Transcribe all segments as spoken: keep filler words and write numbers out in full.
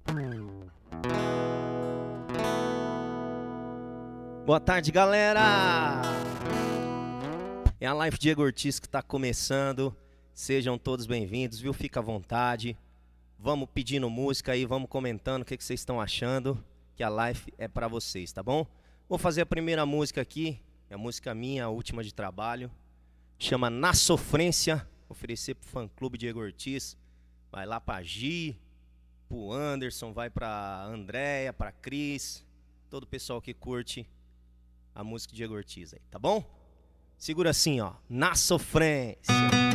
Boa tarde, galera! É a live Diego Ortiz que está começando. Sejam todos bem-vindos, viu? Fica à vontade. Vamos pedindo música aí, vamos comentando o que, que vocês estão achando. Que a live é para vocês, tá bom? Vou fazer a primeira música aqui. É a música minha, a última de trabalho. Chama Na Sofrência. Oferecer pro fã-clube Diego Ortiz. Vai lá pra Gi, pro Anderson, vai pra Andréia, pra Cris. Todo o pessoal que curte a música Diego Ortiz aí, tá bom? Segura assim, ó. Na Sofrência.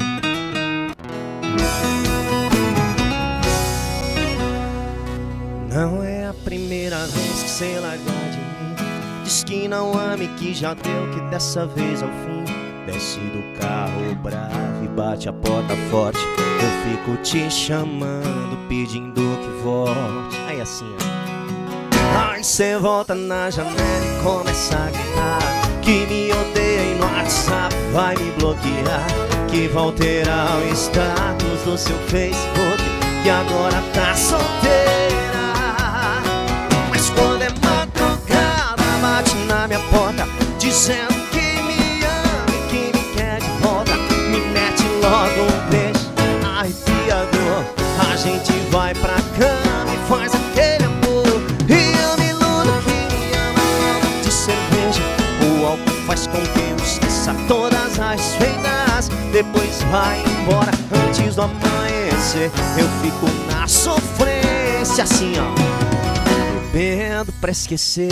Não é a primeira vez que cê larga de mim. Diz que não ame, que já deu, que dessa vez ao fim. Desce do carro bravo e bate a porta forte. Eu fico te chamando, pedindo que volte. Aí assim, ó. Aí cê volta na janela e começa a gritar que me odeia e no WhatsApp vai me bloquear. Que vai alterar o status do seu Facebook, que agora tá solteira. Mas quando é madrugada bate na minha porta dizendo que me ama e que me quer de volta. Me mete logo um beijo arrepiador. A gente vai pra cama e faz aquele amor. E eu me iludo que me ama logo de cerveja. O álcool faz com que eu esqueça todas as feiras. Depois vai embora antes do amanhecer. Eu fico na sofrência assim, ó, bebendo pra esquecer.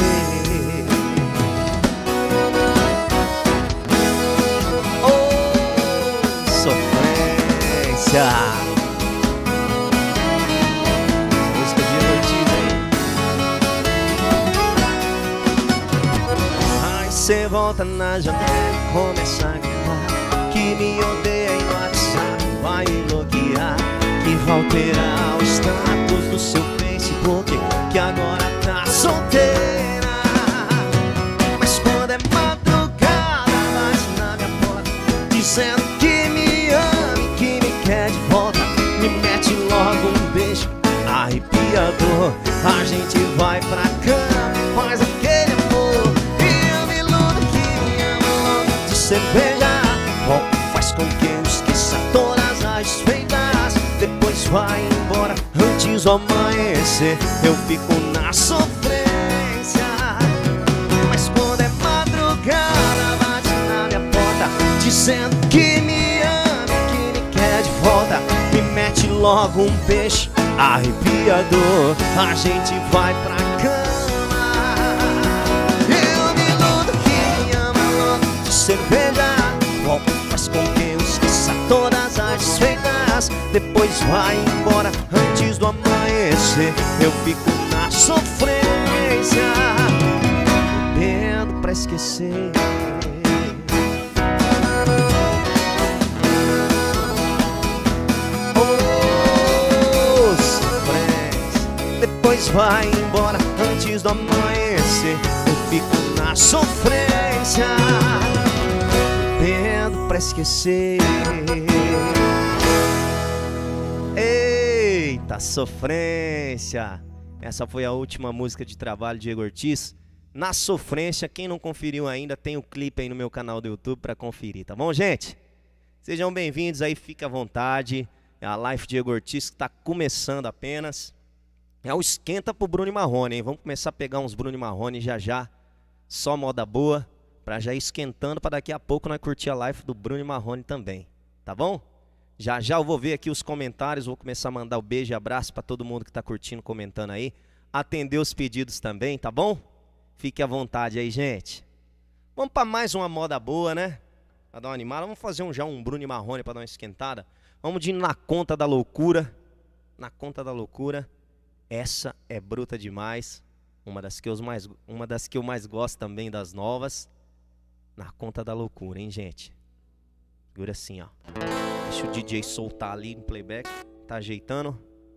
Oh, sofrência. Música divertida, hein? Aí cê volta na janela e começa a gritar que me odeia e no WhatsApp vai me bloquear. Que vai alterar o status do seu Facebook, que agora tá solteira. Mas quando é madrugada bate na minha porta dizendo que me ama e que me quer de volta. Me mete logo um beijo arrepiador. A gente vai pra cama e faz aquele amor. E eu me iludo que me ama logo de cerveja. Bom, faz com que eu esqueça todas as feiras. Depois vai embora antes do amanhecer. Eu fico na sofrência. Mas quando é madrugada bate na minha porta dizendo que me ama, que me quer de volta. Me mete logo um beijo arrepiador. A gente vai pra cama. Eu me iludo que me ama logo de cerveja. Bom, faz com que eu esqueça todas as feiras. Depois vai embora antes do amanhecer. Eu fico na sofrência, bebendo pra esquecer. Oh, sofrência. Depois vai embora antes do amanhecer. Eu fico na sofrência, bebendo pra esquecer. Eita, sofrência. Essa foi a última música de trabalho de Diego Ortiz. Na Sofrência. Quem não conferiu ainda, tem o clipe aí no meu canal do YouTube pra conferir, tá bom, gente? Sejam bem-vindos aí, fica à vontade. É a live Diego Ortiz que tá começando apenas. É o esquenta pro Bruno e Marrone, hein? Vamos começar a pegar uns Bruno e Marrone já já. Só moda boa, pra já ir esquentando pra daqui a pouco nós curtir a live do Bruno e Marrone também, tá bom? Já já eu vou ver aqui os comentários, vou começar a mandar o beijo e abraço pra todo mundo que tá curtindo, comentando aí. Atender os pedidos também, tá bom? Fique à vontade aí, gente. Vamos pra mais uma moda boa, né? Pra dar uma animada, vamos fazer um, já um Bruno e Marrone pra dar uma esquentada. Vamos de Na Conta da Loucura. Na Conta da Loucura. Essa é bruta demais. Uma das que eu mais, uma das que eu mais gosto também das novas. Na Conta da Loucura, hein, gente? Segura assim, ó. Deixa o D J soltar ali no playback. Tá ajeitando.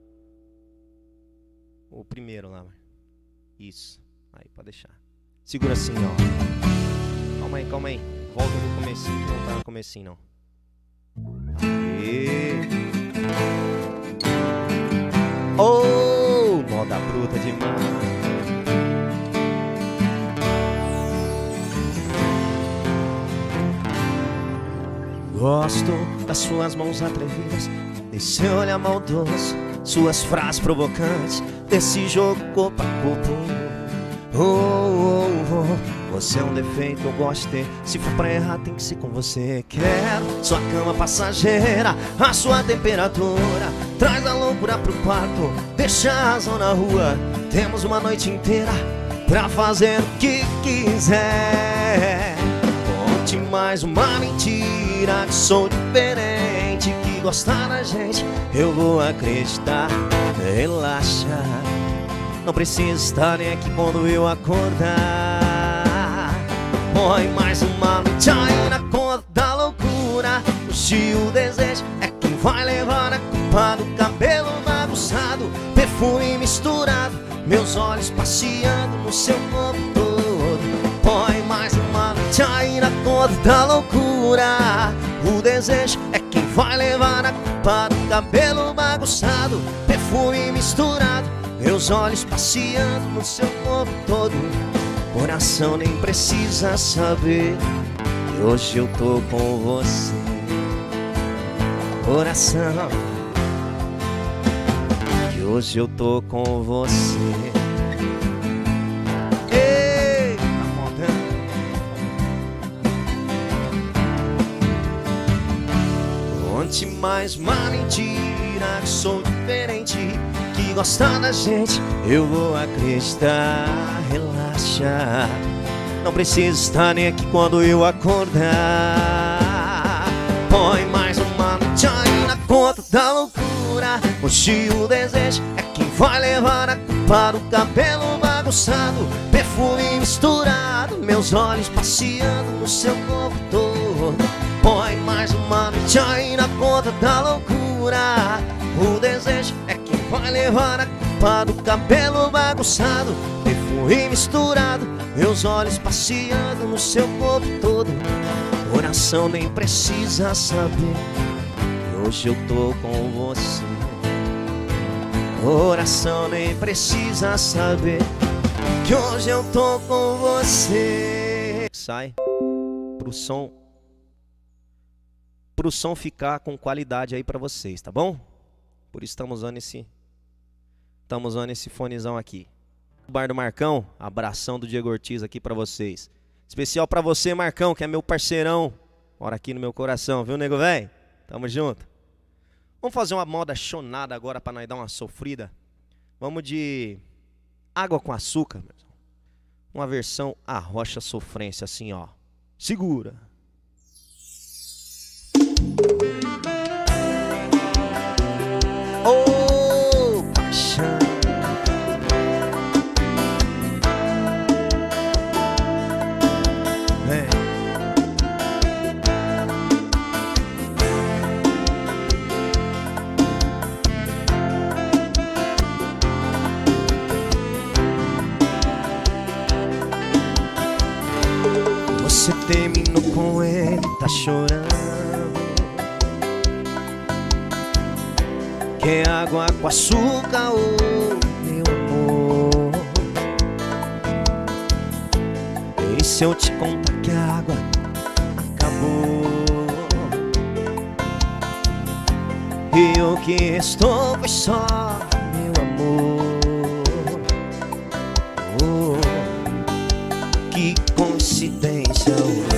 O primeiro lá. Isso. Aí, pode deixar. Segura assim, ó. Calma aí, calma aí. Volta no comecinho, que não tá no comecinho, não. E... Oh, moda bruta demais. Gosto das suas mãos atrevidas, desse olhar maldoso, suas frases provocantes, desse jogo corpo a corpo. Oh, oh, oh. Você é um defeito que eu gosto de ter. Se for pra errar tem que ser com você. Quero sua cama passageira, a sua temperatura. Traz a loucura pro quarto, deixa a razão na rua. Temos uma noite inteira pra fazer o que quiser. Conte mais uma mentira, que sou diferente, que gostar da gente eu vou acreditar. Relaxa, não precisa estar nem aqui quando eu acordar. Põe mais uma noite aí na conta da loucura. Hoje o desejo é quem vai levar a culpa do cabelo bagunçado, perfume misturado, meus olhos passeando no seu corpo todo. Põe mais uma noite aí na conta da loucura. O desejo é quem vai levar a culpa do cabelo bagunçado, perfume misturado, meus olhos passeando no seu corpo todo. Coração nem precisa saber que hoje eu tô com você. Coração, que hoje eu tô com você. Ei, tá contando? Conte mais uma mentira, que sou diferente, que gosta da gente eu vou acreditar. Relaxa, não precisa estar nem aqui quando eu acordar. Põe mais uma noite aí na conta da loucura. Hoje o desejo é quem vai levar a culpa do cabelo bagunçado, perfume misturado, meus olhos passeando no seu corpo todo. Põe mais uma noite aí na conta da loucura. O desejo é quem vai levar a culpa do cabelo bagunçado, perfume misturado, meus olhos passeando no seu corpo todo. Coração nem precisa saber que hoje eu tô com você. Coração nem precisa saber que hoje eu tô com você. Sai pro som, pro som ficar com qualidade aí pra vocês, tá bom? Por isso estamos usando esse Estamos usando esse fonezão aqui. O Bar do Marcão, abração do Diego Ortiz aqui pra vocês. Especial pra você, Marcão, que é meu parceirão. Mora aqui no meu coração, viu, nego velho? Tamo junto. Vamos fazer uma moda chonada agora pra nós dar uma sofrida. Vamos de Água com Açúcar. Uma versão Arrocha Sofrência, assim, ó. Segura. Oh, paixão. É. Você terminou com ele, tá chorando. Quer água com açúcar, oh, meu amor? E se eu te contar que a água acabou e o que restou foi só meu amor? Oh, que coincidência,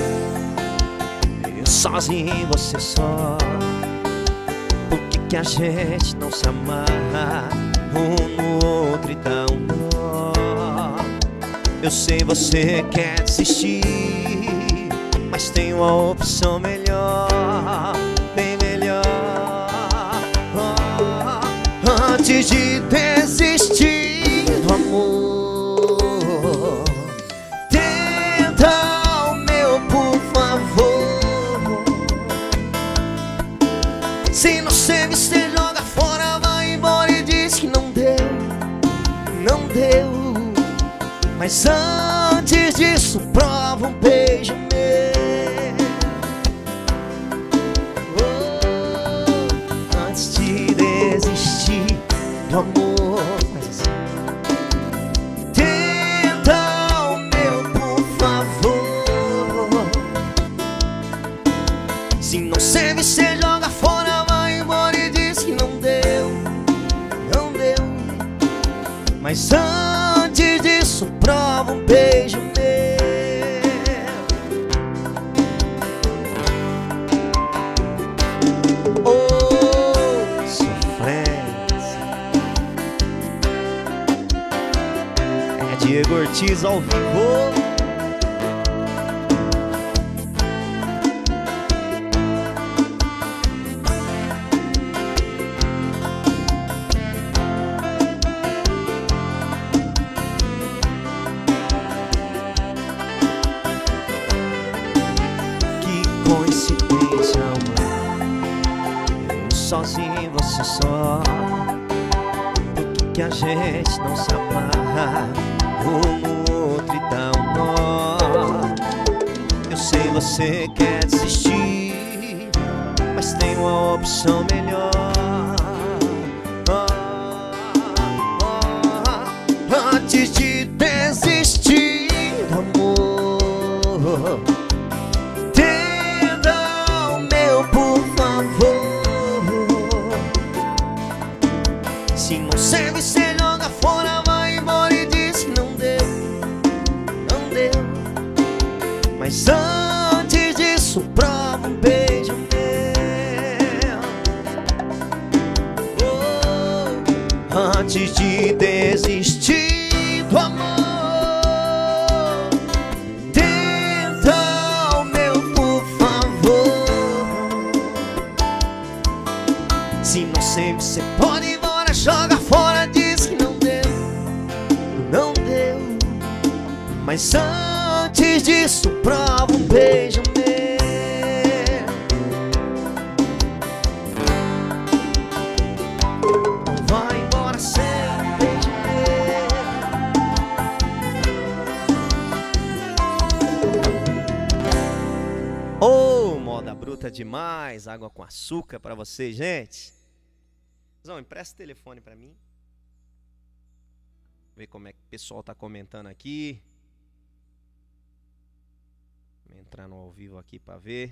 eu sozinho e você só. Por que que a gente não se amarra um no outro e dá um nó? Eu sei você quer desistir, mas tem uma opção melhor, bem melhor. Oh, antes de desistir do amor, tenta o meu, por favor. Se não serve, você joga fora, vai embora e diz que não deu, não deu. Mas antes disso, prova um beijo meu. Oh, antes de desistir do amor, faz assim. Mas antes disso prova um beijo meu. Oh, sofrência. É Diego Ortiz ao vivo. Coincidência, amor. Eu sozinho, você só. Por que que a gente não se amarra um no outro e dá um nó? Eu sei você quer desistir, mas tem uma opção melhor. Oh, oh, antes de desistir do amor, se não serve, cê joga fora, vai embora e diz que não deu, não deu. Mas antes disso, prova um beijo meu. Oh, antes de desistir do amor, tenta o meu, por favor. Se não serve, cê pode ir embora, joga fora, diz que não deu, não deu. Mas antes disso, prova um beijo meu. Não vai embora sem um beijo meu. Oh, moda bruta demais, água com açúcar pra vocês, gente. Zão, empresta o telefone pra mim. Ver como é que o pessoal tá comentando aqui. Vou entrar no ao vivo aqui pra ver.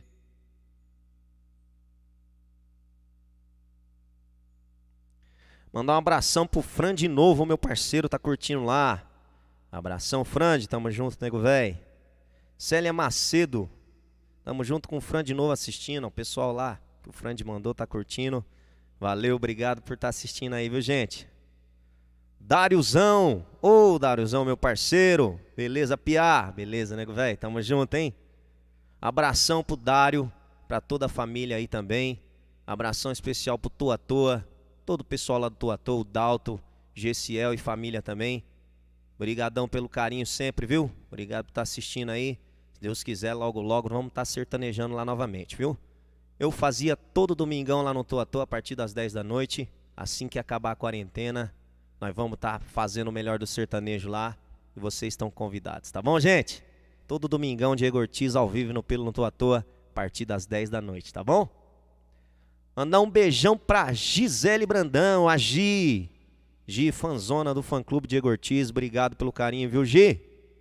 Mandar um abração pro Fran de novo, meu parceiro, tá curtindo lá. Abração, Fran, tamo junto, nego véi. Célia Macedo, tamo junto com o Fran de novo assistindo. O pessoal lá que o Fran mandou tá curtindo. Valeu, obrigado por estar assistindo aí, viu, gente? Dáriozão, ô, Dáriozão, meu parceiro. Beleza, Piá? Beleza, nego velho? Tamo junto, hein? Abração pro Dário, pra toda a família aí também. Abração especial pro Toa Toa, todo o pessoal lá do Toa Toa, o Dalto, Gessiel e família também. Obrigadão pelo carinho sempre, viu? Obrigado por estar assistindo aí. Se Deus quiser, logo, logo vamos estar sertanejando lá novamente, viu? Eu fazia todo domingão lá no Toa Toa a partir das dez da noite. Assim que acabar a quarentena, nós vamos estar fazendo o melhor do sertanejo lá. E vocês estão convidados, tá bom, gente? Todo domingão, Diego Ortiz ao vivo no Pelo no Toa Toa, a partir das dez da noite, tá bom? Mandar um beijão pra Gisele Brandão, a Gi. Gi, fanzona do fã-clube Diego Ortiz. Obrigado pelo carinho, viu, Gi?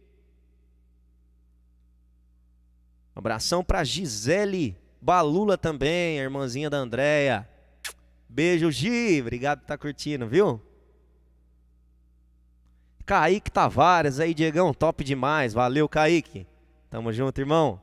Abração pra Gisele Balula também, a irmãzinha da Andréia. Beijo, Gi. Obrigado por estar curtindo, viu? Kaique Tavares aí, Diegão, top demais. Valeu, Kaique. Tamo junto, irmão.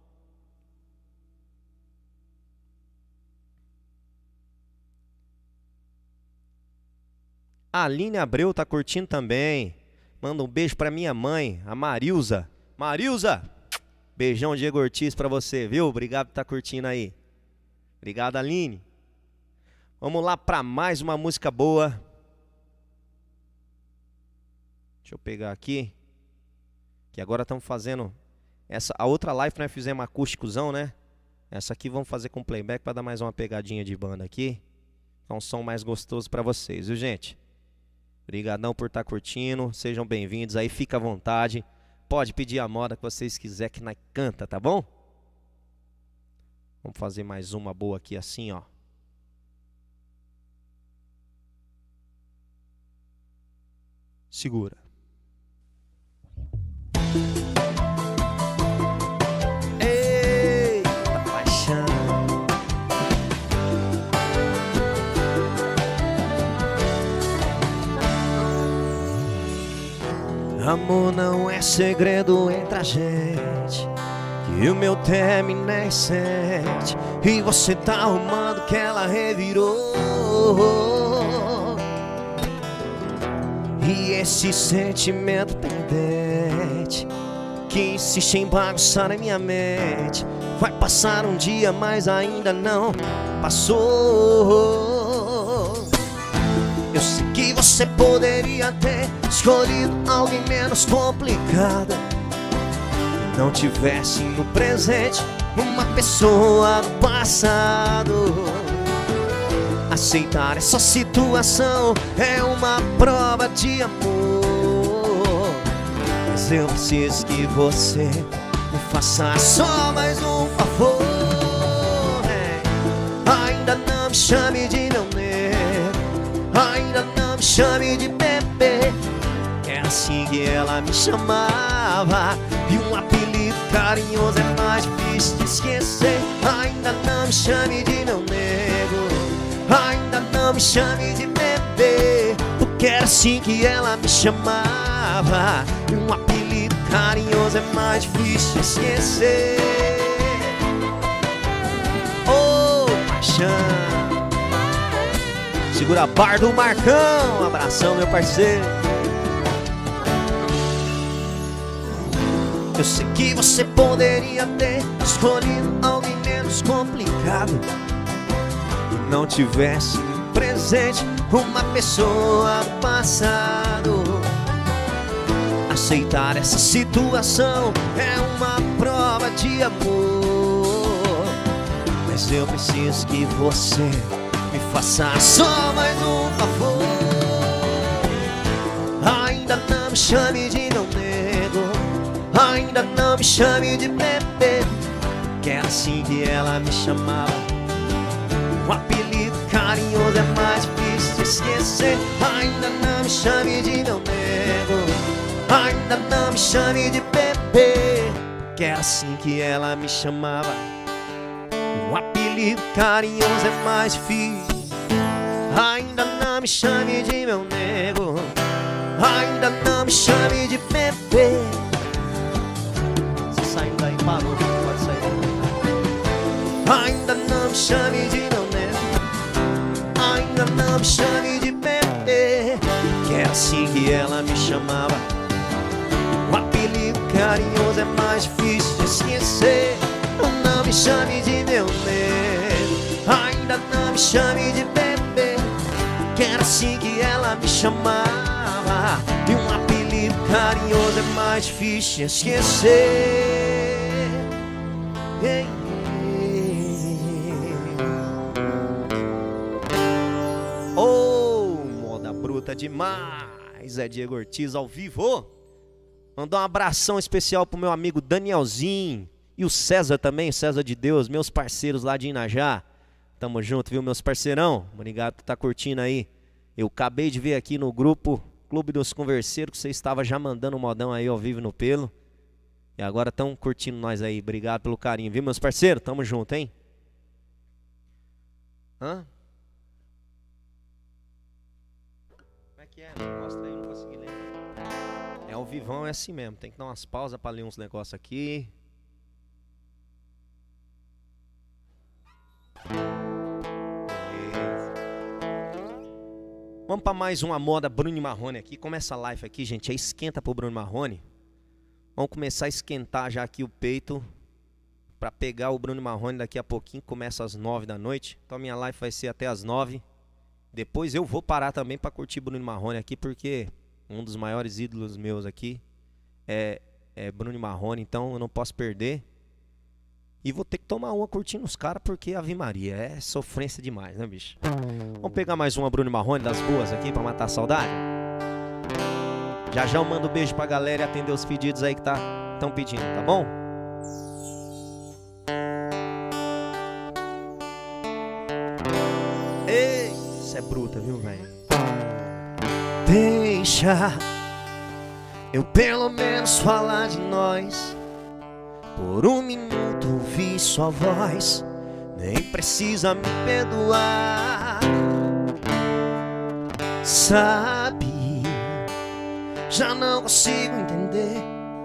A Aline Abreu tá curtindo também. Manda um beijo pra minha mãe, a Marilza. Marilza! Beijão, Diego Ortiz, pra você, viu? Obrigado por estar curtindo aí. Obrigado, Aline. Vamos lá pra mais uma música boa. Deixa eu pegar aqui. Que agora estamos fazendo... Essa, a outra live nós fizemos acústicozão, né? Essa aqui vamos fazer com playback pra dar mais uma pegadinha de banda aqui. Então um som mais gostoso pra vocês, viu, gente? Obrigadão por estar curtindo. Sejam bem-vindos aí, fica à vontade. Pode pedir a moda que vocês quiserem que nós canta, tá bom? Vamos fazer mais uma boa aqui assim, ó. Segura. Eita paixão. Amor não é segredo entre a gente, que o meu término é recente, e você tá arrumando que ela revirou. E esse sentimento pendente que insiste em bagunçar na minha mente, vai passar um dia, mas ainda não passou. Eu sei que você poderia ter escolhido alguém menos complicada, que não tivesse no presente uma pessoa do passado. Aceitar essa situação é uma prova de amor, mas eu preciso que você me faça só mais um favor. É. Ainda não me chame de meu negro, ainda não me chame de bebê, era assim que ela me chamava, e um apelido carinhoso é mais difícil de esquecer. Ainda não me chame de meu negro, ainda não me chame de bebê, porque era assim que ela me chamava, e um apelido carinhoso é mais difícil de esquecer. Ô, oh, paixão, segura a barra do Marcão. Um abração, meu parceiro. Eu sei que você poderia ter escolhido alguém menos complicado, que não tivesse no presente uma pessoa do passado. Aceitar essa situação é uma prova de amor, mas eu preciso que você me faça só mais um favor. Ainda não me chame de meu nego, ainda não me chame de bebê, que era assim que ela me chamava, um apelido carinhoso é mais difícil de esquecer. Ainda não me chame de meu nego, ainda não me chame de bebê, que era assim que ela me chamava, um apelido carinhoso é mais difícil. Ainda não me chame de meu nego, ainda não me chame de bebê. Você saiu daí, parou, pode sair daí. Ainda não me chame de meu nego, ainda não me chame de bebê, que é assim que ela me chamava, um apelido carinhoso é mais difícil de esquecer. Não me chame de meu nego, ainda não me chame de bebê, que era assim que ela me chamava, e um apelido carinhoso é mais difícil de esquecer. Ei, ei. Oh, moda bruta demais. É Diego Ortiz ao vivo. Mandar um abração especial pro meu amigo Danielzinho e o César também, César de Deus, meus parceiros lá de Inajá. Tamo junto, viu, meus parceirão? Obrigado por tá curtindo aí. Eu acabei de ver aqui no grupo Clube dos Converseiros que você estava já mandando um modão aí ao vivo no pelo. E agora estão curtindo nós aí. Obrigado pelo carinho, viu, meus parceiros? Tamo junto, hein? Hã? Como é que é? Mostra aí, não consegui ler. É, ao vivão é assim mesmo. Tem que dar umas pausas pra ler uns negócios aqui. Vamos para mais uma moda Bruno e Marrone aqui. Começa a live aqui, gente. É esquenta pro Bruno e Marrone. Vamos começar a esquentar já aqui o peito para pegar o Bruno e Marrone daqui a pouquinho. Começa às nove da noite. Então a minha live vai ser até às nove. Depois eu vou parar também para curtir Bruno e Marrone aqui, porque um dos maiores ídolos meus aqui é, é Bruno e Marrone. Então eu não posso perder. E vou ter que tomar uma curtindo os caras, porque Ave Maria é sofrência demais, né, bicho? Vamos pegar mais uma Bruno e Marrone das boas aqui pra matar a saudade? Já já eu mando um beijo pra galera e atender os pedidos aí que tá tão pedindo, tá bom? Ei, isso é bruta, viu, velho? Deixa eu pelo menos falar de nós. Por um minuto ouvi sua voz, nem precisa me perdoar. Sabe, já não consigo entender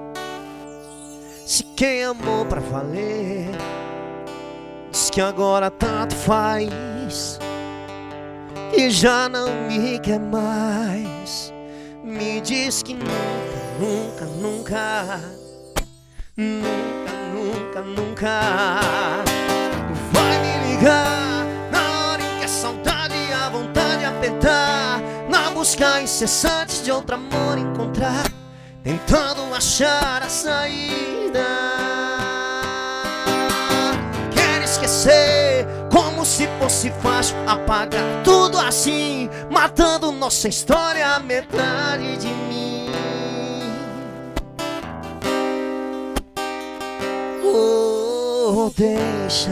se quem amou pra valer diz que agora tanto faz, que já não me quer mais. Me diz que nunca, nunca, nunca, nunca, nunca, nunca vai me ligar na hora em que a saudade e a vontade apertar, na busca incessante de outro amor encontrar, tentando achar a saída. Quer esquecer como se fosse fácil, apagar tudo assim, matando nossa história, a metade de mim. Oh, deixa.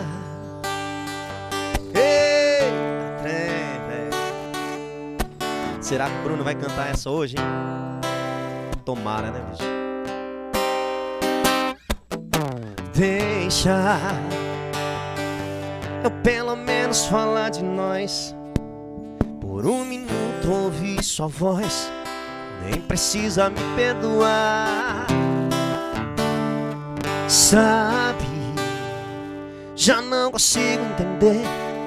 Eita, trem, velho. Será que o Bruno vai cantar essa hoje, hein? Tomara, né, bicho? Deixa eu pelo menos falar de nós. Por um minuto ouvir sua voz, nem precisa me perdoar. Sabe, já não consigo entender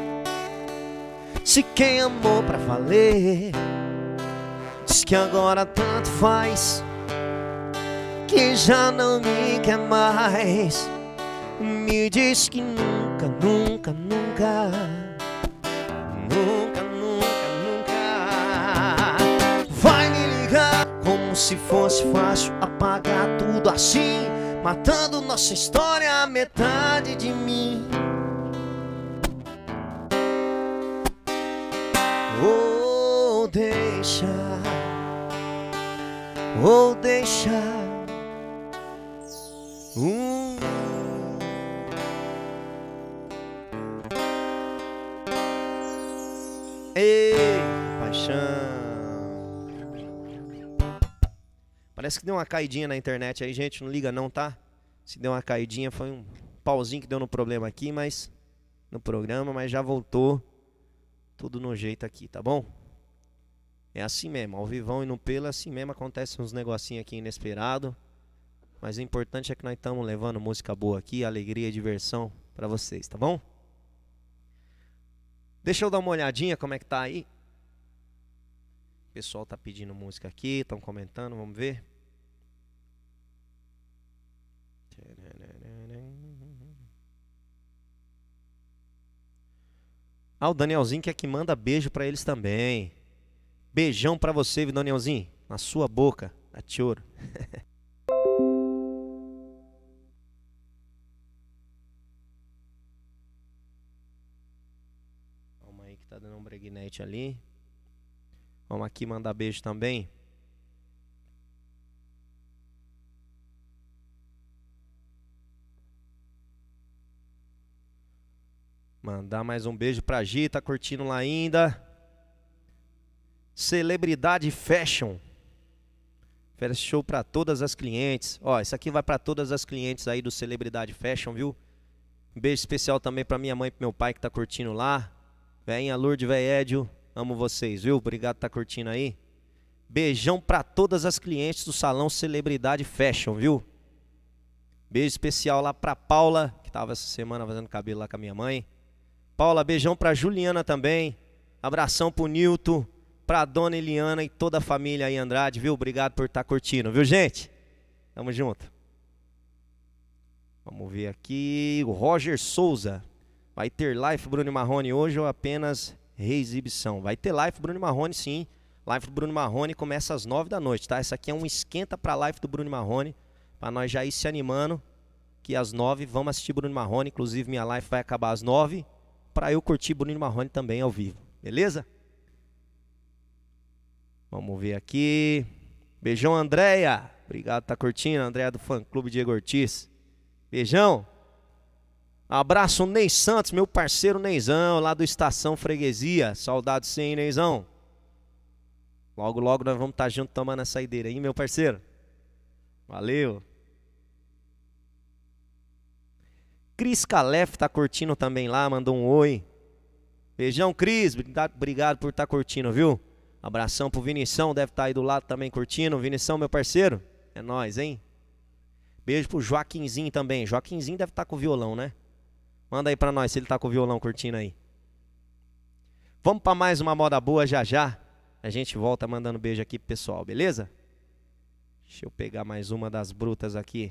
se quem amou pra valer diz que agora tanto faz, que já não me quer mais. Me diz que nunca, nunca, nunca, nunca, nunca, nunca vai me ligar como se fosse fácil, apagar tudo assim, matando nossa história, a metade de mim. Oh, deixa, oh, deixa. um Ei, paixão. Parece que deu uma caidinha na internet aí, gente. Não liga não, tá? Se deu uma caidinha, foi um pauzinho que deu no problema aqui, mas no programa, mas já voltou tudo no jeito aqui, tá bom? É assim mesmo, ao vivão e no pelo, é assim mesmo, acontece uns negocinhos aqui inesperados. Mas o importante é que nós estamos levando música boa aqui, alegria e diversão pra vocês, tá bom? Deixa eu dar uma olhadinha como é que tá aí. O pessoal tá pedindo música aqui, estão comentando, vamos ver. Ah, o Danielzinho quer que manda beijo pra eles também. Beijão pra você, viu, Danielzinho? Na sua boca, a choro. Tá dando um breguinete ali. Vamos aqui mandar beijo também. Mandar mais um beijo pra Gi, tá curtindo lá ainda. Celebridade Fashion. Oferece show pra todas as clientes. Ó, isso aqui vai pra todas as clientes aí do Celebridade Fashion, viu? Um beijo especial também pra minha mãe e pro meu pai que tá curtindo lá. Veinha Lourdes, véi Edio, amo vocês, viu? Obrigado por tá curtindo aí. Beijão pra todas as clientes do Salão Celebridade Fashion, viu? Beijo especial lá pra Paula, que tava essa semana fazendo cabelo lá com a minha mãe. Paula, beijão pra Juliana também. Abração pro Nilton, pra Dona Eliana e toda a família aí Andrade, viu? Obrigado por estar tá curtindo, viu, gente? Tamo junto. Vamos ver aqui, o Roger Souza. Vai ter live Bruno e Marrone hoje ou apenas reexibição? Vai ter live Bruno e Marrone, sim. Live do Bruno e Marrone começa às nove da noite, tá? Essa aqui é um esquenta pra live do Bruno e Marrone, pra nós já ir se animando, que às nove vamos assistir Bruno e Marrone. Inclusive minha live vai acabar às nove, pra eu curtir Bruno e Marrone também ao vivo, beleza? Vamos ver aqui. Beijão, Andréia. Obrigado por tá curtindo, Andréia do fã clube Diego Ortiz. Beijão. Abraço, Ney Santos, meu parceiro Neizão, lá do Estação Freguesia. Saudade sim, Neizão. Logo, logo nós vamos estar juntos tomando a saideira aí, meu parceiro. Valeu. Cris Calef tá curtindo também lá, mandou um oi. Beijão, Cris. Obrigado, obrigado por estar curtindo, viu? Abração pro Vinição, deve estar aí do lado também curtindo. Vinição, meu parceiro, é nóis, hein? Beijo pro Joaquinzinho também. Joaquinzinho deve estar com o violão, né? Manda aí pra nós se ele tá com o violão curtindo aí. Vamos pra mais uma moda boa já já. A gente volta mandando beijo aqui pro pessoal, beleza? Deixa eu pegar mais uma das brutas aqui.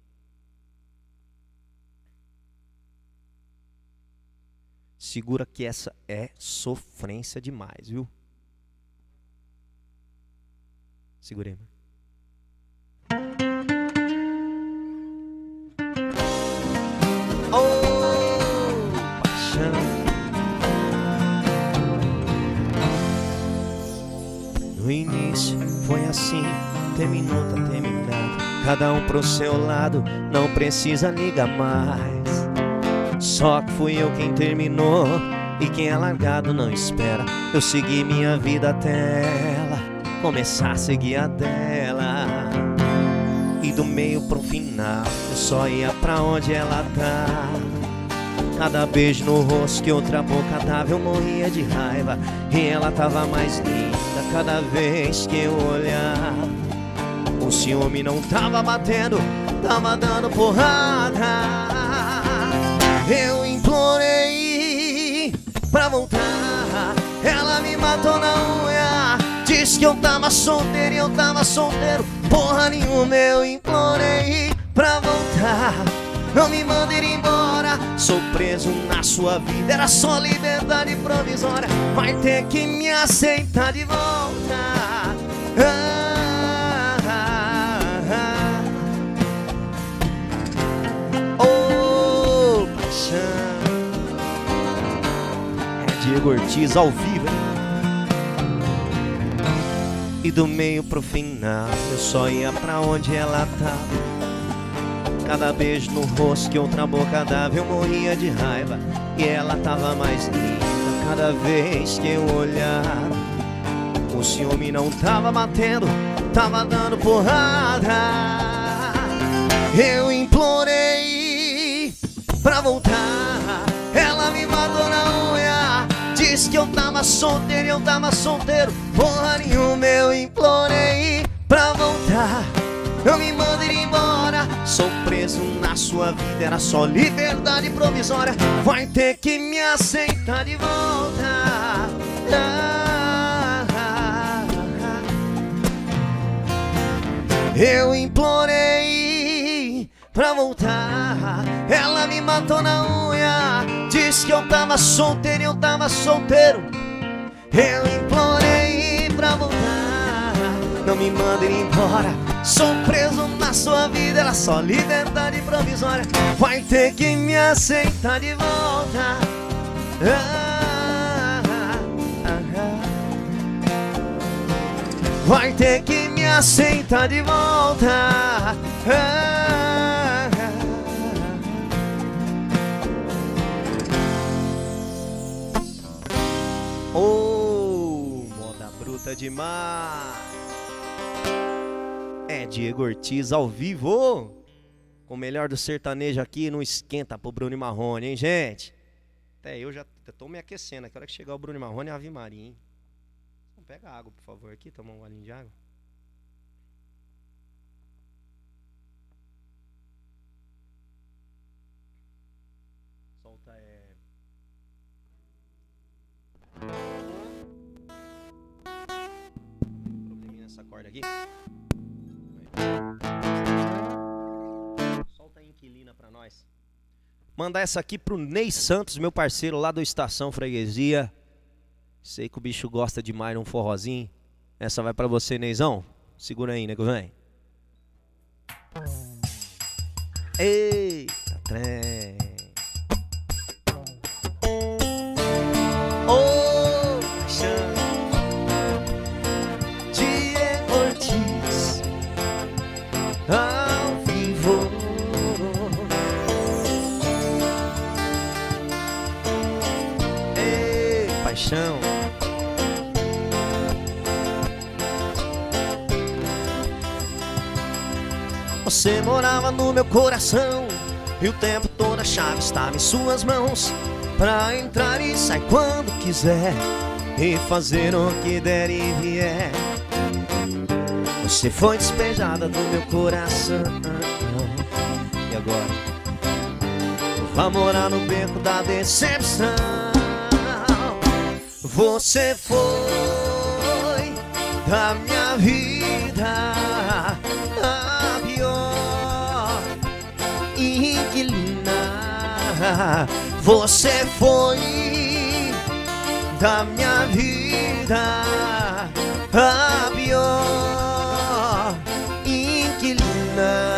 Segura que essa é sofrência demais, viu? Segurei, mano. Oh, paixão. No início foi assim, terminou, tá terminado. Cada um pro seu lado, não precisa ligar mais. Só que fui eu quem terminou, e quem é largado não espera. Eu segui minha vida até ela começar a seguir a dela. E do meio pro final eu só ia pra onde ela tá. Cada beijo no rosto que outra boca dava eu morria de raiva. E ela tava mais linda cada vez que eu olhava. O ciúme não tava batendo, tava dando porrada. Eu implorei pra voltar, ela me matou na unha. Disse que eu tava solteiro e eu tava solteiro. Porra nenhuma, eu implorei pra voltar. Não me manda ir embora, sou preso na sua vida. Era só liberdade provisória. Vai ter que me aceitar de volta. Ah, ah, ah. Oh, paixão. É Diego Ortiz ao vivo, hein? E do meio pro final eu só ia pra onde ela tava. Cada beijo no rosto que outra boca dava eu morria de raiva. E ela tava mais linda cada vez que eu olhava. O ciúme não tava batendo, tava dando porrada. Eu implorei pra voltar, ela me matou na unha. Disse que eu tava solteiro e eu tava solteiro. Porra nenhuma, eu implorei pra voltar. Não me manda ir embora, sou preso na sua vida. Era só liberdade provisória. Vai ter que me aceitar de volta. Ah, ah, ah. Eu implorei pra voltar, ela me matou na unha. Disse que eu tava solteiro e eu tava solteiro. Eu implorei pra voltar. Não me manda ir embora, sou preso na sua vida. Era só liberdade provisória. Vai ter que me aceitar de volta. Ah, ah, ah. Vai ter que me aceitar de volta. Ah, ah. Oh, moda bruta demais. É Diego Ortiz ao vivo, com o melhor do sertanejo aqui. Não esquenta pro Bruno e Marrone, hein, gente? Até eu já tô me aquecendo. Que hora que chegar o Bruno e Marrone é Ave Maria, hein? Pega água, por favor, aqui. Toma um golinho de água. Solta, é... probleminha nessa corda aqui. Solta a inquilina pra nós. Mandar essa aqui pro Ney Santos, meu parceiro lá do Estação Freguesia. Sei que o bicho gosta demais de um forrozinho. Essa vai pra você, Neizão. Segura aí, nego, vem. Eita, trem. Oh, paixão. Diego Ortiz ao vivo. Ei, paixão. Você morava no meu coração e o tempo todo a chave estava em suas mãos, pra entrar e sair quando quiser. e fazer o que der e vier. Você foi despejada do meu coração. E agora? Vá morar no beco da decepção. Você foi da minha vida a pior inquilina. Você foi da minha vida a pior inquilina.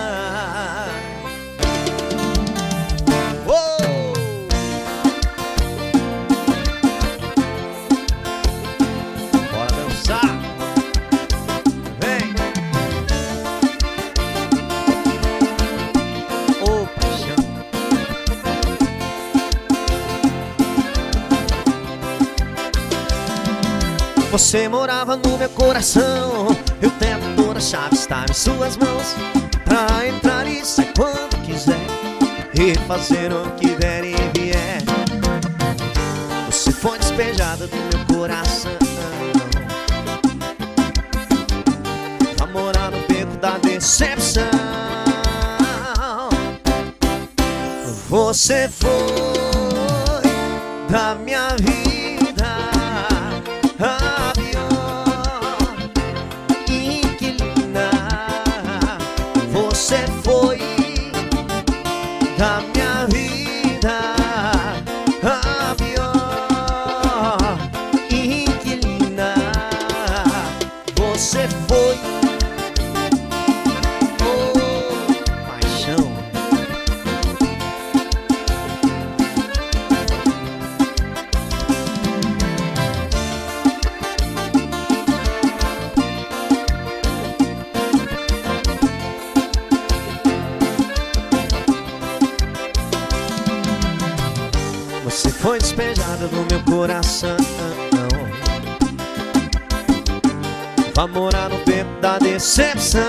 Você morava no meu coração, e o tempo todo a chave está em suas mãos, pra entrar e sair quando quiser, e fazer o que der e vier. Você foi despejada do meu coração, pra morar no beco da decepção. Você foi da minha vida a pior inquilina. Você foi da minha vida a pior inquilina. Você foi, oh, paixão. Você foi despejada do meu coração, vai morar no beco da decepção.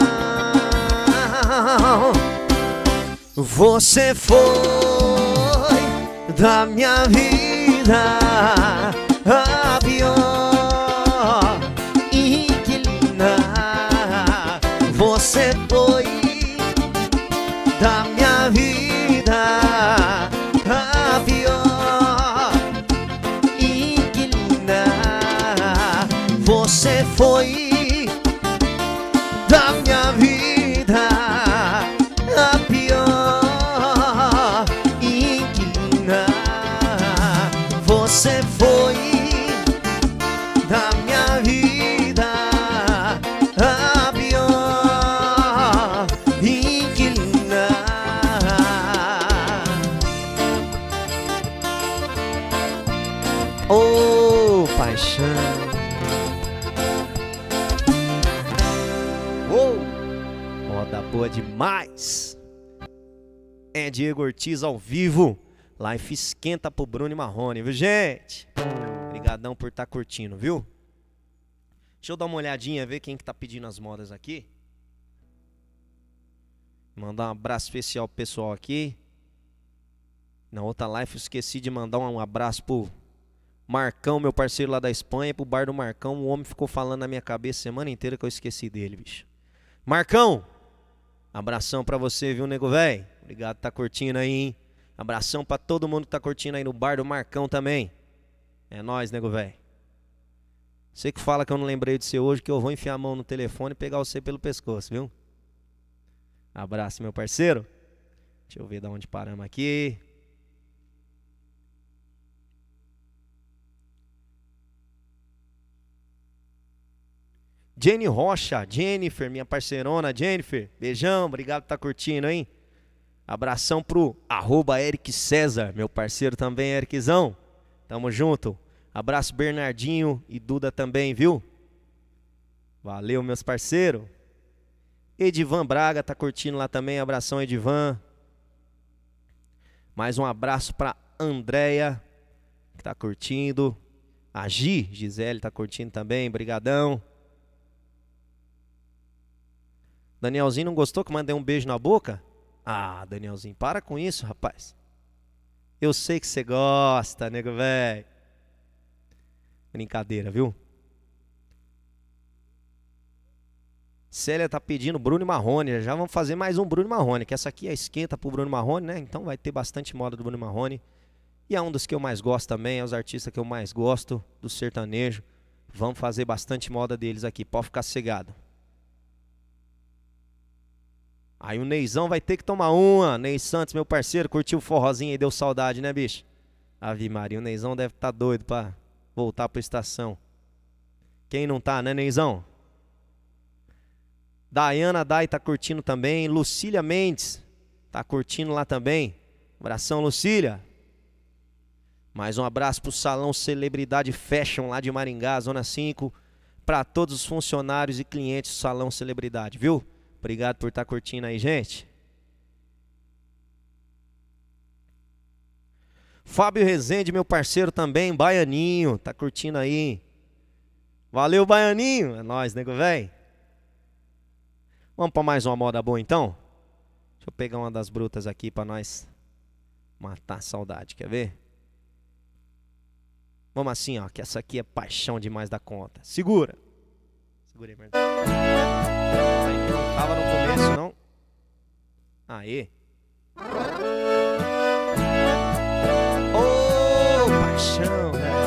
Você foi da minha vida a pior inquilina. Você foi da minha vida a pior inquilina. Você foi da minha vida a pior inquilina. Você foi da minha vida a pior inquilina. Oh, paixão. Oh, roda boa demais. É Diego Ortiz ao vivo. Life esquenta pro Bruno e Marrone, viu, gente? Obrigadão por estar curtindo, viu? Deixa eu dar uma olhadinha, ver quem que tá pedindo as modas aqui. Mandar um abraço especial pro pessoal aqui. Na outra live eu esqueci de mandar um abraço pro Marcão, meu parceiro lá da Espanha, pro bar do Marcão. O homem ficou falando na minha cabeça a semana inteira que eu esqueci dele, bicho. Marcão, abração pra você, viu, nego velho? Obrigado por tá curtindo aí, hein? Abração pra todo mundo que tá curtindo aí no bar do Marcão também. É nóis, nego velho. Você que fala que eu não lembrei de você hoje, que eu vou enfiar a mão no telefone e pegar você pelo pescoço, viu? Abraço, meu parceiro. Deixa eu ver de onde paramos aqui. Jenny Rocha, Jennifer, minha parceirona Jennifer. Beijão, obrigado por estar curtindo, hein? Abração pro arroba Eric César, meu parceiro também, Ericzão. Tamo junto. Abraço Bernardinho e Duda também, viu? Valeu, meus parceiros. Edivan Braga tá curtindo lá também. Abração, Edivan. Mais um abraço pra Andréia, que tá curtindo. A Gi, Gisele tá curtindo também. Brigadão. Danielzinho não gostou que eu mandei um beijo na boca? Ah, Danielzinho, para com isso, rapaz. Eu sei que você gosta, nego velho. Brincadeira, viu? Célia tá pedindo Bruno e Marrone. Já vamos fazer mais um Bruno e Marrone, que essa aqui é esquenta pro Bruno e Marrone, né? Então vai ter bastante moda do Bruno e Marrone. E é um dos que eu mais gosto também, é os artistas que eu mais gosto do sertanejo. Vamos fazer bastante moda deles aqui, pode ficar cegado. Aí o Neizão vai ter que tomar uma. Ney Santos, meu parceiro, curtiu o forrozinho e deu saudade, né, bicho? Ave Maria, o Neizão deve estar doido pra voltar pra estação. Quem não tá, né, Neizão? Dayana Dai tá curtindo também. Lucília Mendes tá curtindo lá também. Abração, Lucília. Mais um abraço pro Salão Celebridade Fashion lá de Maringá, Zona cinco. Pra todos os funcionários e clientes do Salão Celebridade, viu? Obrigado por estar curtindo aí, gente. Fábio Rezende, meu parceiro também, Baianinho, tá curtindo aí. Valeu, Baianinho. É nóis, nego velho. Vamos para mais uma moda boa, então? Deixa eu pegar uma das brutas aqui para nós matar a saudade, quer ver? Vamos assim, ó, que essa aqui é paixão demais da conta. Segura. Segura aí, merda. Não tava no começo, não. Aê. Ô, oh, paixão, velho.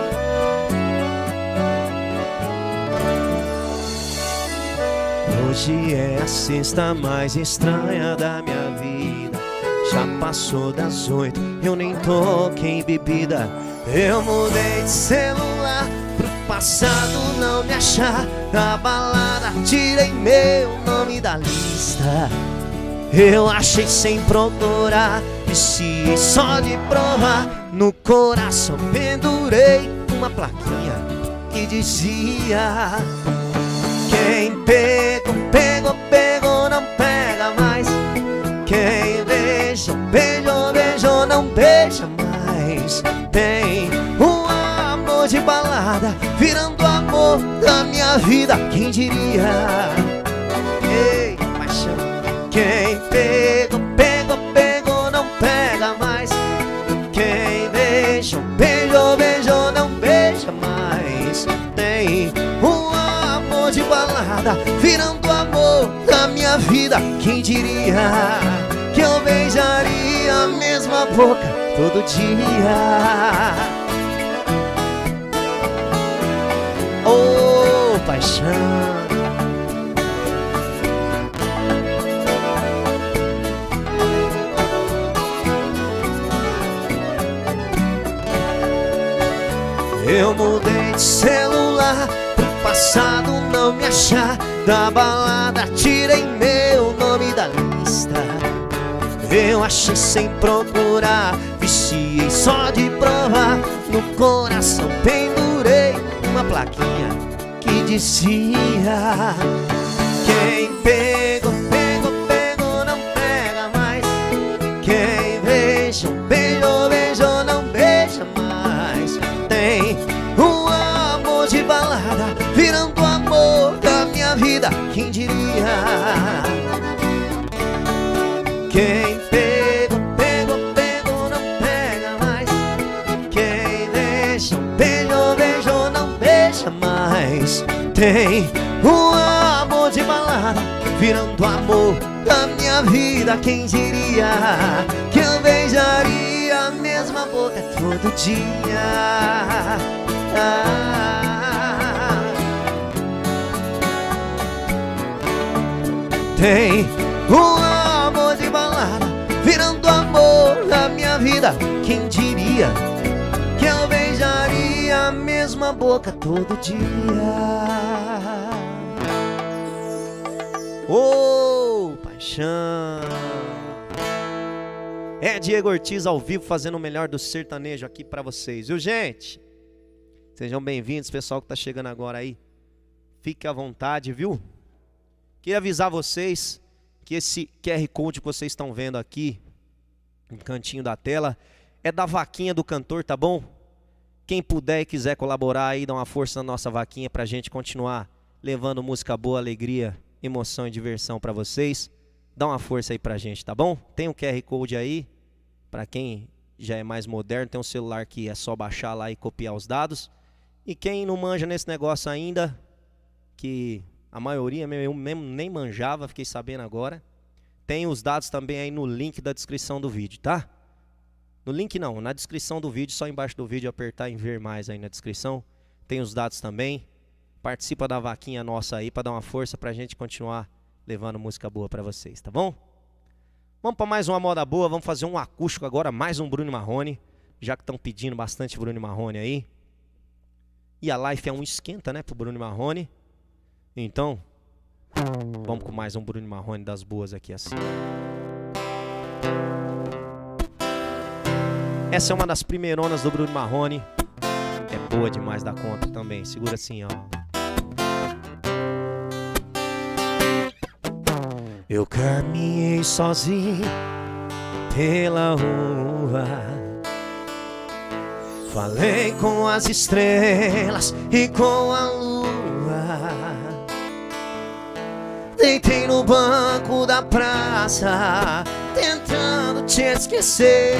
Hoje é a sexta mais estranha da minha vida. Já passou das oito, eu nem toquei em bebida. Eu mudei de celular pro passado não me achar. Da balada tirei meu nome da lista. Eu achei sem procurar, viciei só de provar. No coração pendurei uma plaquinha que dizia: quem pegou, pegou, pegou, não pega mais. Quem beijou, beijou, beijou, não beija mais. Tem um amor de balada virando amor da minha vida, quem diria? Ei, paixão. Quem pegou, pegou, pegou, não pega mais. Quem beijou, beijou, beijou, não beija mais. Tem um amor de balada virando amor da minha vida, quem diria que eu beijaria a mesma boca todo dia? Oh, paixão. Eu mudei de celular pro passado não me achar. Da balada tirei meu nome da lista. Eu achei sem procurar, viciei só de provar. No coração pendurei uma plaquinha que dizia: quem pegou, pegou, pegou, não pega mais. Quem beijou, beijou, beijou, não beija mais. Tem um amor de balada virando amor da minha vida, quem diria? Quem pegou, pegou, pegou, não pega mais. Quem beijou, beijou, beijou, não beija mais. Tem um amor de balada virando amor da minha vida, quem diria que eu beijaria a mesma boca todo dia? Ah. Tem um amor de balada virando amor da minha vida, quem diria que eu beijaria a mesma boca todo dia? Oh, paixão. É Diego Ortiz ao vivo fazendo o melhor do sertanejo aqui pra vocês, viu, gente? Sejam bem-vindos, pessoal que tá chegando agora aí. Fique à vontade, viu? Queria avisar vocês que esse Q R Code que vocês estão vendo aqui no cantinho da tela é da vaquinha do cantor, tá bom? Quem puder e quiser colaborar aí, dá uma força na nossa vaquinha pra gente continuar levando música boa, alegria, emoção e diversão pra vocês. Dá uma força aí pra gente, tá bom? Tem um Q R Code aí, pra quem já é mais moderno, tem um celular que é só baixar lá e copiar os dados. E quem não manja nesse negócio ainda, que a maioria eu mesmo nem manjava, fiquei sabendo agora, tem os dados também aí no link da descrição do vídeo, tá? No link não, na descrição do vídeo, só embaixo do vídeo apertar em ver mais aí na descrição, tem os dados também. Participa da vaquinha nossa aí para dar uma força pra gente continuar levando música boa pra vocês, tá bom? Vamos para mais uma moda boa, vamos fazer um acústico agora, mais um Bruno Marrone, já que estão pedindo bastante Bruno Marrone aí. E a live é um esquenta, né, pro Bruno Marrone. Então, vamos com mais um Bruno Marrone das boas aqui assim. Essa é uma das primeironas do Bruno Marrone. É boa demais da conta também. Segura assim, ó. Eu caminhei sozinho pela rua, falei com as estrelas e com a lua, deitei no banco da praça tentando te esquecer.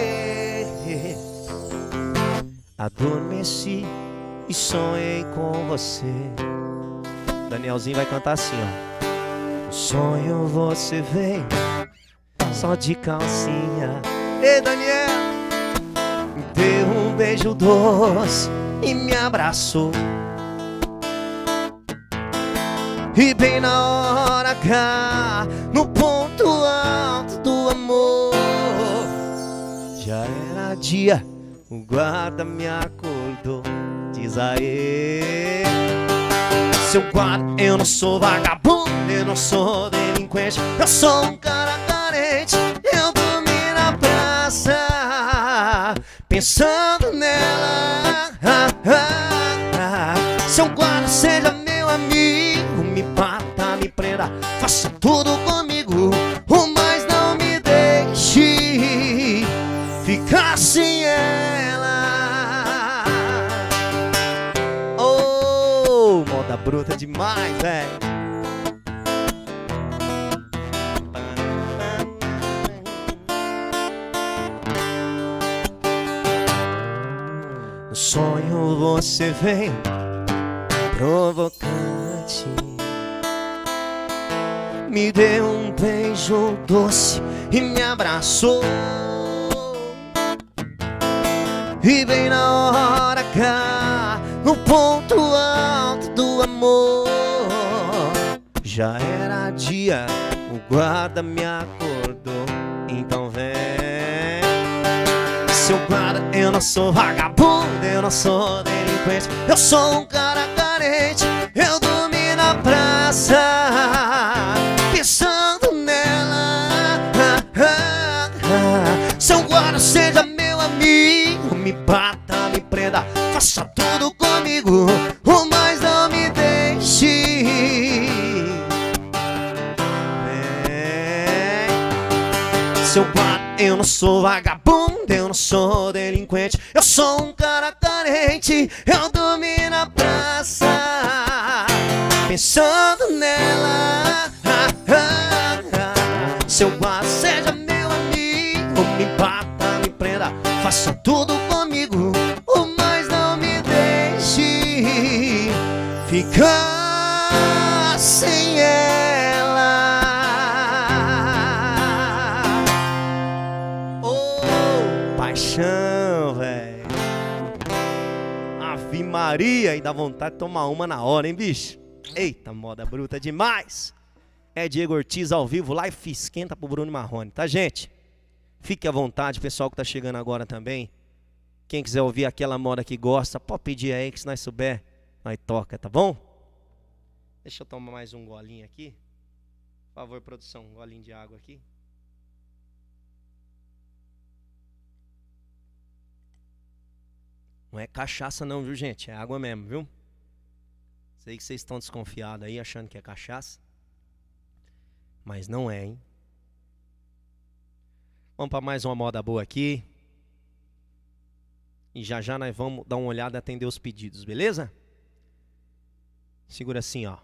Adormeci e sonhei com você. Danielzinho vai cantar assim, ó. No sonho você veio só de calcinha. Ei, Daniel! Me deu um beijo doce e me abraçou. E bem na hora H, no ponto alto do amor, já era dia, o guarda me acordou. Diz aí, seu guarda, eu não sou vagabundo, eu não sou delinquente, eu sou um cara carente. Eu dormi na praça pensando nela. ah, ah, ah. Seu guarda, seja meu amigo, me bata, me prenda, faça tudo comigo, o mais não me deixe ficar sem ela. Oh, moda bruta demais, velho. No sonho você vem provocante, me deu um beijo doce e me abraçou. E bem na hora H, no ponto alto do amor, já era dia, o guarda me acordou. Então vem, seu guarda, eu não sou vagabundo, eu não sou delinquente, eu sou um cara carente. Eu dormi na praça pensando nela. ah, ah, ah. Seu guarda, seja meu amigo, me bata, me prenda, faça tudo comigo, o mais não me deixe. Vem, seu guarda, eu não sou vagabundo, eu não sou delinquente, eu sou um cara carente. Eu dormi na praça pensando nela. ah, ah, ah. Seu guarda, seja meu amigo, me bata, me prenda, faça tudo comigo, o mais não me deixe ficar sem ela. Oh, paixão, velho. Ave Maria, e dá vontade de tomar uma na hora, hein, bicho? Eita, moda bruta demais. É Diego Ortiz ao vivo, live esquenta pro Bruno Marrone, tá, gente? Fique à vontade, pessoal que tá chegando agora também. Quem quiser ouvir aquela moda que gosta, pode pedir aí, que se nós souber, nós toca, tá bom? Deixa eu tomar mais um golinho aqui. Por favor, produção, um golinho de água aqui. Não é cachaça não, viu, gente? É água mesmo, viu? Sei que vocês estão desconfiados aí, achando que é cachaça. Mas não é, hein? Vamos para mais uma moda boa aqui. E já já nós vamos dar uma olhada e atender os pedidos, beleza? Segura assim, ó.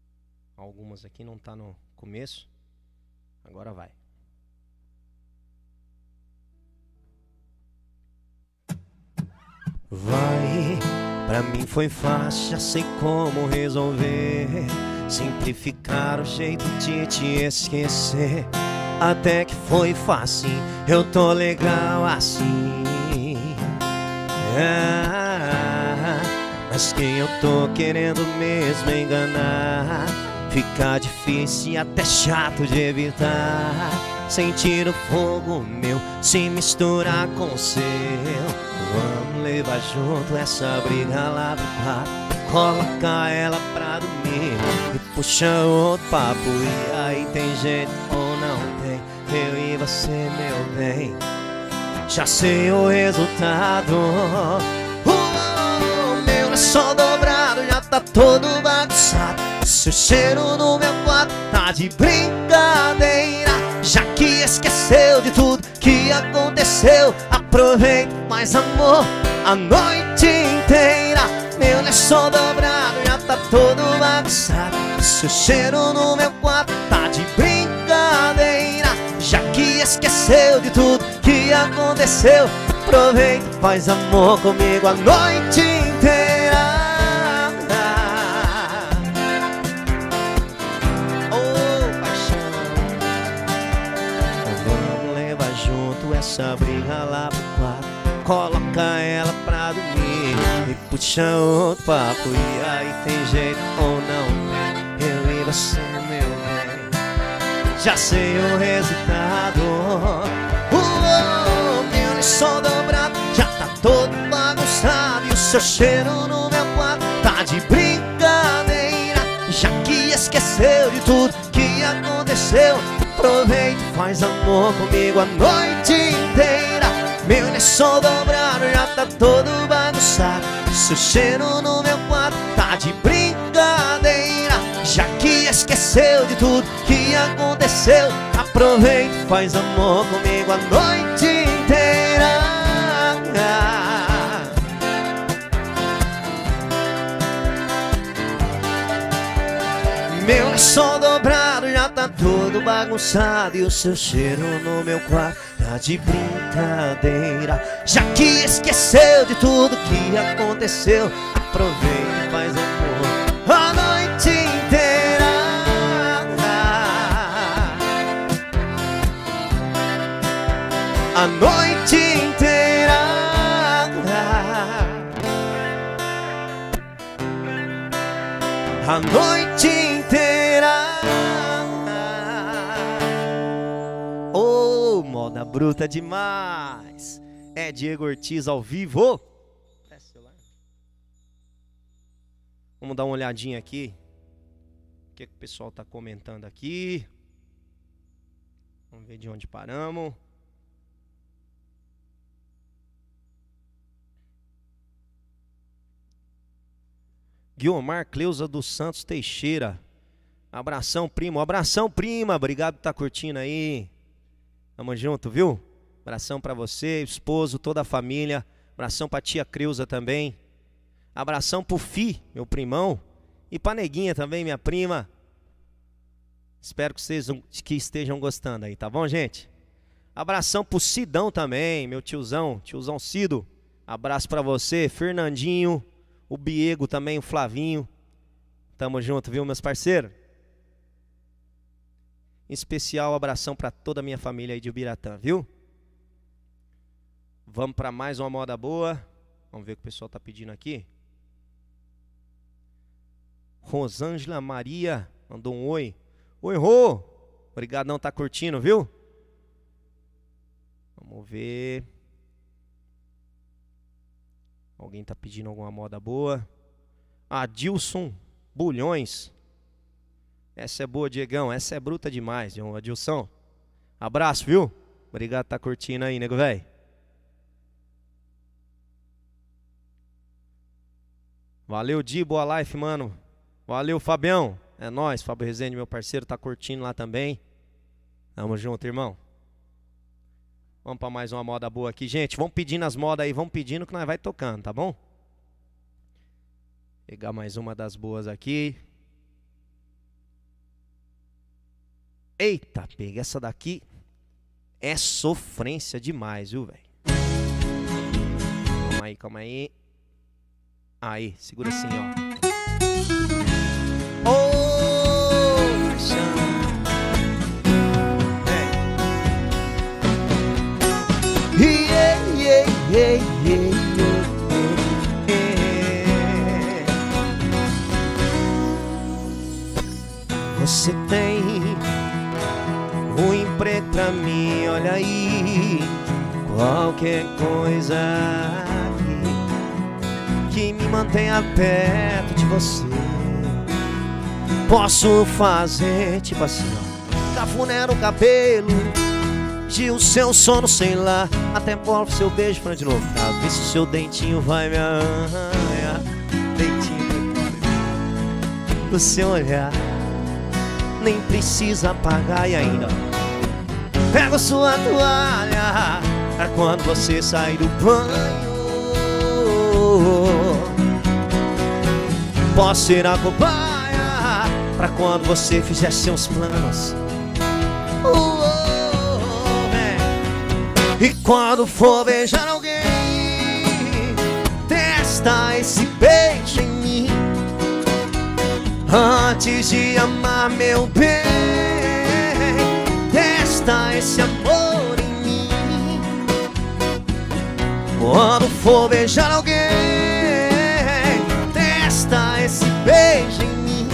Algumas aqui não tá no começo. Agora vai. Vai, pra mim foi fácil, já sei como resolver. Simplificar o jeito de te esquecer. Até que foi fácil, eu tô legal assim. Ah, mas quem eu tô querendo mesmo enganar, fica difícil e até chato de evitar. Sentir o fogo meu se misturar com o seu. Vamos levar junto essa briga lá pro quarto. Coloca ela pra dormir e puxa outro papo. E aí tem jeito ou não tem? Eu e você, meu bem, já sei o resultado. O meu lençol dobrado já tá todo bagunçado. Seu cheiro no meu quarto tá de brincadeira. Já que esqueceu de tudo que aconteceu, aproveita mais amor a noite inteira. Meu lençol dobrado já tá todo bagunçado. Seu cheiro no meu quarto tá de brincadeira. Já que esqueceu de tudo que aconteceu, aproveita e faz amor comigo a noite inteira. Oh, paixão. Vamos levar junto essa briga lá pro quarto. Coloca ela pra dormir e puxa outro papo. E aí tem jeito ou não tem? Eu e você, meu bem, já sei o resultado. Uou, meu lençol dobrado já tá todo bagunçado. E o seu cheiro no meu quarto tá de brincadeira. Já que esqueceu de tudo que aconteceu, aproveita e faz amor comigo a noite inteira. Meu lençol dobrado já tá todo bagunçado. Seu cheiro no meu quarto tá de brincadeira. Já que esqueceu de tudo que aconteceu, aproveita e faz amor comigo a noite inteira. Meu lençol dobrado já tá todo bagunçado. E o seu cheiro no meu quarto tá de brincadeira. Já que esqueceu de tudo que aconteceu, aproveita e faz amor a noite inteira. A noite inteira. A noite inteira. Oh, moda bruta demais. É Diego Ortiz ao vivo. Vamos dar uma olhadinha aqui. O que, que o pessoal tá comentando aqui? Vamos ver de onde paramos. Guiomar Cleusa dos Santos Teixeira. Abração, primo. Abração, prima. Obrigado por estar curtindo aí. Tamo junto, viu? Abração pra você, esposo, toda a família. Abração pra tia Creuza também. Abração pro Fi, meu primão. E pra Neguinha também, minha prima. Espero que vocês que estejam gostando aí, tá bom, gente? Abração pro Sidão também, meu tiozão. Tiozão Cido. Abraço pra você, Fernandinho. O Biego também, o Flavinho. Tamo junto, viu, meus parceiros? Em especial, abração pra toda a minha família aí de Ubiratã, viu? Vamos pra mais uma moda boa. Vamos ver o que o pessoal tá pedindo aqui. Rosângela Maria mandou um oi. Oi, Rô. Obrigado, não tá curtindo, viu? Vamos ver. Alguém tá pedindo alguma moda boa? Adilson Bulhões. Essa é boa, Diegão. Essa é bruta demais, Adilson. Abraço, viu? Obrigado por tá curtindo aí, nego velho. Valeu, Di, boa life, mano. Valeu, Fabião. É nóis, Fábio Rezende, meu parceiro, tá curtindo lá também. Tamo junto, irmão. Vamos pra mais uma moda boa aqui. Gente, vamos pedindo as modas aí, vamos pedindo que nós vai tocando, tá bom? Pegar mais uma das boas aqui. Eita, pega essa daqui. É sofrência demais, viu, velho? Calma aí, calma aí. Aí, segura assim, ó. Oh, paixão. É. Yeah, yeah, yeah, yeah, yeah. Você tem um emprego pra mim, olha aí. Qualquer coisa que me mantenha perto de você, posso fazer tipo assim, ó. Cafuné no cabelo, de o seu sono, sei lá, até pôr o seu beijo pra de novo, pra ver se o seu dentinho vai me arranhar. Dentinho do seu olhar, nem precisa apagar. E ainda pego sua toalha pra quando você sair do banho, posso ser a cobaia pra quando você fizer seus planos. uh, oh, é. E quando for beijar alguém, testa esse beijo em mim antes de amar, meu bem. Testa esse amor em mim. Quando for beijar alguém, testa esse beijo em mim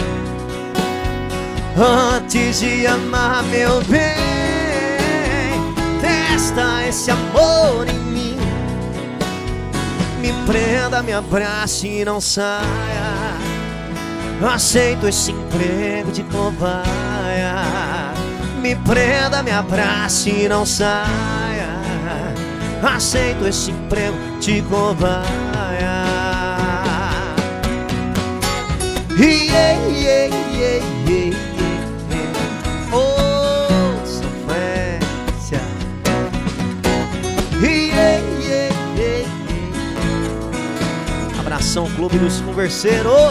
antes de amar, meu bem. Testa esse amor em mim. Me prenda, me abrace e não saia. Aceito esse emprego de cobaia. Me prenda, me abrace e não saia. Aceito esse emprego de cobaia. Yeah, yeah, yeah, yeah, yeah. Oh, sofrência. Yeah, yeah, yeah, yeah. Abração, Clube dos Converseiros.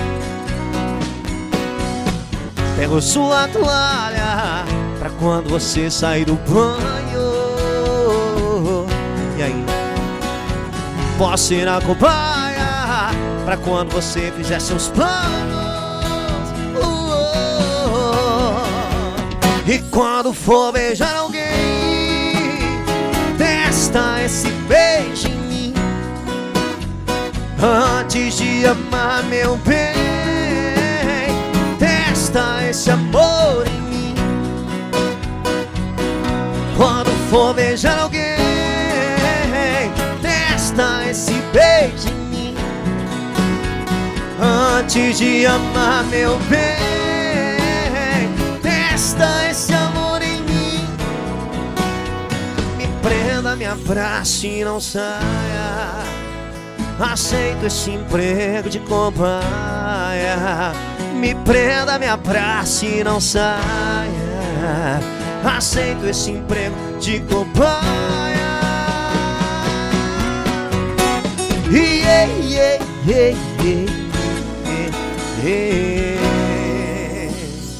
Pego sua toalha pra quando você sair do banho. E aí, posso ser a cobaia pra quando você fizer seus planos. uh, oh, oh. E quando for beijar alguém, testa esse beijo em mim antes de amar, meu bem. Testa esse amor em mim. Quando for beijar alguém, testa esse beijo em mim antes de amar, meu bem. Testa esse amor em mim. Me prenda, me abrace e não saia. Aceito esse emprego de cobaia. Me prenda, me abrace e não saia. Aceito esse emprego de cobaia. Yeah, yeah, yeah, yeah, yeah.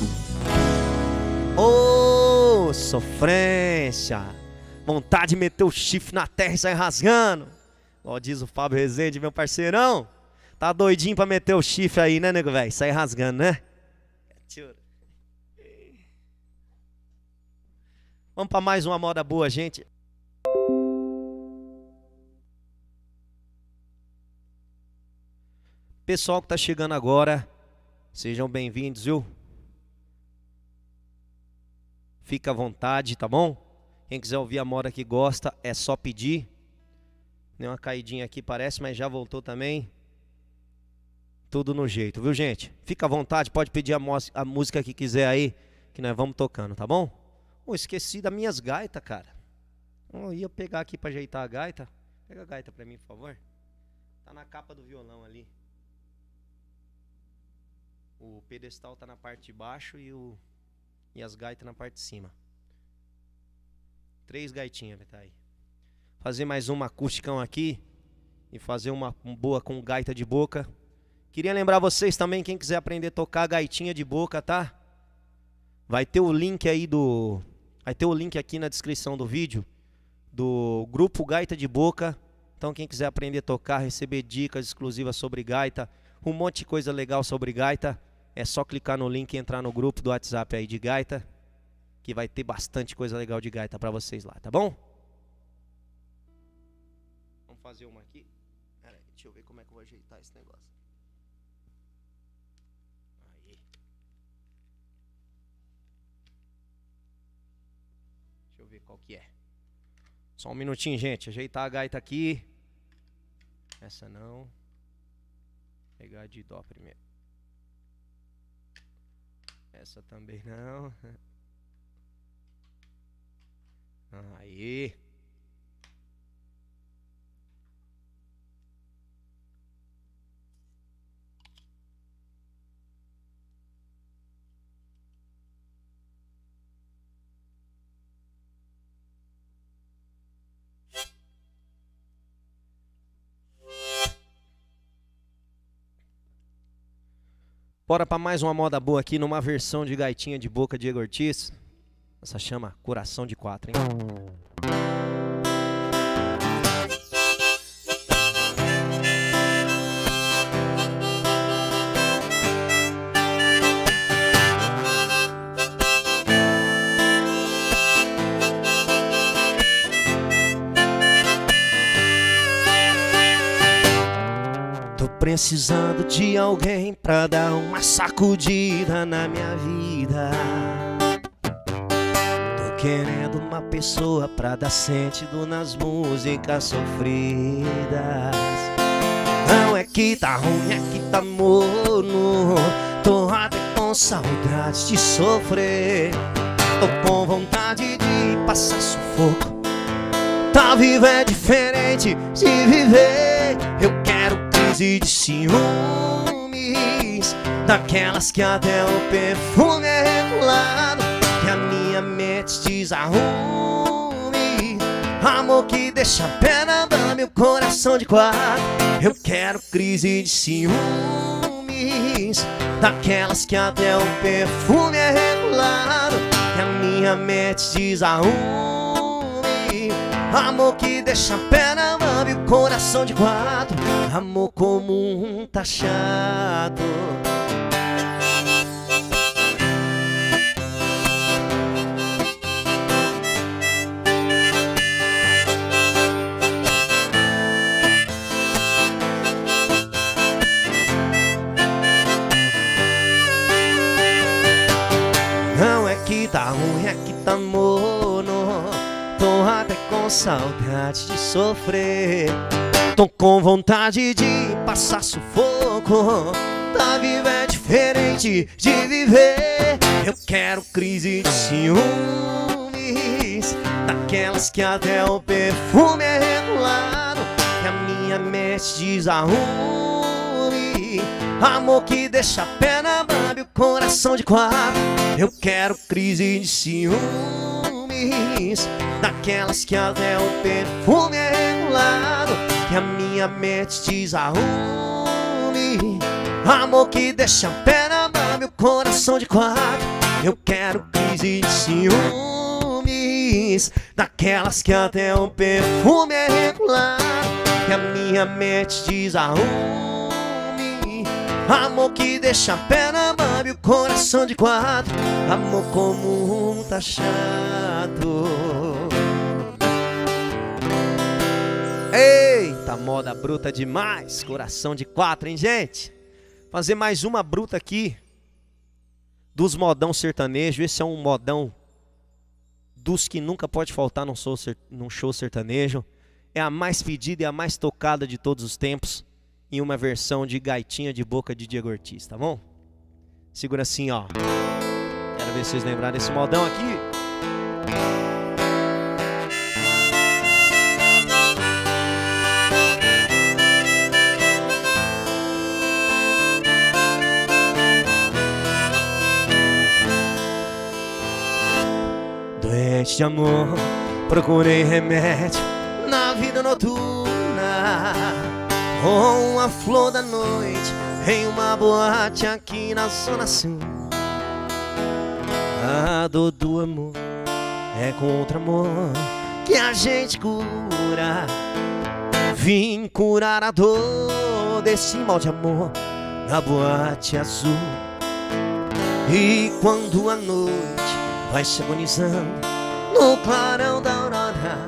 Oh, sofrência. Vontade de meter o chifre na terra e sair rasgando. Ó, diz o Fábio Rezende, meu parceirão. Tá doidinho pra meter o chifre aí, né, nego velho? Sair rasgando, né? Vamos pra mais uma moda boa, gente. Pessoal que tá chegando agora, sejam bem-vindos, viu? Fica à vontade, tá bom? Quem quiser ouvir a moda que gosta, é só pedir. Deu uma caidinha aqui, parece, mas já voltou também. Tudo no jeito, viu, gente? Fica à vontade, pode pedir a, a música que quiser aí, que nós vamos tocando, tá bom? Oh, esqueci das minhas gaitas, cara. Eu ia pegar aqui pra ajeitar a gaita. Pega a gaita pra mim, por favor. Tá na capa do violão ali. O pedestal tá na parte de baixo e, o, e as gaitas na parte de cima. Três gaitinhas vai tá aí. Fazer mais uma acústicão aqui. E fazer uma boa com gaita de boca. Queria lembrar vocês também, quem quiser aprender a tocar gaitinha de boca, tá? Vai ter o link aí do... Vai ter o link aqui na descrição do vídeo. Do grupo Gaita de Boca. Então quem quiser aprender a tocar, receber dicas exclusivas sobre gaita, um monte de coisa legal sobre gaita, é só clicar no link e entrar no grupo do WhatsApp aí de gaita, que vai ter bastante coisa legal de gaita pra vocês lá, tá bom? Vamos fazer uma aqui. Pera aí, deixa eu ver como é que eu vou ajeitar esse negócio. Aí. Deixa eu ver qual que é. Só um minutinho, gente. Ajeitar a gaita aqui. Essa não. Pegar de dó primeiro. Essa também não. Aí. Bora para mais uma moda boa aqui, numa versão de gaitinha de boca de Diego Ortiz. Essa chama Coração de Quatro, hein? Tô precisando de alguém pra dar uma sacudida na minha vida. Tô querendo uma pessoa pra dar sentido nas músicas sofridas. Não é que tá ruim, é que tá morno. Tô até com saudade de sofrer. Tô com vontade de passar sufoco. Tá vivo é diferente de viver. Eu quero crise de ciúmes, daquelas que até o perfume é regulado, que a minha mente desarrume. Amor que deixa a pena dar meu coração de quatro. Eu quero crise de ciúmes, daquelas que até o perfume é regulado, que a minha mente desarrume. Amor que deixa a pena e o coração de quatro. Amor comum tá chato. Não é que tá ruim, é que tá mono. Tô até com saudade de sofrer. Tô com vontade de passar sufoco. Tá vivo é diferente de viver. Eu quero crise de ciúmes, daquelas que até o perfume é regulado, que a minha mente desarrume. Amor que deixa a pena babe o coração de quatro. Eu quero crise de ciúmes, daquelas que até o perfume é regulado, que a minha mente desarrume. Amor que deixa a pena babe o coração de quatro. Eu quero crise de ciúmes, daquelas que até o perfume é regulado, que a minha mente desarrume. Amor que deixa a pena babe o coração de quatro. Amor comum tá chato. Eita, moda bruta demais. Coração de quatro, hein, gente? Fazer mais uma bruta aqui dos modão sertanejo. Esse é um modão dos que nunca pode faltar num show, num show sertanejo. É a mais pedida e a mais tocada de todos os tempos, em uma versão de gaitinha de boca de Diego Ortiz, tá bom? Segura assim, ó. Quero ver se vocês lembraram desse modão aqui. Doente de amor, procurei remédio na vida noturna, com a flor da noite em uma boate aqui na Zona Sul. A dor do amor é com outro amor que a gente cura. vim curar a dor desse mal de amor na boate azul. E quando a noite vai se agonizando no clarão da aurora,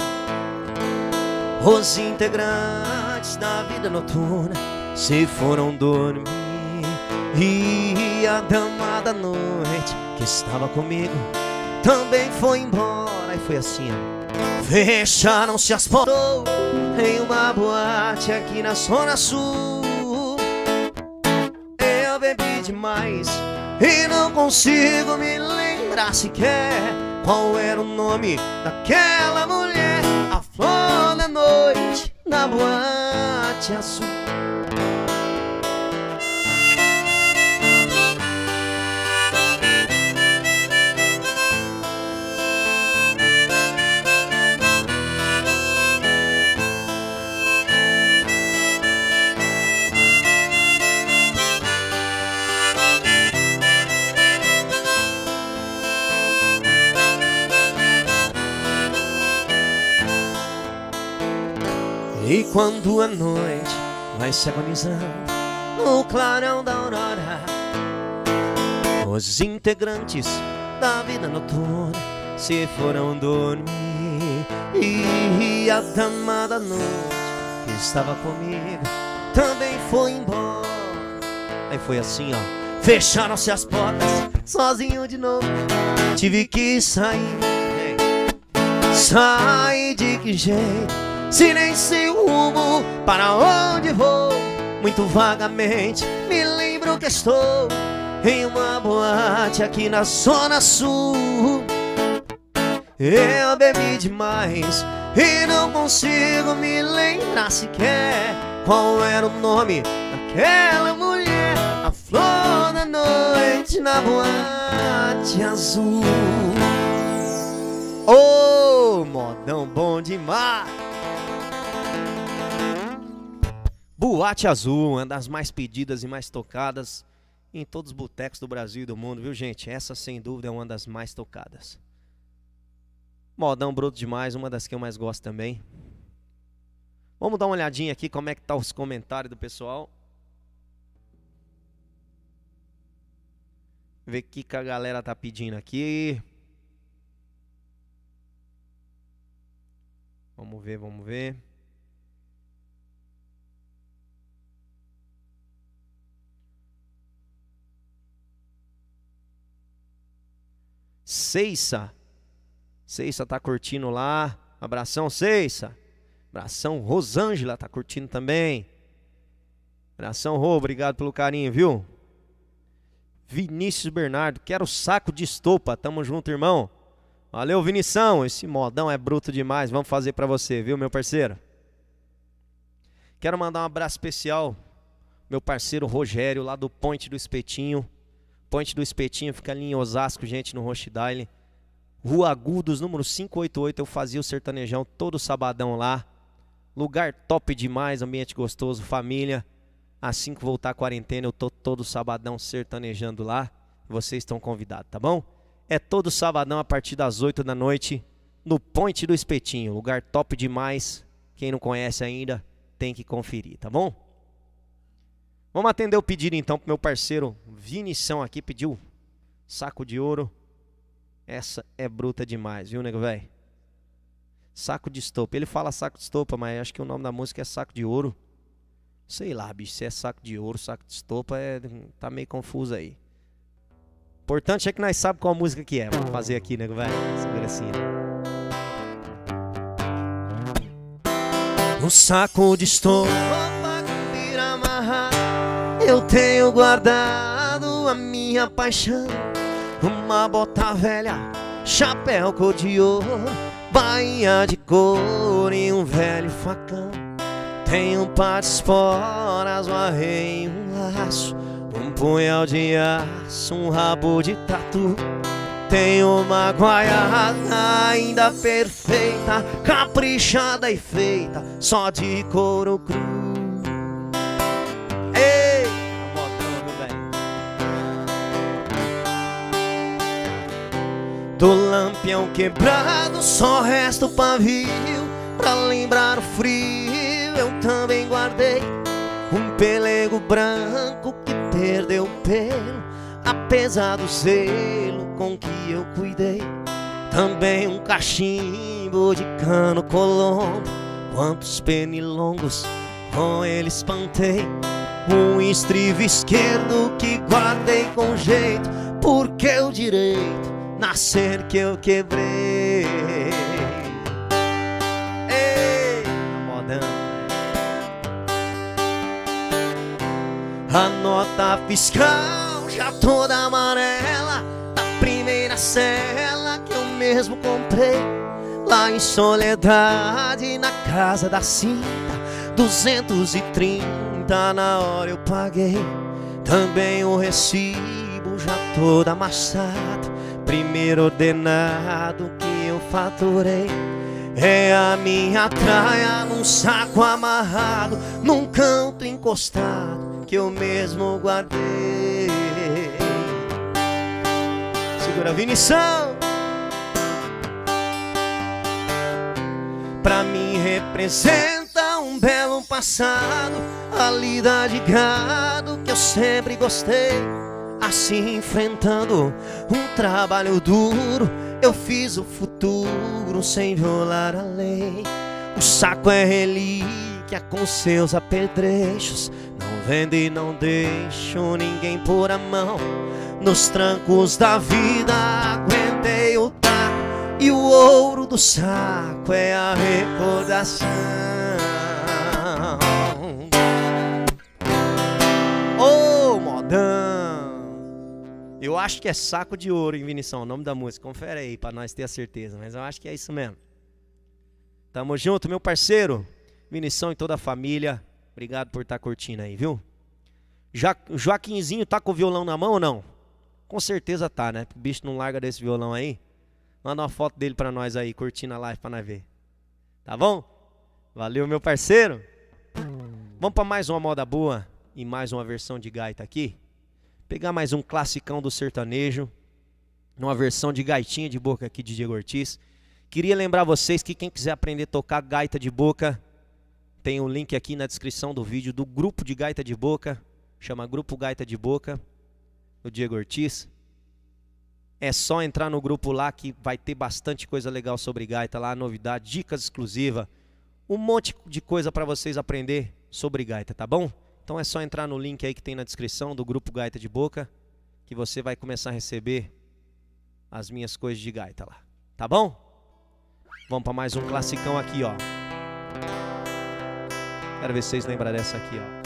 os integrantes da vida noturna se foram dormir. E a dama da noite que estava comigo também foi embora. E foi assim, ó. Fecharam-se as portas em uma boate aqui na Zona Sul. Eu bebi demais e não consigo me lembrar sequer qual era o nome daquela mulher. A flor da noite na boate azul. E quando a noite vai se agonizando no clarão da aurora, os integrantes da vida noturna se foram dormir. E a dama da noite que estava comigo também foi embora. Aí foi assim, ó. Fecharam-se as portas, sozinho de novo tive que sair. Sair de que jeito? Se nem sei o rumo para onde vou, muito vagamente me lembro que estou em uma boate aqui na Zona Sul. Eu bebi demais e não consigo me lembrar sequer qual era o nome daquela mulher. A flor da noite na boate azul. Ô, oh, modão bom demais! Boate Azul, uma das mais pedidas e mais tocadas em todos os botecos do Brasil e do mundo, viu, gente? Essa, sem dúvida, é uma das mais tocadas. Modão bruto demais, uma das que eu mais gosto também. Vamos dar uma olhadinha aqui como é que tá os comentários do pessoal. Ver o que, que a galera tá pedindo aqui. Vamos ver, vamos ver. Ceissa, Ceissa tá curtindo lá. Abração, Ceissa. Abração, Rosângela tá curtindo também. Abração, Rô, obrigado pelo carinho, viu? Vinícius Bernardo, quero saco de estopa. Tamo junto, irmão. Valeu, Vinição. Esse modão é bruto demais. Vamos fazer pra você, viu, meu parceiro? Quero mandar um abraço especial meu parceiro Rogério, lá do Ponte do Espetinho. Ponte do Espetinho fica ali em Osasco, gente, no Rochdale. Rua Agudos, número quinhentos e oitenta e oito. Eu fazia o sertanejão todo sabadão lá. Lugar top demais, ambiente gostoso, família. Assim que voltar a quarentena, eu tô todo sabadão sertanejando lá. Vocês estão convidados, tá bom? É todo sabadão a partir das oito da noite no Ponte do Espetinho. Lugar top demais. Quem não conhece ainda tem que conferir, tá bom? Vamos atender o pedido então pro meu parceiro Vinição aqui. Pediu saco de ouro. Essa é bruta demais, viu, nego velho? Saco de estopa. Ele fala saco de estopa, mas acho que o nome da música é saco de ouro. Sei lá, bicho, se é saco de ouro, saco de estopa, é, tá meio confuso aí. Importante é que nós sabemos qual música que é. Vamos fazer aqui, nego velho. Segura assim, ó. Um saco de estopa eu tenho guardado a minha paixão. Uma bota velha, chapéu cor de ouro, bainha de couro e um velho facão. Tem um par de esporas, um arreio, um laço, um punhal de aço, um rabo de tatu. Tem uma guaiana ainda perfeita, caprichada e feita só de couro cru. Ei, do lampião quebrado só resta o pavio pra lembrar o frio eu também guardei um pelego branco que perdeu pelo, apesar do zelo com que eu cuidei. Também um cachimbo de cano colombo, quantos pernilongos com ele espantei. Um estribo esquerdo que guardei com jeito, porque o direito nascer que eu quebrei. Ei, modão. A nota fiscal já toda amarela, da primeira cela que eu mesmo comprei lá em Soledade, na casa da Cinta. Duzentos e trinta na hora eu paguei. Também o recibo já todo amassado, primeiro ordenado que eu faturei. É a minha traia num saco amarrado, num canto encostado que eu mesmo guardei. Segura a Vinição. Pra mim representa um belo passado, a lida de gado que eu sempre gostei. Assim enfrentando um trabalho duro, eu fiz o futuro sem violar a lei. O saco é relíquia com seus apetrechos, não vendo e não deixo ninguém pôr a mão. Nos trancos da vida aguentei o taco, e o ouro do saco é a recordação. Ô, modão! Eu acho que é Saco de Ouro, em Vinição, o nome da música. Confere aí pra nós ter a certeza, mas eu acho que é isso mesmo. Tamo junto, meu parceiro. Vinição e toda a família. Obrigado por estar curtindo aí, viu? Já, Joaquinzinho tá com o violão na mão ou não? Com certeza tá, né? O bicho não larga desse violão aí. Manda uma foto dele pra nós aí, curtindo a live pra nós ver. Tá bom? Valeu, meu parceiro. Vamos pra mais uma moda boa e mais uma versão de gaita aqui. Pegar mais um classicão do sertanejo, numa versão de gaitinha de boca aqui de Diego Ortiz. Queria lembrar vocês que quem quiser aprender a tocar gaita de boca, tem um link aqui na descrição do vídeo do grupo de gaita de boca. Chama Grupo Gaita de Boca, do Diego Ortiz. É só entrar no grupo lá que vai ter bastante coisa legal sobre gaita lá, novidade, dicas exclusivas, um monte de coisa para vocês aprender sobre gaita, tá bom? Então é só entrar no link aí que tem na descrição do grupo Gaita de Boca, que você vai começar a receber as minhas coisas de gaita lá, tá bom? Vamos para mais um classicão aqui, ó. Quero ver se vocês lembram dessa aqui, ó.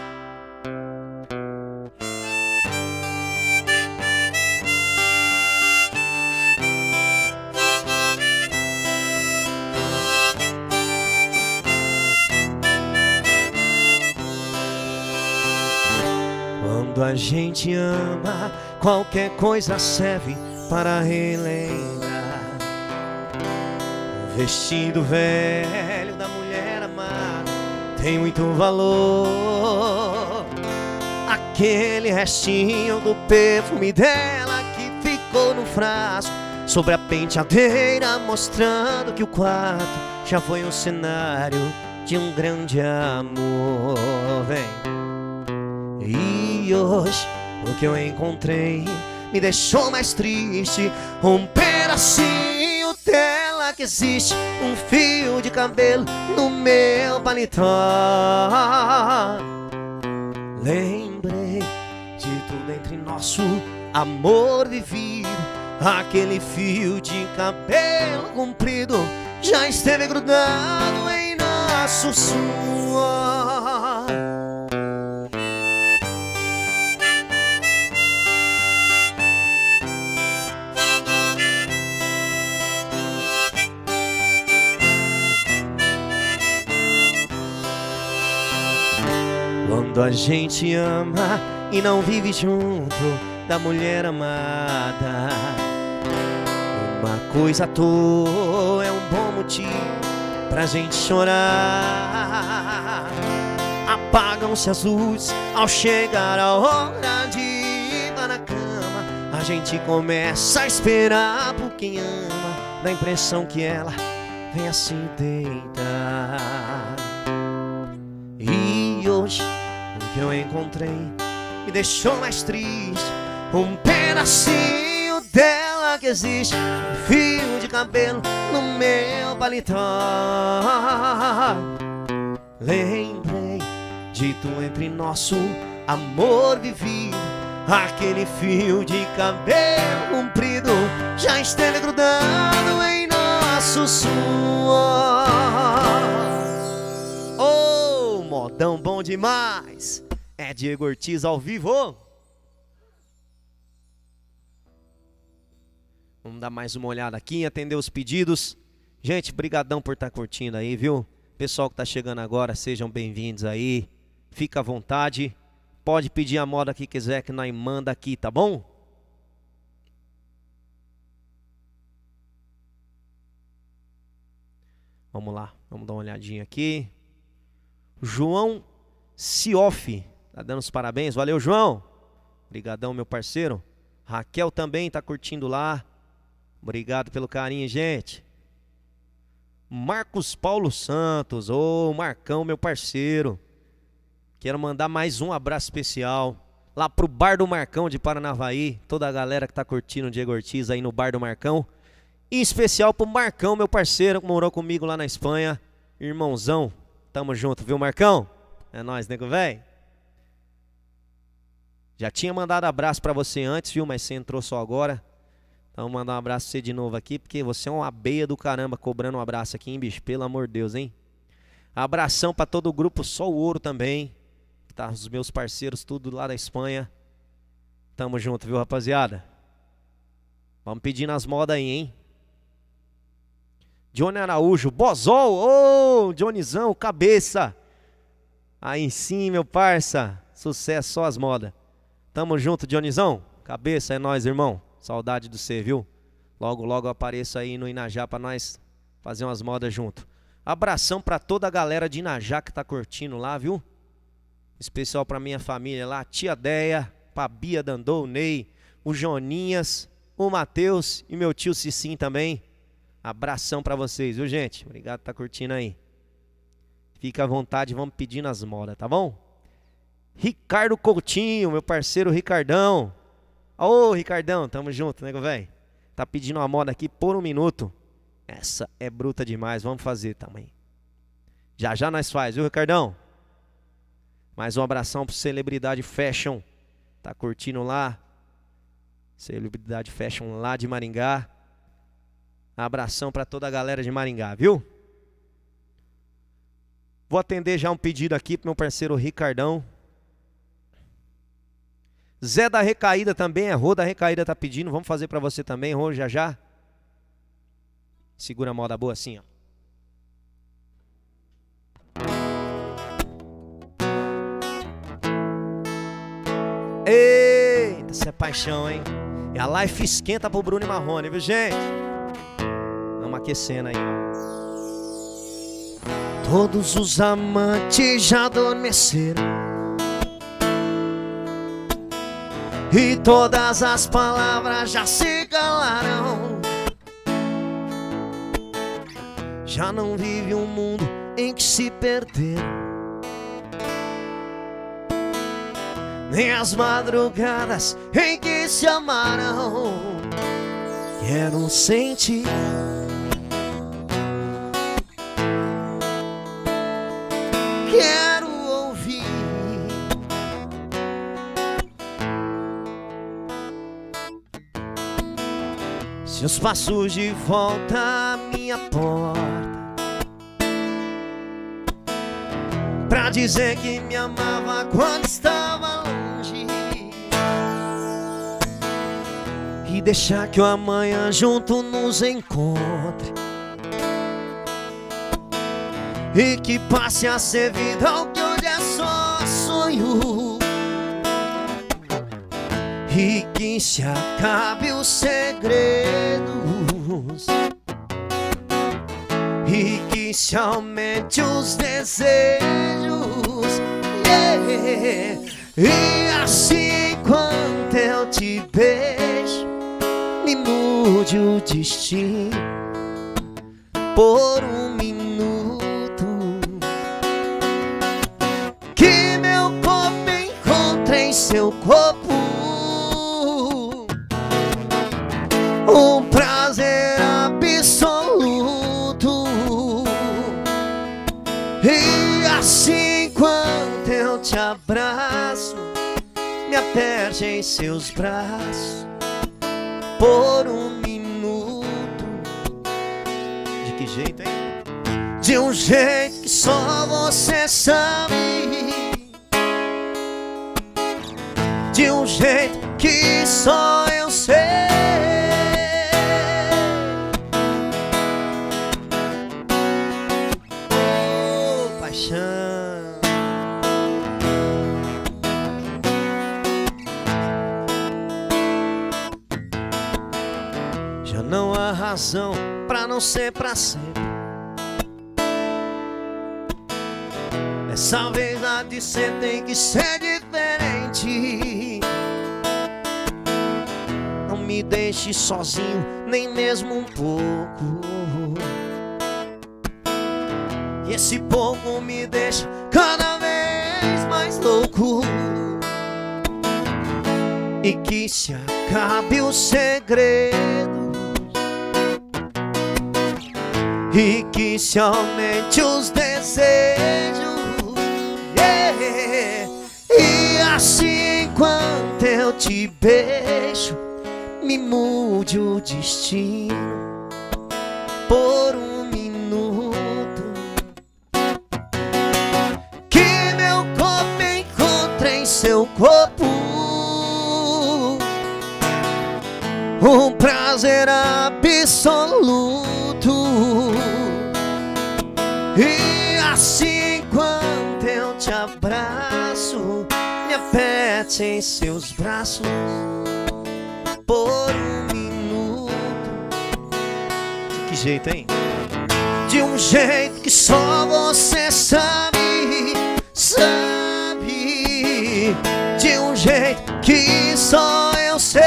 Quando a gente ama, qualquer coisa serve para relembrar. O vestido velho da mulher amada tem muito valor. Aquele restinho do perfume dela que ficou no frasco sobre a penteadeira, mostrando que o quarto já foi um cenário de um grande amor. Vem. E hoje o que eu encontrei me deixou mais triste. Um pedacinho dela que existe, um fio de cabelo no meu paletó. Lembrei de tudo entre nosso amor vivido. Aquele fio de cabelo comprido já esteve grudado em nosso suor. Quando a gente ama e não vive junto da mulher amada, uma coisa à toa é um bom motivo pra gente chorar. Apagam-se as luzes ao chegar a hora de ir para a cama. A gente começa a esperar por quem ama, dá a impressão que ela vem assim deitar. hoje o que eu encontrei me deixou mais triste. Um pedacinho dela que existe, um fio de cabelo no meu paletó. Lembrei de tu entre nosso amor vivido, aquele fio de cabelo comprido já esteve grudado em nosso suor. Oh, modão bom demais! É Diego Ortiz ao vivo. Vamos dar mais uma olhada aqui, atender os pedidos. Gente, brigadão por estar curtindo aí, viu? Pessoal que tá chegando agora, sejam bem-vindos aí. Fica à vontade. Pode pedir a moda que quiser que nós manda aqui, tá bom? Vamos lá, vamos dar uma olhadinha aqui. João Cioff tá dando os parabéns. Valeu, João. Obrigadão, meu parceiro. Raquel também tá curtindo lá. Obrigado pelo carinho, gente. Marcos Paulo Santos. Ô, Marcão, meu parceiro. Quero mandar mais um abraço especial lá pro Bar do Marcão de Paranavaí. Toda a galera que tá curtindo o Diego Ortiz aí no Bar do Marcão. Em especial pro Marcão, meu parceiro, que morou comigo lá na Espanha. Irmãozão, tamo junto, viu, Marcão? É nóis, nego velho. Já tinha mandado abraço pra você antes, viu? Mas você entrou só agora. Então vou mandar um abraço pra você de novo aqui, porque você é uma abeia do caramba cobrando um abraço aqui, hein, bicho? Pelo amor de Deus, hein? Abração pra todo o grupo Só o Ouro também. Tá, os meus parceiros, tudo lá da Espanha. Tamo junto, viu, rapaziada? Vamos pedindo as modas aí, hein? Johnny Araújo, Bozol, ô, oh, Johnnyzão, cabeça. Aí sim, meu parça. Sucesso, só as modas. Tamo junto, Johnnyzão. Cabeça, é nóis, irmão. Saudade do você, viu? Logo, logo eu apareço aí no Inajá pra nós fazer umas modas junto. Abração pra toda a galera de Inajá que tá curtindo lá, viu? Especial pra minha família lá, tia Deia, pra Bia Dandô, o Ney, o Joninhas, o Matheus e meu tio Cicim também. Abração pra vocês, viu, gente? Obrigado por tá curtindo aí. Fica à vontade, vamos pedindo as modas, tá bom? Ricardo Coutinho, meu parceiro Ricardão. Ô, Ricardão, tamo junto, nego velho. Tá pedindo uma moda aqui por um minuto. Essa é bruta demais, vamos fazer também. Já já nós faz, viu, Ricardão? Mais um abração pro Celebridade Fashion. Tá curtindo lá? Celebridade Fashion lá de Maringá. Abração pra toda a galera de Maringá, viu? Vou atender já um pedido aqui pro meu parceiro Ricardão. Zé da Recaída também, é Rô da Recaída tá pedindo. Vamos fazer pra você também, Rô, já já. Segura a moda boa assim, ó. Eita, isso é paixão, hein? E a life esquenta pro Bruno e Marrone, viu, gente? Vamos aquecendo aí, ó. Todos os amantes já adormeceram e todas as palavras já se calaram. Já não vive um mundo em que se perderam, nem as madrugadas em que se amaram. Quero sentir, quero ouvir seus passos de volta à minha porta, pra dizer que me amava quando estava longe, e deixar que o amanhã junto nos encontre, e que passe a ser vida o que hoje é só sonho, e que se acabe os segredos, e que se aumente os desejos, yeah. E assim enquanto eu te beijo, me mude o destino por um minuto. que meu corpo encontre em seu corpo um prazer absoluto. E assim quando eu te abraço, me aperte em seus braços por um minuto. De que jeito, hein? De um jeito que só você sabe, de um jeito que só eu sei. Oh, paixão. Já não há razão pra não ser pra sempre. Dessa vez a de ser tem que ser diferente. Não me deixe sozinho, nem mesmo um pouco. E esse pouco me deixa cada vez mais louco. E que se acabe o segredo, e que se aumente os desejos. E assim enquanto eu te beijo, me mude o destino por um minuto. Que meu corpo encontre em seu corpo um prazer absoluto. E assim enquanto eu te abraço, me aperte em seus braços por um minuto. De que jeito, hein? De um jeito que só você sabe, sabe. De um jeito que só eu sei.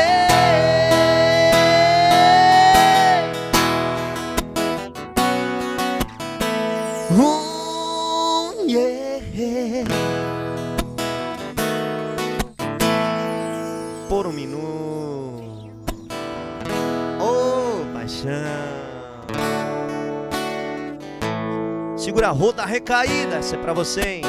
Uh, yeah. Por um minuto. Oh, paixão. Segura a roda recaída, essa é pra você, hein?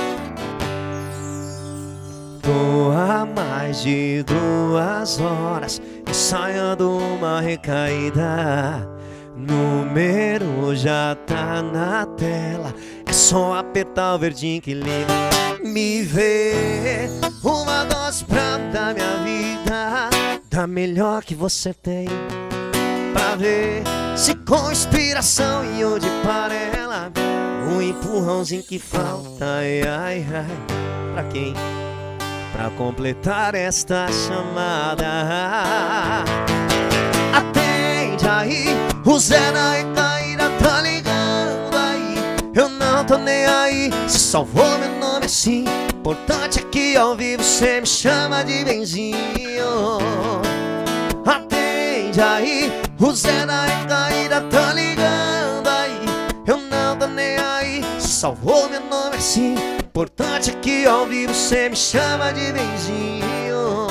Tô há mais de duas horas ensaiando uma recaída. Número já tá na tela, é só apertar o verdinho que liga. Me vê uma dose pra dar minha vida, da melhor que você tem, pra ver se com inspiração e onde para ela, um empurrãozinho que falta. Ai, ai, ai. Pra quem? Pra completar esta chamada. Atende aí, o Zé na recaída tá ligando aí. Eu não tô nem aí, se salvou meu nome assim. Importante é que ao vivo cê me chama de benzinho. Atende aí, o Zé na recaída tá ligando aí. Eu não tô nem aí, se salvou meu nome assim. Importante é que ao vivo cê me chama de benzinho.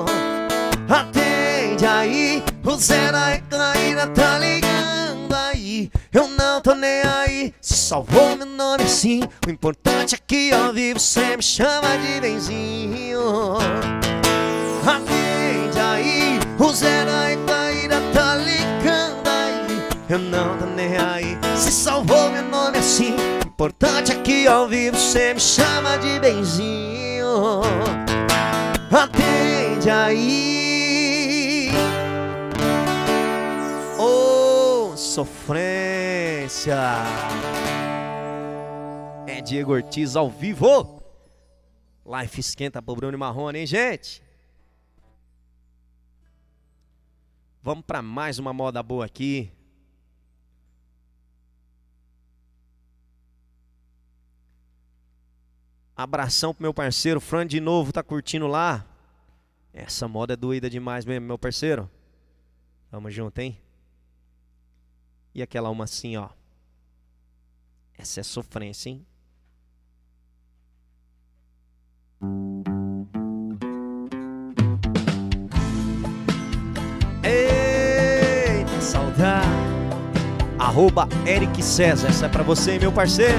Atende aí, o Zé na recaída tá ligando aí. Eu não tô nem aí, se salvou meu nome assim. O importante é que ao vivo cê me chama de benzinho. Atende aí, o Zé na recaída tá ligando aí. Eu não tô nem aí, se salvou meu nome assim. O importante é que ao vivo cê me chama de benzinho. Atende aí. Oh, sofrência. É Diego Ortiz ao vivo. Life esquenta pro Bruno e Marrone, hein, gente? Vamos pra mais uma moda boa aqui. Abração pro meu parceiro Fran de novo, tá curtindo lá? Essa moda é doída demais mesmo, meu parceiro. Tamo junto, hein? E aquela uma assim, ó. Essa é sofrência, hein? arroba Eric César. Essa é pra você, meu parceiro.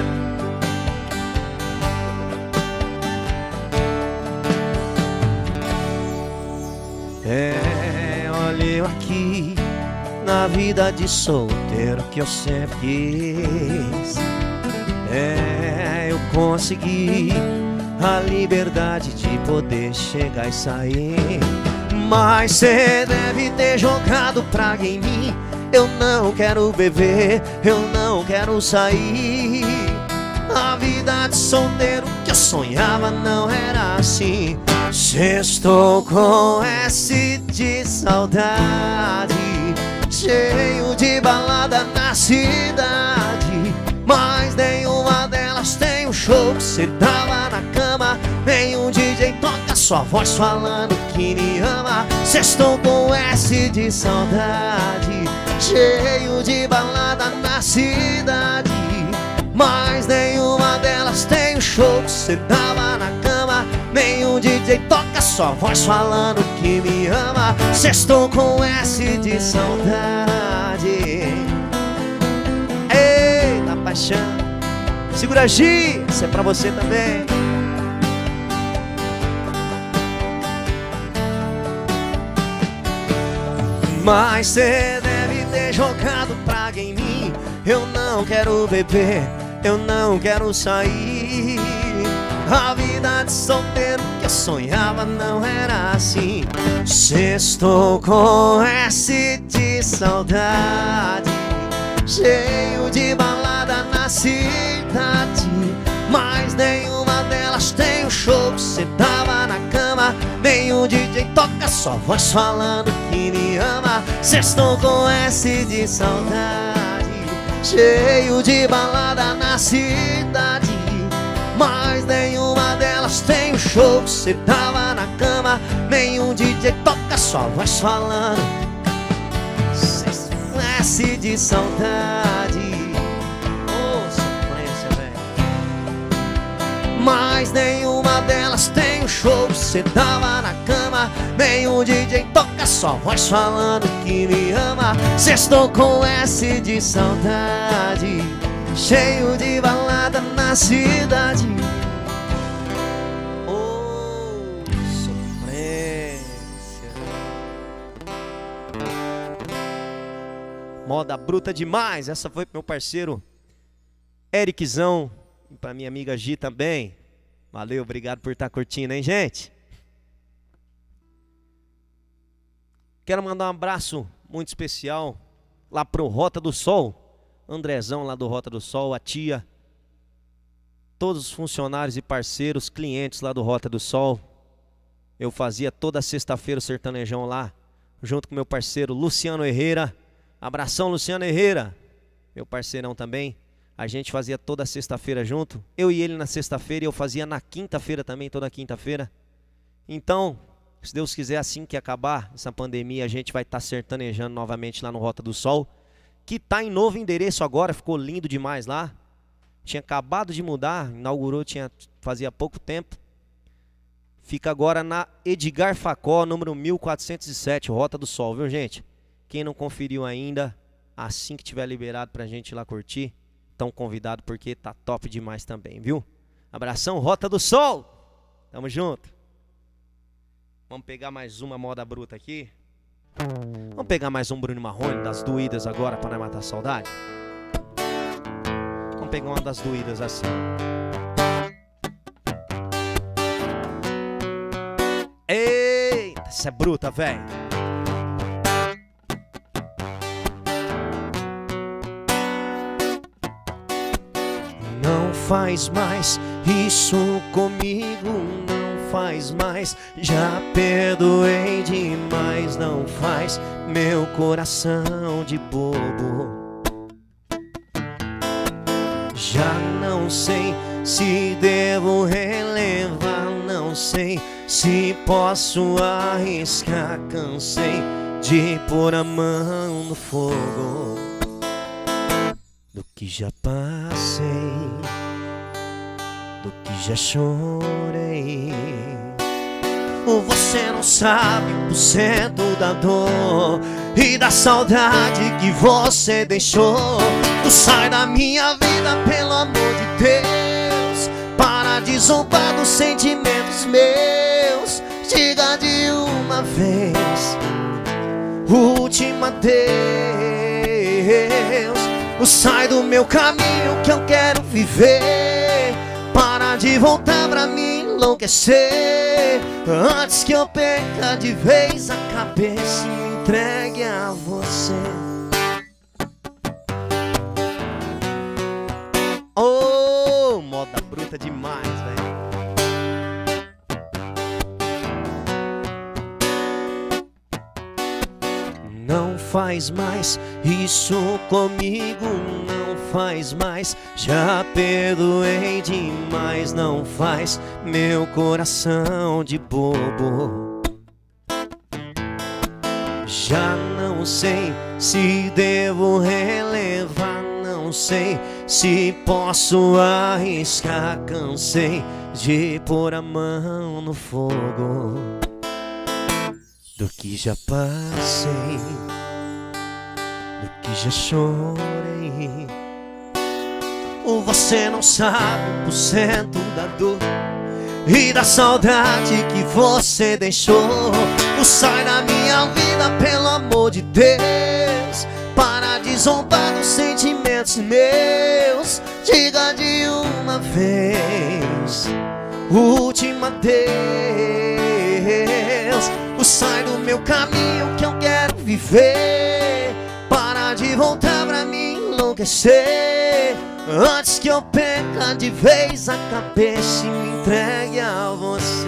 É, olha eu aqui na vida de solteiro que eu sempre quis. É, eu consegui a liberdade de poder chegar e sair. Mas cê deve ter jogado praga em mim. Eu não quero beber, eu não quero sair. A vida de solteiro que eu sonhava não era assim. Cê estou com S de saudade, cheio de balada na cidade. Mas nenhuma delas tem um show que cê dava na cama. Nenhum D J toca sua voz falando que me ama. Cê estou com S de saudade, cheio de balada na cidade. Mas nenhuma delas tem um show que cê dava na cama. Nenhum D J toca sua voz falando que me ama. Cê estou com S de saudade. Eita paixão. Segura G, isso é pra você também. Mas cê deve ter jogado praga em mim. Eu não quero beber, eu não quero sair. A vida de solteiro que eu sonhava não era assim. Cê estou com S de saudade, cheio de balada na cidade. Mas nenhuma delas tem um show que cê dava na cama. Nenhum D J toca sua voz falando que me ama. Cê estou com S de saudade, cheio de balada na cidade. Mas nenhuma delas tem um show que cê dava na cama. Nenhum D J toca sua voz falando. Cê estou com S de saudade. Oh, sofrência, velho. Mas nenhuma delas tem um show que cê dava na cama. Nenhum D J toca sua voz falando que me ama. Cê estou com S de saudade, cheio de balada na cidade. Oh, sofrência. Moda bruta demais. Essa foi pro meu parceiro Ericzão e pra minha amiga Gi também. Valeu, obrigado por estar curtindo, hein, gente? Quero mandar um abraço muito especial lá pro Rota do Sol. Andrezão lá do Rota do Sol, a tia, todos os funcionários e parceiros, clientes lá do Rota do Sol. Eu fazia toda sexta-feira o sertanejão lá, junto com meu parceiro Luciano Herrera. Abração, Luciano Herrera, meu parceirão também. A gente fazia toda sexta-feira junto, eu e ele na sexta-feira, e eu fazia na quinta-feira também, toda quinta-feira. Então, se Deus quiser, assim que acabar essa pandemia, a gente vai estar sertanejando novamente lá no Rota do Sol, que tá em novo endereço agora, ficou lindo demais lá. Tinha acabado de mudar, inaugurou, tinha, fazia pouco tempo. Fica agora na Edgar Facó, número mil quatrocentos e sete, Rota do Sol, viu, gente? Quem não conferiu ainda, assim que tiver liberado pra gente ir lá curtir, tão convidado porque tá top demais também, viu? Abração, Rota do Sol! Tamo junto. Vamos pegar mais uma moda bruta aqui. Vamos pegar mais um Bruno Marrone das doídas agora para não matar a saudade. Vamos pegar uma das doídas assim. Eita, essa é bruta, velho. Não faz mais isso comigo, não faz mais. Já perdoei demais, não faz meu coração de bobo. Já não sei se devo relevar, não sei se posso arriscar. Cansei de pôr a mão no fogo do que já passei, do que já chorei. Você não sabe o porcento da dor e da saudade que você deixou. Tu sai da minha vida, pelo amor de Deus. Para de zombar dos sentimentos meus. Diga de uma vez, última Deus. Sai do meu caminho que eu quero viver. Para de voltar pra me enlouquecer. Antes que eu perca de vez a cabeça e me entregue a você. Oh, moda bruta demais, velho. Não faz mais isso comigo, não faz mais. Já perdoei demais, não faz meu coração de bobo. Já não sei se devo relevar, não sei se posso arriscar. Cansei de pôr a mão no fogo do que já passei, do que já chorei. Você não sabe o porcento da dor e da saudade que você deixou. Sai da minha vida, pelo amor de Deus. Para de zombar dos sentimentos meus. Diga de uma vez, última Deus. Sai do meu caminho que eu quero viver. Para de voltar pra me enlouquecer. Antes que eu perca de vez a cabeça e me entregue a você.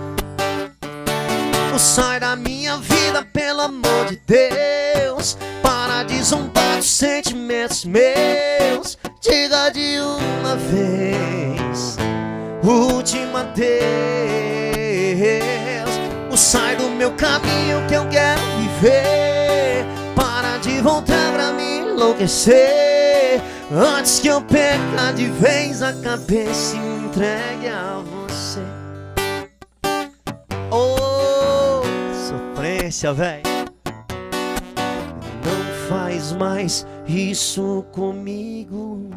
Sai da minha vida, pelo amor de Deus. Para de zombar dos sentimentos meus. Diga de uma vez, última Deus. Sai do meu caminho que eu quero viver. Para de voltar pra me enlouquecer. Antes que eu perca de vez a cabeça e me entregue a você. Oh, sofrência, véi. Não faz mais isso comigo.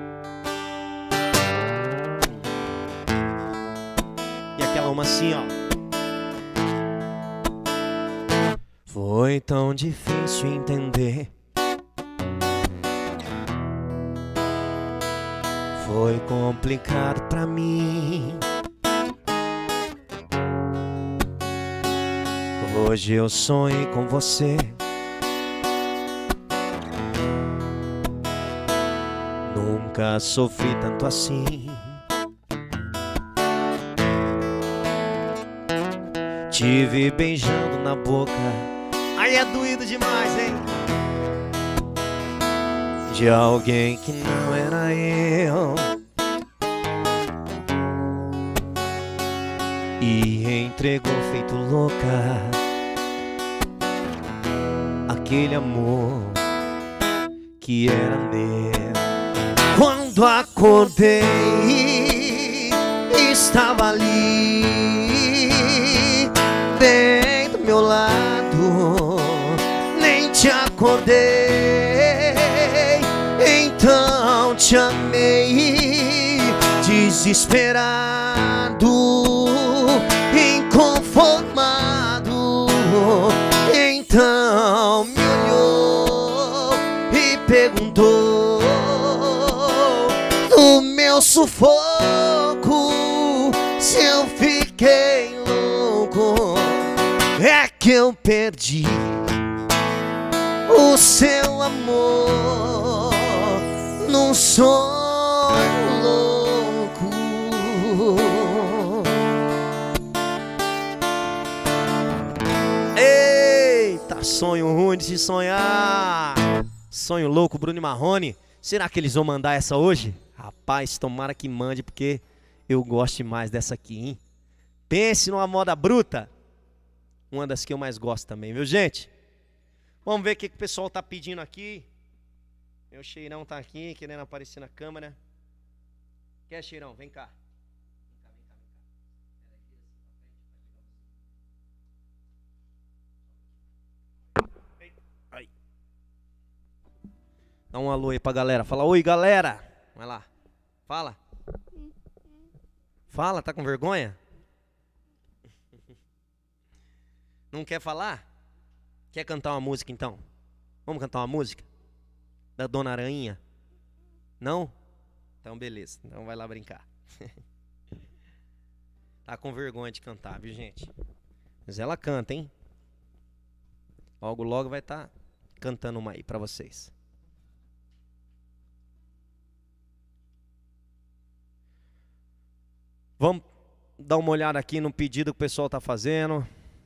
E aquela uma assim, ó. Foi tão difícil entender. Foi complicado pra mim. Hoje eu sonhei com você. Nunca sofri tanto assim. Tive beijando na boca. Aí é doído demais, hein? De alguém que não era eu. E entregou feito louca aquele amor que era meu. Quando acordei, estava ali, bem do meu lado. Nem te acordei, então te amei. Desesperado, inconformado, então me olhou e perguntou do meu sufoco, se eu fiquei louco. É que eu perdi o seu amor num sonho louco. Eita, sonho ruim de se sonhar. Sonho louco, Bruno e Marrone. Será que eles vão mandar essa hoje? Rapaz, tomara que mande, porque eu gosto mais dessa aqui, hein? Pense numa moda bruta. Uma das que eu mais gosto também, viu, gente? Vamos ver o que, que o pessoal tá pedindo aqui. Meu Cheirão tá aqui, querendo aparecer na câmera. Quer, Cheirão? Vem cá. Vem cá, vem cá, vem cá. Dá um alô aí pra galera. Fala, oi, galera. Vai lá. Fala. Fala, tá com vergonha? Não quer falar? Quer cantar uma música, então? Vamos cantar uma música? Da Dona Aranha? Não? Então, beleza. Então, vai lá brincar. Tá com vergonha de cantar, viu, gente? Mas ela canta, hein? Logo, logo vai estar cantando uma aí pra vocês. Vamos dar uma olhada aqui no pedido que o pessoal tá fazendo.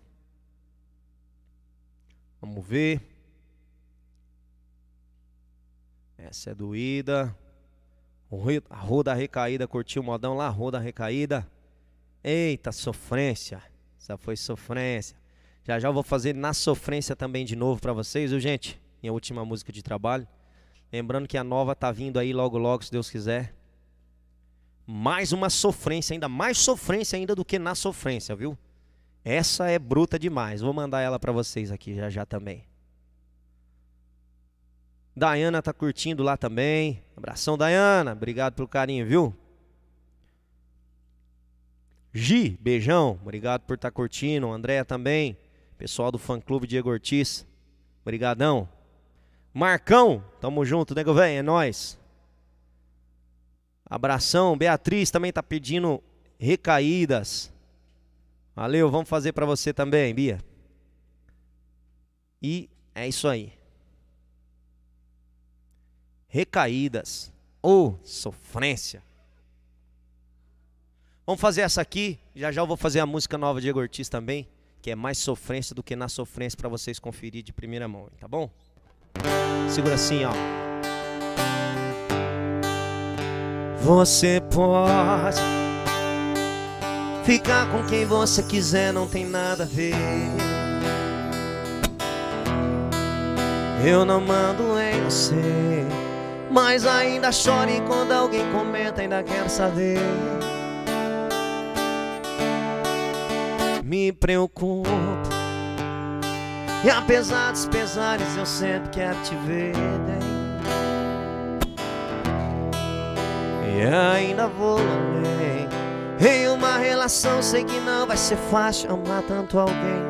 Vamos ver. Essa é doída. A Roda Recaída, curtiu o modão lá? Roda Recaída. Eita, sofrência. Essa foi sofrência. Já já eu vou fazer na sofrência também de novo pra vocês, viu, gente? Minha última música de trabalho. Lembrando que a nova tá vindo aí logo, logo, se Deus quiser. Mais uma sofrência, ainda mais sofrência ainda do que na sofrência, viu? Essa é bruta demais. Vou mandar ela pra vocês aqui já já também. Dayana tá curtindo lá também. Abração, Dayana. Obrigado pelo carinho, viu? Gi, beijão. Obrigado por estar curtindo. Andréia também. Pessoal do fã-clube Diego Ortiz. Obrigadão. Marcão, tamo junto, nego velho, é nóis. Abração. Beatriz também tá pedindo recaídas. Valeu, vamos fazer pra você também, Bia. E é isso aí. Recaídas. Ô, oh, sofrência. Vamos fazer essa aqui. Já já eu vou fazer a música nova de Diego Ortiz também, que é mais sofrência do que na sofrência, pra vocês conferir de primeira mão, tá bom? Segura assim, ó. Você pode ficar com quem você quiser, não tem nada a ver. Eu não mando em você, mas ainda chore quando alguém comenta, ainda quero saber. Me preocupo, e apesar dos pesares eu sempre quero te ver bem. E ainda vou além. Em uma relação sei que não vai ser fácil amar tanto alguém.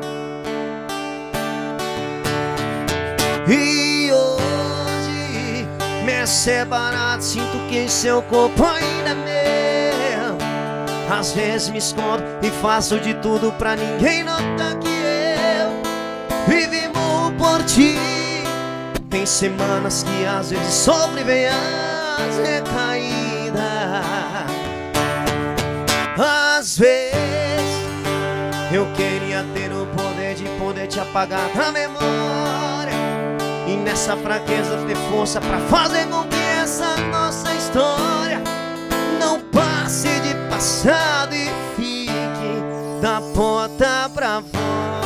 E hoje, me separado, sinto que seu corpo ainda é meu. Às vezes me escondo e faço de tudo pra ninguém notar que eu vivo por ti. Tem semanas que às vezes sobrevêm as recaídas. Às vezes eu queria ter o poder de poder te apagar da memória, e nessa fraqueza ter força pra fazer com que essa nossa história não passe de passado e fique da porta pra fora.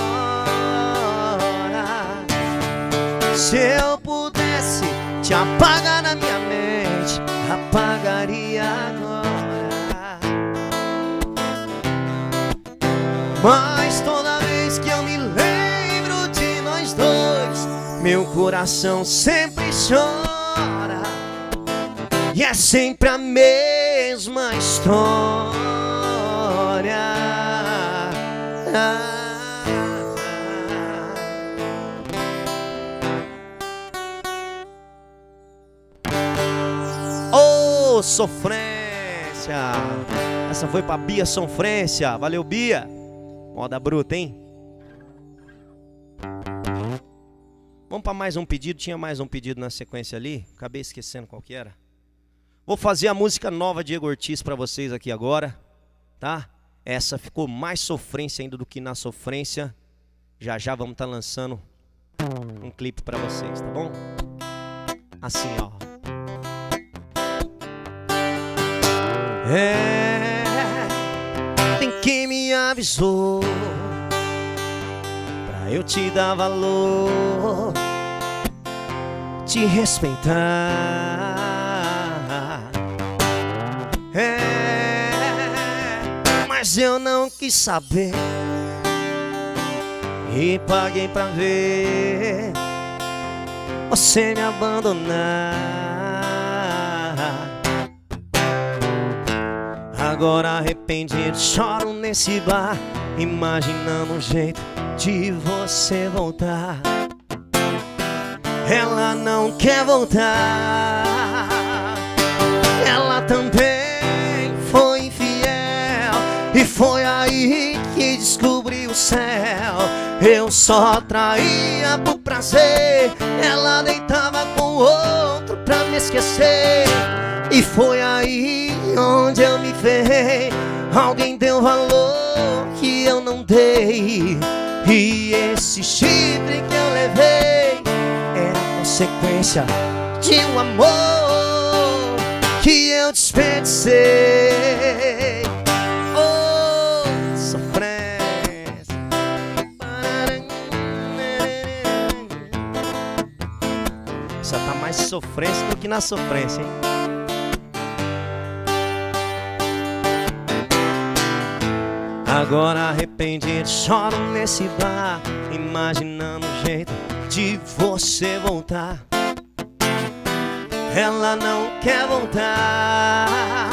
Se eu pudesse te apagar na minha mente, apagaria agora. Mas toda vez que eu me lembro de nós dois, meu coração sempre chora. E é sempre a mesma história. Oh, sofrência. Essa foi pra Bia Sofrência. Valeu, Bia. Moda bruta, hein? Vamos para mais um pedido. Tinha mais um pedido na sequência ali. Acabei esquecendo qual que era. Vou fazer a música nova de Diego Ortiz para vocês aqui agora, tá? Essa ficou mais sofrência ainda do que na sofrência. Já já vamos estar lançando um clipe para vocês, tá bom? Assim, ó. É, tem quem me avisou pra eu te dar valor, te respeitar. É, mas eu não quis saber e paguei pra ver você me abandonar. Agora arrependido choro nesse bar, imaginando um jeito de você voltar. Ela não quer voltar, ela também foi infiel, e foi aí que descobri o céu. Eu só traía por prazer, ela deitava com outro pra me esquecer. E foi aí onde eu me ferrei, alguém deu valor que eu não dei. E esse chifre que eu levei é a consequência de um amor que eu desperdicei. Oh, sofrência. Só tá mais sofrência do que na sofrência, hein? Agora arrependido choro nesse bar, imaginando um jeito de você voltar. Ela não quer voltar,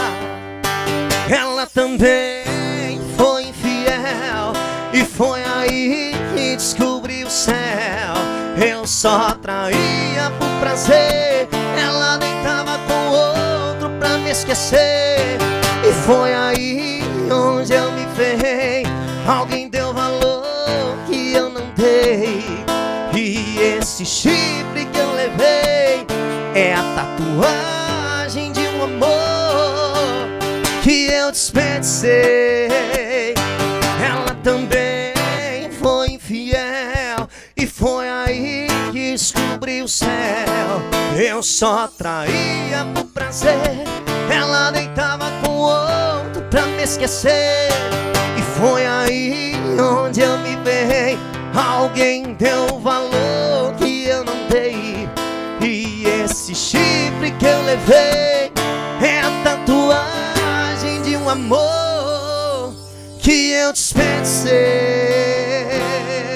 ela também foi infiel, e foi aí que descobri o céu. Eu só traía por prazer, ela deitava com outro pra me esquecer. E foi aí onde eu me ferrei, alguém deu valor que eu não dei. E esse chifre que eu levei é a tatuagem de um amor que eu desperdicei. Ela também foi infiel, e foi aí que descobri o céu. Eu só traía por prazer, ela deitava com outro pra me esquecer. E foi aí onde eu me ferrei, alguém deu valor que eu não dei. E esse chifre que eu levei é a tatuagem de um amor que eu desperdicei.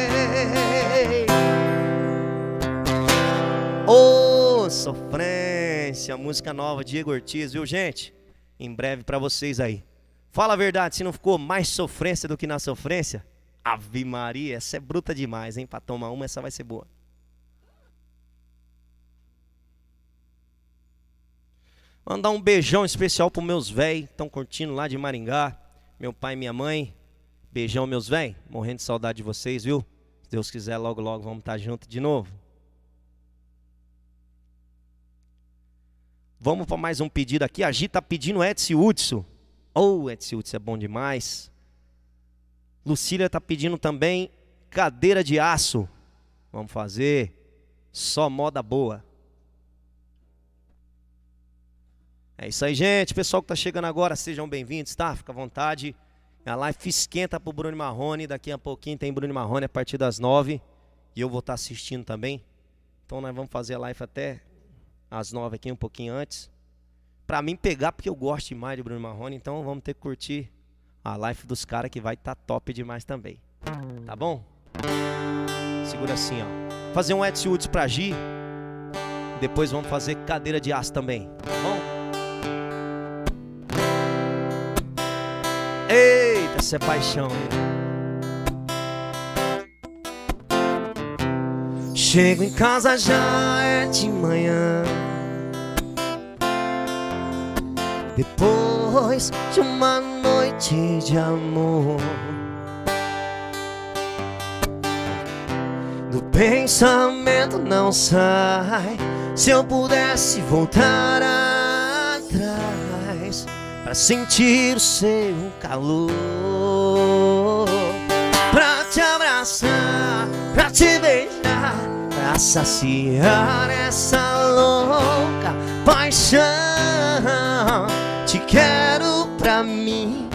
Ô, sofrência, música nova, Diego Ortiz, viu, gente? Em breve pra vocês aí. Fala a verdade, se não ficou mais sofrência do que na sofrência? Ave Maria, essa é bruta demais, hein? Pra tomar uma, essa vai ser boa. Mandar um beijão especial pros meus véi, estão curtindo lá de Maringá. Meu pai e minha mãe. Beijão, meus véi. Morrendo de saudade de vocês, viu? Se Deus quiser, logo, logo vamos estar juntos de novo. Vamos para mais um pedido aqui. A Gi tá pedindo Edson Hudson. Oh, Edson Hudson é bom demais. Lucília tá pedindo também Cadeira de Aço. Vamos fazer. Só moda boa. É isso aí, gente. Pessoal que tá chegando agora, sejam bem-vindos, tá? Fica à vontade. A live esquenta pro Bruno Marrone. Daqui a pouquinho tem Bruno Marrone a partir das nove. E eu vou estar assistindo também. Então nós vamos fazer a live até às nove aqui, um pouquinho antes. Pra mim pegar, porque eu gosto demais de Bruno Marrone. Então vamos ter que curtir a live dos caras, que vai estar tá top demais também. Tá bom? Segura assim, ó. Fazer um Edson Hudson pra Gi. Depois vamos fazer Cadeira de Aço também. Tá bom? Eita, essa é paixão, hein? Chego em casa, já é de manhã, depois de uma noite de amor. Do pensamento não sai, se eu pudesse voltar atrás pra sentir o seu calor, pra te abraçar, pra te beijar, pra saciar essa louca paixão. Te quero pra mim,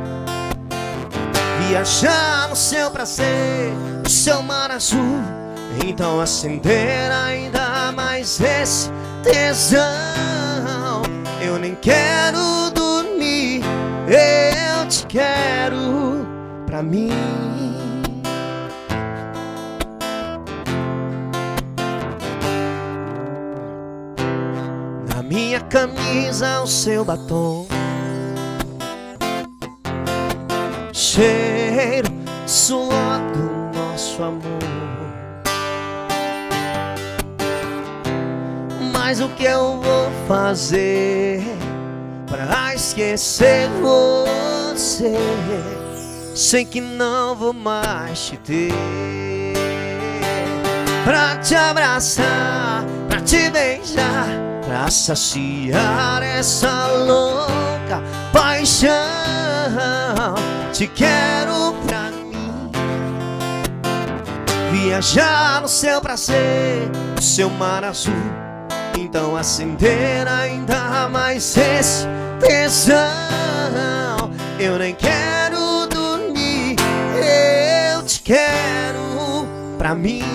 viajar no seu prazer, no seu mar azul. Então acender ainda mais esse tesão. Eu nem quero dormir, eu te quero pra mim. camisa, o seu batom, cheiro, suor do nosso amor. Mas o que eu vou fazer pra esquecer você? Sei que não vou mais te ter, pra te abraçar, pra te beijar, pra saciar essa louca paixão. Te quero pra mim, viajar no seu prazer, no seu mar azul. Então acender ainda mais esse tesão. Eu nem quero dormir, eu te quero pra mim.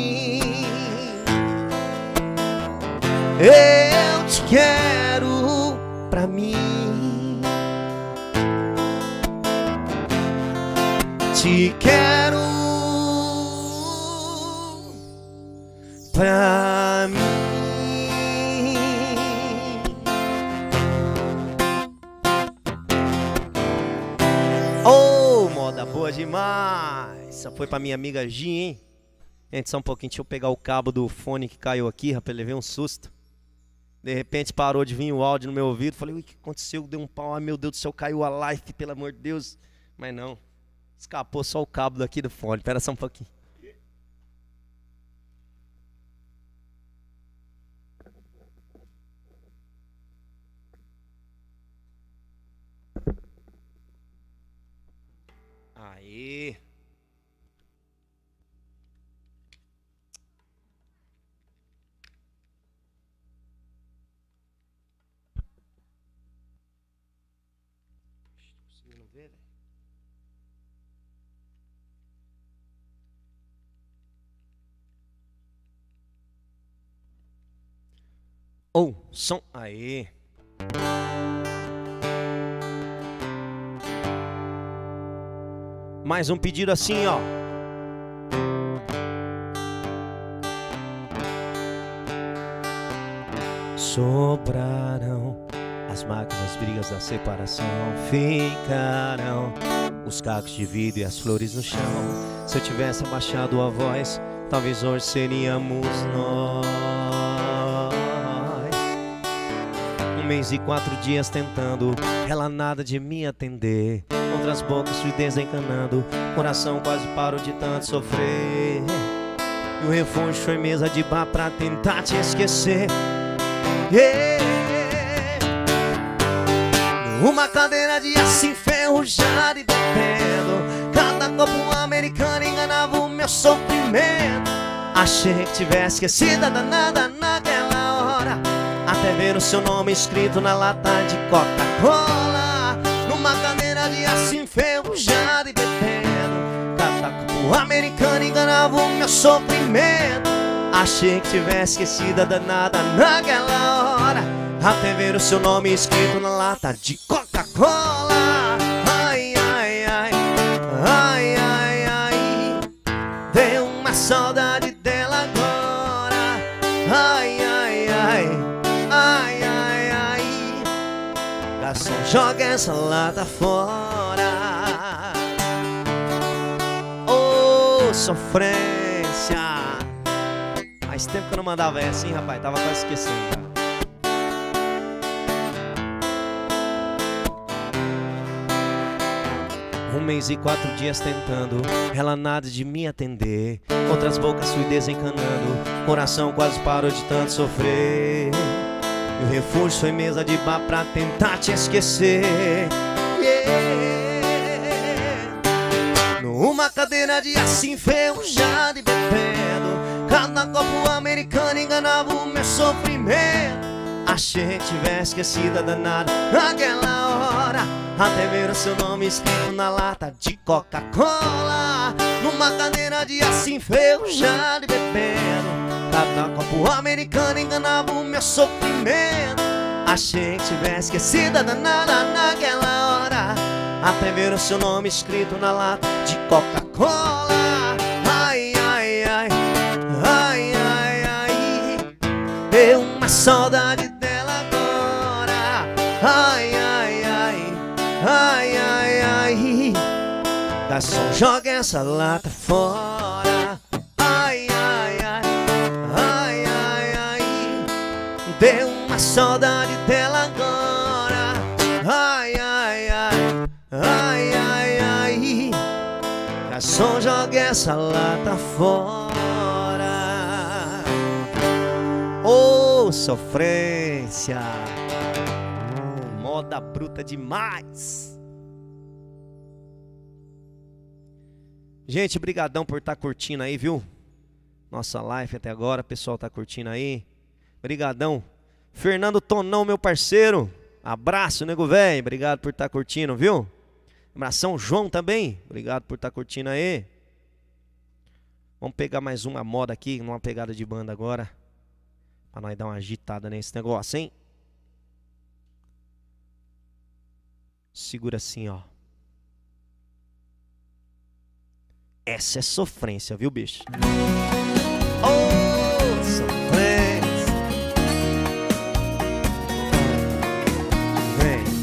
Eu te quero pra mim. Te quero pra mim. Oh, moda boa demais. Essa foi pra minha amiga Gi, hein? Gente, só um pouquinho, deixa eu pegar o cabo do fone que caiu aqui, rapaz, levei um susto. De repente parou de vir o áudio no meu ouvido. Falei, o que aconteceu? Deu um pau, ai meu Deus do céu, caiu a live, pelo amor de Deus. Mas não, escapou só o cabo daqui do fone. Espera só um pouquinho. Aí. Não vê, velho? Oh, som. Aí. Mais um pedido assim, ó. Sobrarão as mágoas, as brigas da separação. Ficarão os cacos de vidro e as flores no chão. Se eu tivesse abaixado a voz, talvez hoje seríamos nós. Um mês e quatro dias tentando, ela nada de me atender. Outras bocas fui desencanando, coração quase parou de tanto sofrer. E o refúgio foi mesa de bar pra tentar te esquecer. Yeah. Uma cadeira de aço enferrujada e bebendo, cada copo americano enganava o meu sofrimento. Achei que tivesse esquecido a danada naquela hora, até ver o seu nome escrito na lata de Coca-Cola. Numa cadeira de aço enferrujada e bebendo, cada copo americano enganava o meu sofrimento. Achei que tivesse esquecido a danada naquela hora, até ver o seu nome escrito na lata de Coca-Cola. Ai, ai, ai, ai, ai, ai, deu uma saudade dela agora. Ai, ai, ai, ai, ai, ai, garçom, joga essa lata fora. Oh, sofrência. Faz tempo que eu não mandava essa, hein, rapaz? Tava quase esquecendo, cara. Um mês e quatro dias tentando, ela nada de me atender. Outras bocas fui desencanando, coração quase parou de tanto sofrer. E o refúgio foi mesa de bar pra tentar te esquecer. Yeah. Numa cadeira de aço enferrujada e bebendo, cada copo americano enganava o meu sofrimento. Achei que tivesse esquecido a danada naquela hora, até ver o seu nome escrito na lata de Coca-Cola. Numa cadeira de aço enferrujada e bebendo, cada copo americano enganava o meu sofrimento. Achei que tivesse esquecido a danada naquela hora, até ver o seu nome escrito na lata de Coca-Cola. Ai, ai, ai, ai, ai, ai, deu uma saudade dela agora. Garçom, joga essa lata fora. Ai, ai, ai, ai, ai, ai. Deu uma saudade dela agora. Ai, ai, ai, ai, ai, ai. Garçom, joga essa lata fora. Ô, oh, sofrência. Oh, moda bruta demais. Gente, brigadão por estar curtindo aí, viu? Nossa live até agora, o pessoal tá curtindo aí. Brigadão. Fernando Tonão, meu parceiro. Abraço, nego velho. Obrigado por estar curtindo, viu? Abração, João também. Obrigado por estar curtindo aí. Vamos pegar mais uma moda aqui, numa pegada de banda agora. Pra nós dar uma agitada nesse negócio, hein? Segura assim, ó. Essa é sofrência, viu, bicho? Oh, sofrência. Vem.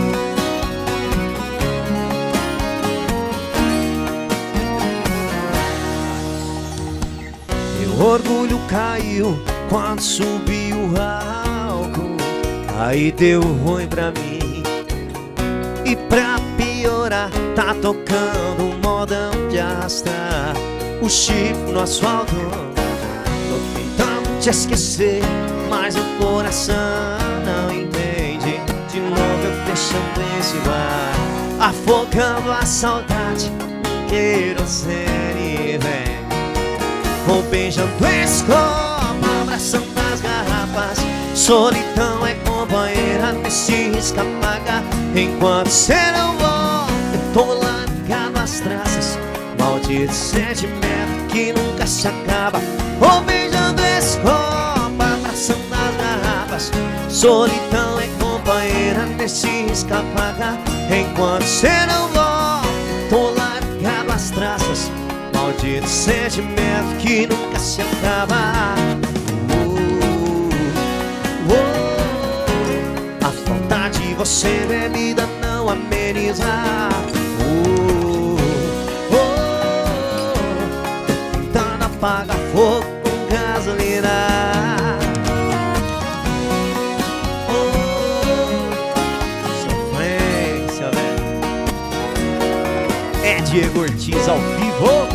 Meu orgulho caiu quando subiu o álcool. Aí deu ruim pra mim. E pra piorar, tá tocando um modão de arrastar o chifre no asfalto. Tô tentando te esquecer, mas o coração não entende. De novo eu fechando esse bar, afogando a saudade no querosene, vem. Vou beijando esse copo, abraçando as garrafas. Solidão é companheira nesse risco apagar. Enquanto cê não volta, eu tô largado as traças. Maldito sentimento que nunca se acaba. Vou beijando esse copo, abraçando as garrafas. Solidão é companheira nesse risco apagar. Enquanto cê não volta, eu tô largado as traças. Maldito sentimento que nunca se acaba. A falta de você, bebida, não ameniza. Oh, oh, tô tentando apagar fogo com gasolina. Oh, sofrência, velho. É Diego Ortiz ao vivo.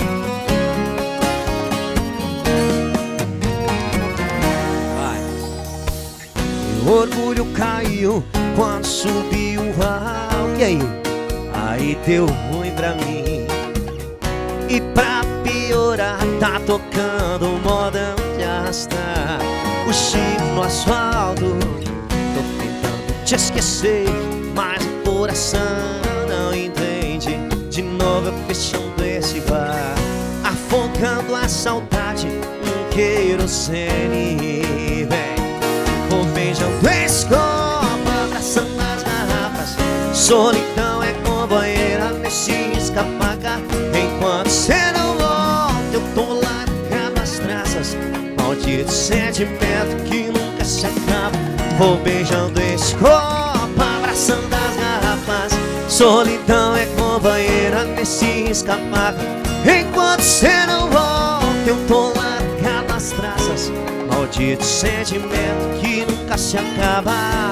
Meu orgulho caiu quando subiu o álcool. E aí? Aí deu ruim pra mim. E pra piorar, tá tocando um modão de arrastar o chifre no asfalto. Tô tentando te esquecer, mas o coração não entende. De novo eu fechando esse bar, afogando a saudade num querosene, vem. Vou beijando esse copo, abraçando as garrafas. Solidão é companheira nesse risco apagar. Enquanto cê não volta, eu tô largado as traças. Maldito sentimento que nunca se acaba. Vou beijando esse copo, abraçando as garrafas. Solidão é companheira nesse risco apagar. Enquanto cê não volta, eu tô largado as traças. Maldito sentimento que nunca se acaba.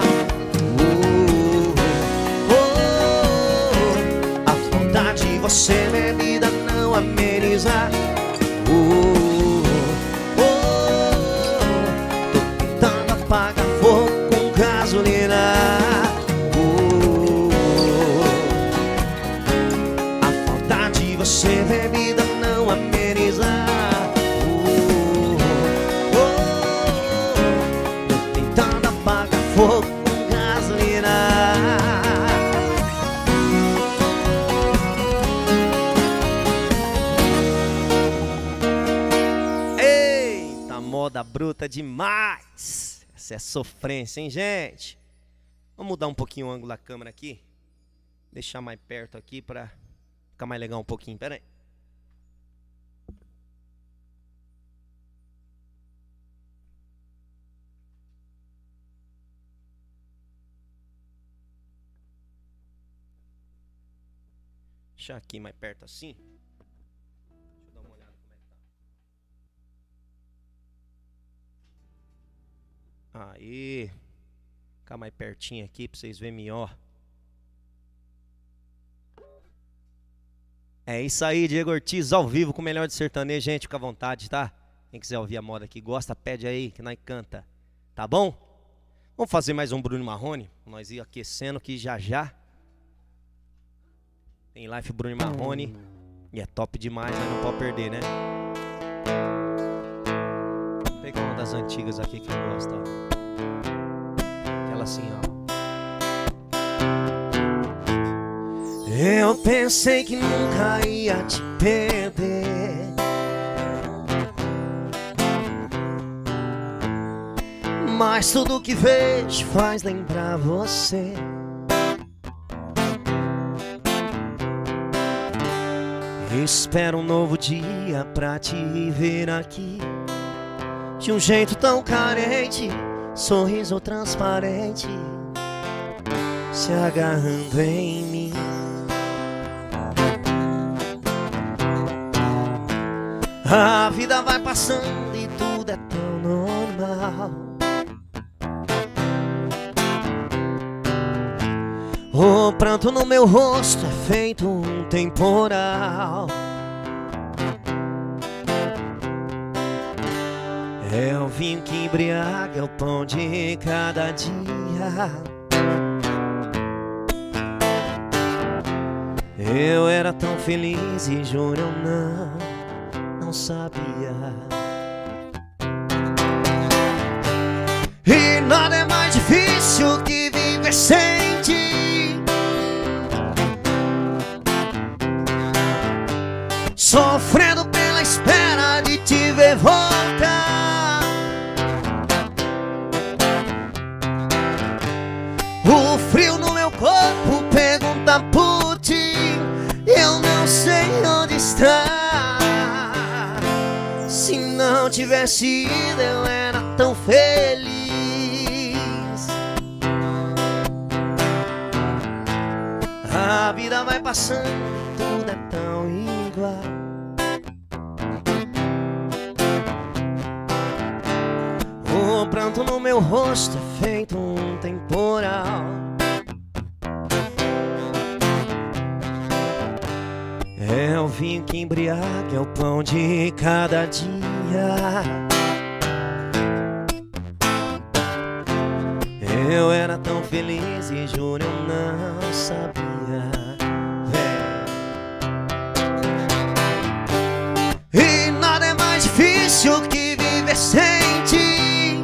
Oh, oh, oh. A falta de você, bebida, não ameniza. Oh, oh, oh. Tô tentando apagar fogo com gasolina. Oh, oh. A falta de você, bebida, não ameniza. Fogo com gasolina. Eita, moda bruta demais. Essa é sofrência, hein, gente? Vamos mudar um pouquinho o ângulo da câmera aqui. Deixar mais perto aqui pra ficar mais legal um pouquinho. Pera aí. deixar aqui mais perto assim. Deixa eu dar uma olhada como é que tá. Aí. Ficar mais pertinho aqui pra vocês verem melhor. É isso aí, Diego Ortiz ao vivo com o melhor de sertanejo. Gente, fica à vontade, tá? Quem quiser ouvir a moda aqui, gosta, pede aí que nós canta. Tá bom? Vamos fazer mais um Bruno Marrone. Nós ir aquecendo aqui já já. Tem live Bruno Marrone. E é top demais, né? Não pode perder, né? Vou pegar uma das antigas aqui que eu gosto, ó. Aquela assim, ó. Eu pensei que nunca ia te perder, mas tudo que vejo faz lembrar você. Espero um novo dia pra te ver aqui, de um jeito tão carente, sorriso transparente, se agarrando em mim. A vida vai passando e tudo é tão normal. O pranto no meu rosto é feito um temporal. É o vinho que embriaga, é o pão de cada dia. Eu era tão feliz e juro eu não não sabia. E nada é mais difícil que viver sem ti, sofrendo pela espera de te ver voltar. O frio no meu corpo pergunta por ti, eu não sei onde está. Se não tivesse ido eu era tão feliz. A vida vai passando, tudo é tão igual. O pranto no meu rosto é feito um temporal. É o vinho que embriaga, é o pão de cada dia. Eu era tão feliz e juro eu não sabia. É. E nada é mais difícil que viver sem ti,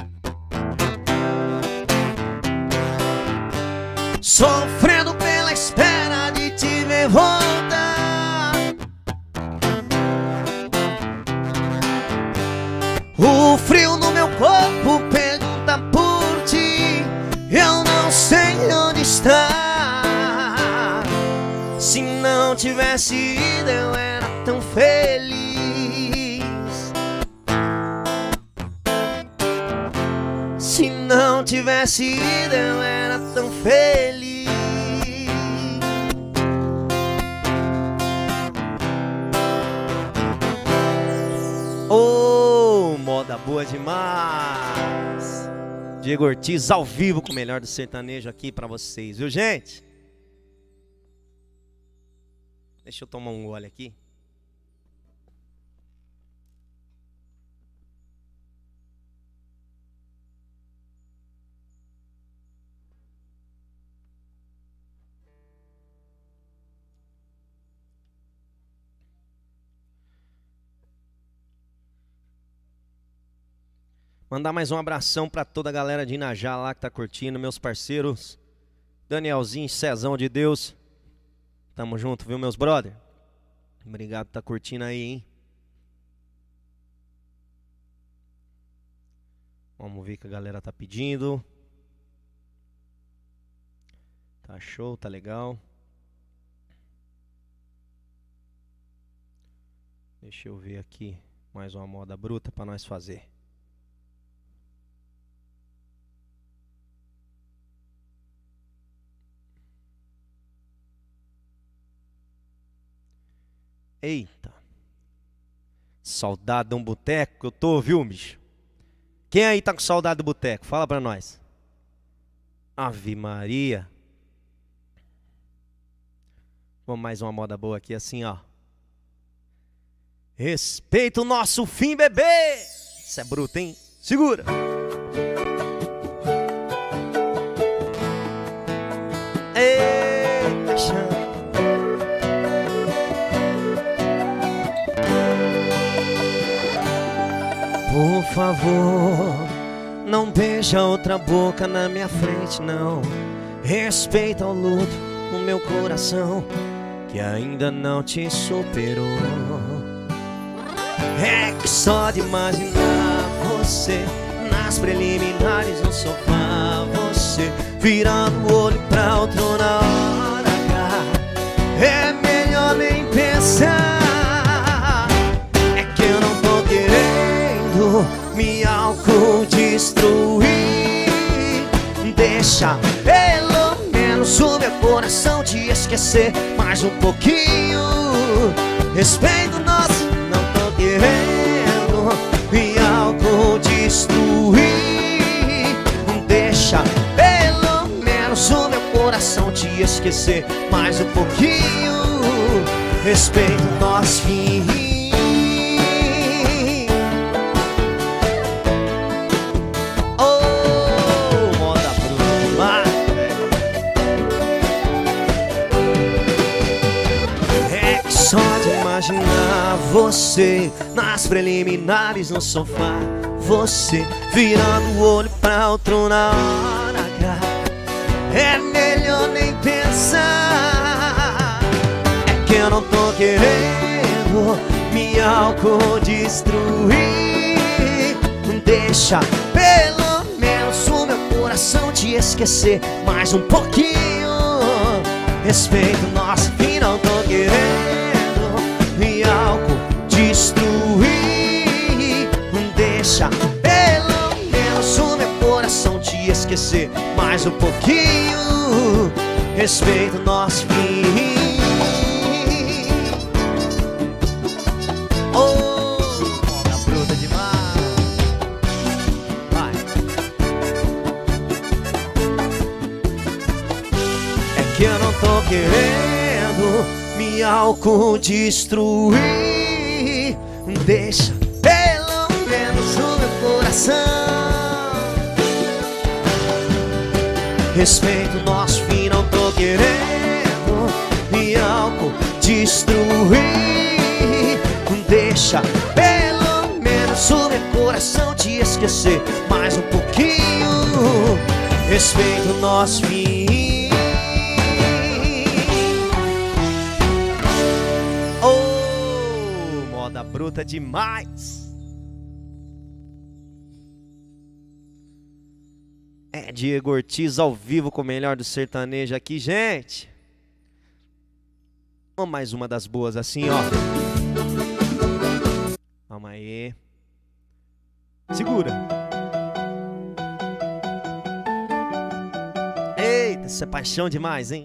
sofrendo pela espera de te ver voltar. O frio no meu corpo pergunta por ti, eu não sei onde está. Se não tivesse ido eu era tão feliz. Se não tivesse ido eu era tão feliz. Oh, moda boa demais. Diego Ortiz ao vivo com o melhor do sertanejo aqui pra vocês, viu, gente? Deixa eu tomar um gole aqui. Mandar mais um abração pra toda a galera de Inajá lá que tá curtindo, meus parceiros Danielzinho, Cezão de Deus. Tamo junto, viu, meus brother? Obrigado por tá curtindo aí, hein? Vamos ver o que a galera tá pedindo. Tá show, tá legal. Deixa eu ver aqui mais uma moda bruta pra nós fazer. Eita. Saudade de um boteco que eu tô, viu, bicho? Quem aí tá com saudade do boteco? Fala pra nós. Ave Maria. Vamos mais uma moda boa aqui assim, ó. Respeita o nosso fim, bebê. Isso é bruto, hein? Segura. Eita, chama. Por favor, não beija outra boca na minha frente, não. Respeita o luto no meu coração, que ainda não te superou. É que só de imaginar você nas preliminares no sofá, você virando o olho pra outro na hora H, é melhor nem pensar. É que eu não tô querendo me autodestruir. Deixa pelo menos o meu coração te esquecer mais um pouquinho. Respeito nosso, não tô querendo me autodestruir. Deixa pelo menos o meu coração te esquecer mais um pouquinho. Respeito nosso fim. Só de imaginar você nas preliminares no sofá, você virando o olho pra outro na hora H, é melhor nem pensar. É que eu não tô querendo me autodestruir. Deixa pelo menos o meu coração te esquecer mais um pouquinho. Respeito nosso fim, não tô querendo me autodestruir. Deixa pelo menos o meu coração te esquecer mais um pouquinho. Respeito nosso fim. Oh, moda bruta demais. Vai. É que eu não tô querendo me autodestruir. Deixa pelo menos o meu coração. Respeito o nosso fim, não tô querendo me autodestruir. Deixa pelo menos o meu coração te esquecer mais um pouquinho. Respeito o nosso fim. Bruta demais. É Diego Ortiz ao vivo com o melhor do sertanejo aqui, gente. Vamos mais uma das boas assim, ó. Calma aí. Segura. Eita, isso é paixão demais, hein?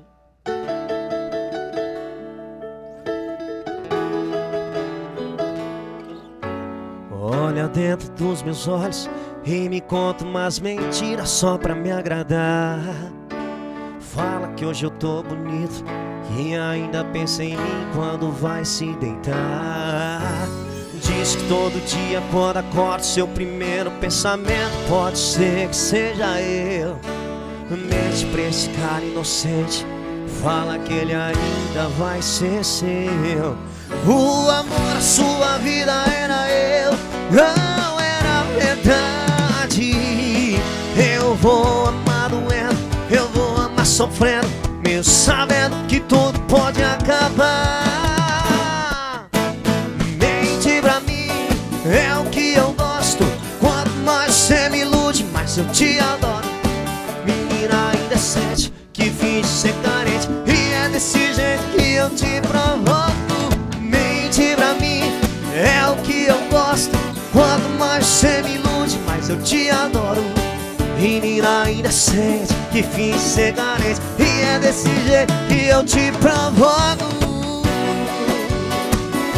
Olha dentro dos meus olhos e me conta umas mentiras só pra me agradar. Fala que hoje eu tô bonito e ainda pensa em mim quando vai se deitar. Diz que todo dia quando acorda seu primeiro pensamento pode ser que seja eu. Mente pra esse cara inocente, fala que ele ainda vai ser seu. O amor, a sua vida era eu, não era verdade. Eu vou amar doendo, eu vou amar sofrendo, mesmo sabendo que tudo pode acabar. Mente pra mim é o que eu gosto, quanto mais você me ilude, mais eu te adoro. Menina indecente que finge ser carente, e é desse jeito que eu te provoco. Mente pra mim é o que eu gosto, quanto mais você me ilude, mais eu te adoro. Menina indecente que finge ser carente, e é desse jeito que eu te provoco.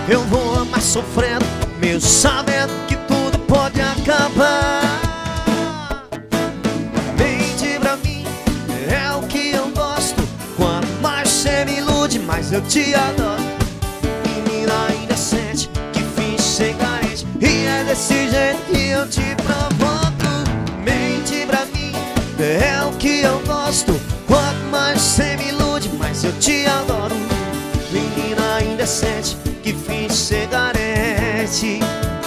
Eu vou amar sofrendo, mesmo sabendo que tudo pode acabar. Mente pra mim, é o que eu gosto. Quanto mais você me ilude, mais eu te adoro. Menina indecente, que finge ser carente, e é desse jeito que eu te provoco. Mente pra mim, é o que eu gosto. Quanto mais você me ilude, mais eu te adoro. Menina indecente, que finge ser carente.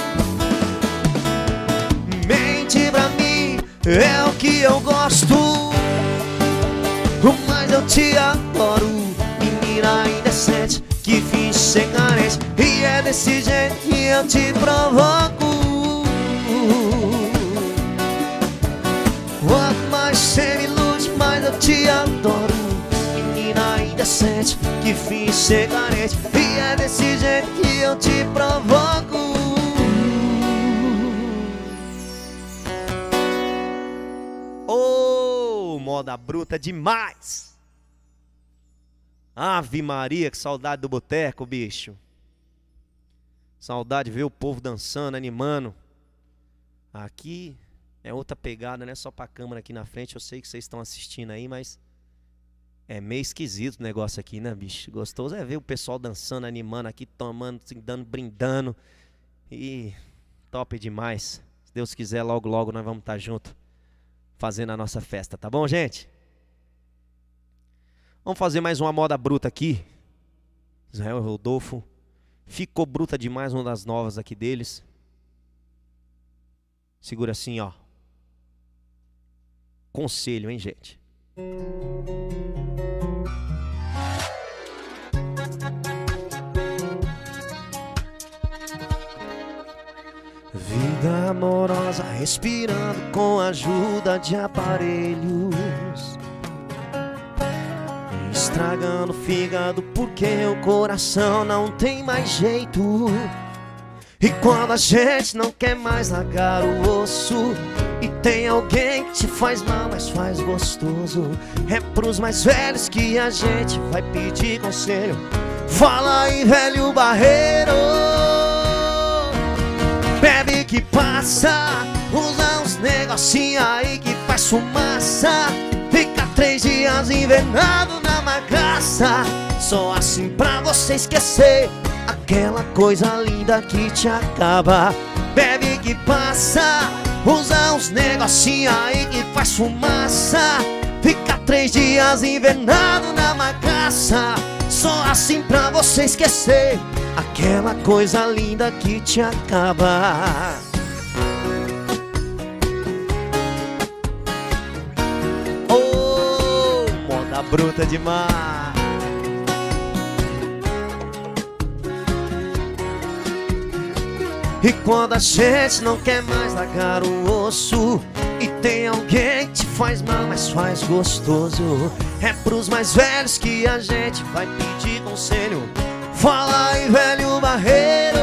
Mente pra mim, é o que eu gosto, mas eu te adoro. Menina indecente, que finge ser carente, e é desse jeito que eu te provoco. Quanto mais você me ilude, mais eu te adoro. Menina indecente, que finge ser carente, e é desse jeito que eu te provoco. Oh, moda bruta demais. Ave Maria, que saudade do boteco, bicho. Saudade de ver o povo dançando, animando. Aqui é outra pegada, não é só pra câmera aqui na frente. Eu sei que vocês estão assistindo aí, mas é meio esquisito o negócio aqui, né, bicho? Gostoso é ver o pessoal dançando, animando aqui, tomando, assim, dando, brindando. E top demais. Se Deus quiser, logo, logo nós vamos estar juntos fazendo a nossa festa, tá bom, gente? Vamos fazer mais uma moda bruta aqui. Israel e Rodolfo. Ficou bruta demais, uma das novas aqui deles. Segura assim, ó. Conselho, hein, gente? Vida amorosa, respirando com a ajuda de aparelhos, estragando o fígado porque o coração não tem mais jeito. E quando a gente não quer mais largar o osso, e tem alguém que te faz mal, mas faz gostoso, é pros mais velhos que a gente vai pedir conselho. Fala aí, velho barreiro, bebe que passa, usa uns negocinhos aí que faz fumaça, fica três dias invernado na magaça, só assim pra você esquecer aquela coisa linda que te acaba. Bebe que passa, usa uns negocinhos aí que faz fumaça, fica três dias invernado na magaça, só assim pra você esquecer aquela coisa linda que te acaba. Oh, moda bruta demais. E quando a gente não quer mais largar o osso, e tem alguém que te faz mal, mas faz gostoso, é pros mais velhos que a gente vai pedir conselho. Fala aí, velho barreiro,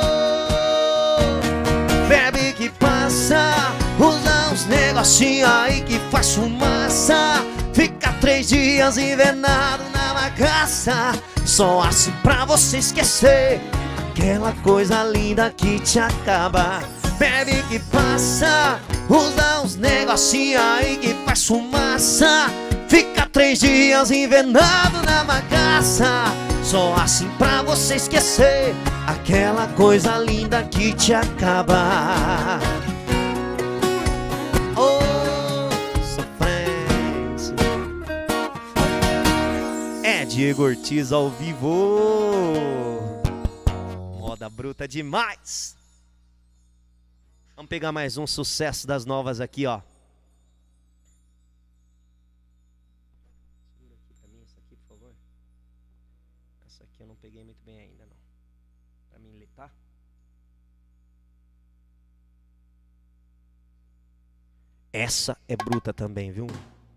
bebe que passa, usa uns negocinhos aí que faz fumaça, fica três dias invernado na bagaça, só assim pra você esquecer aquela coisa linda que te acaba. Bebe que passa, usa uns negocinhos aí que faz fumaça, fica três dias invernado na bagaça, só assim pra você esquecer aquela coisa linda que te acaba. Oh, sofrência. É Diego Ortiz ao vivo. Moda bruta demais. Vamos pegar mais um sucesso das novas aqui, ó. Segura aqui pra mim, essa aqui, por favor. Essa aqui eu não peguei muito bem ainda, não. Pra mim ler, tá? Essa é bruta também, viu?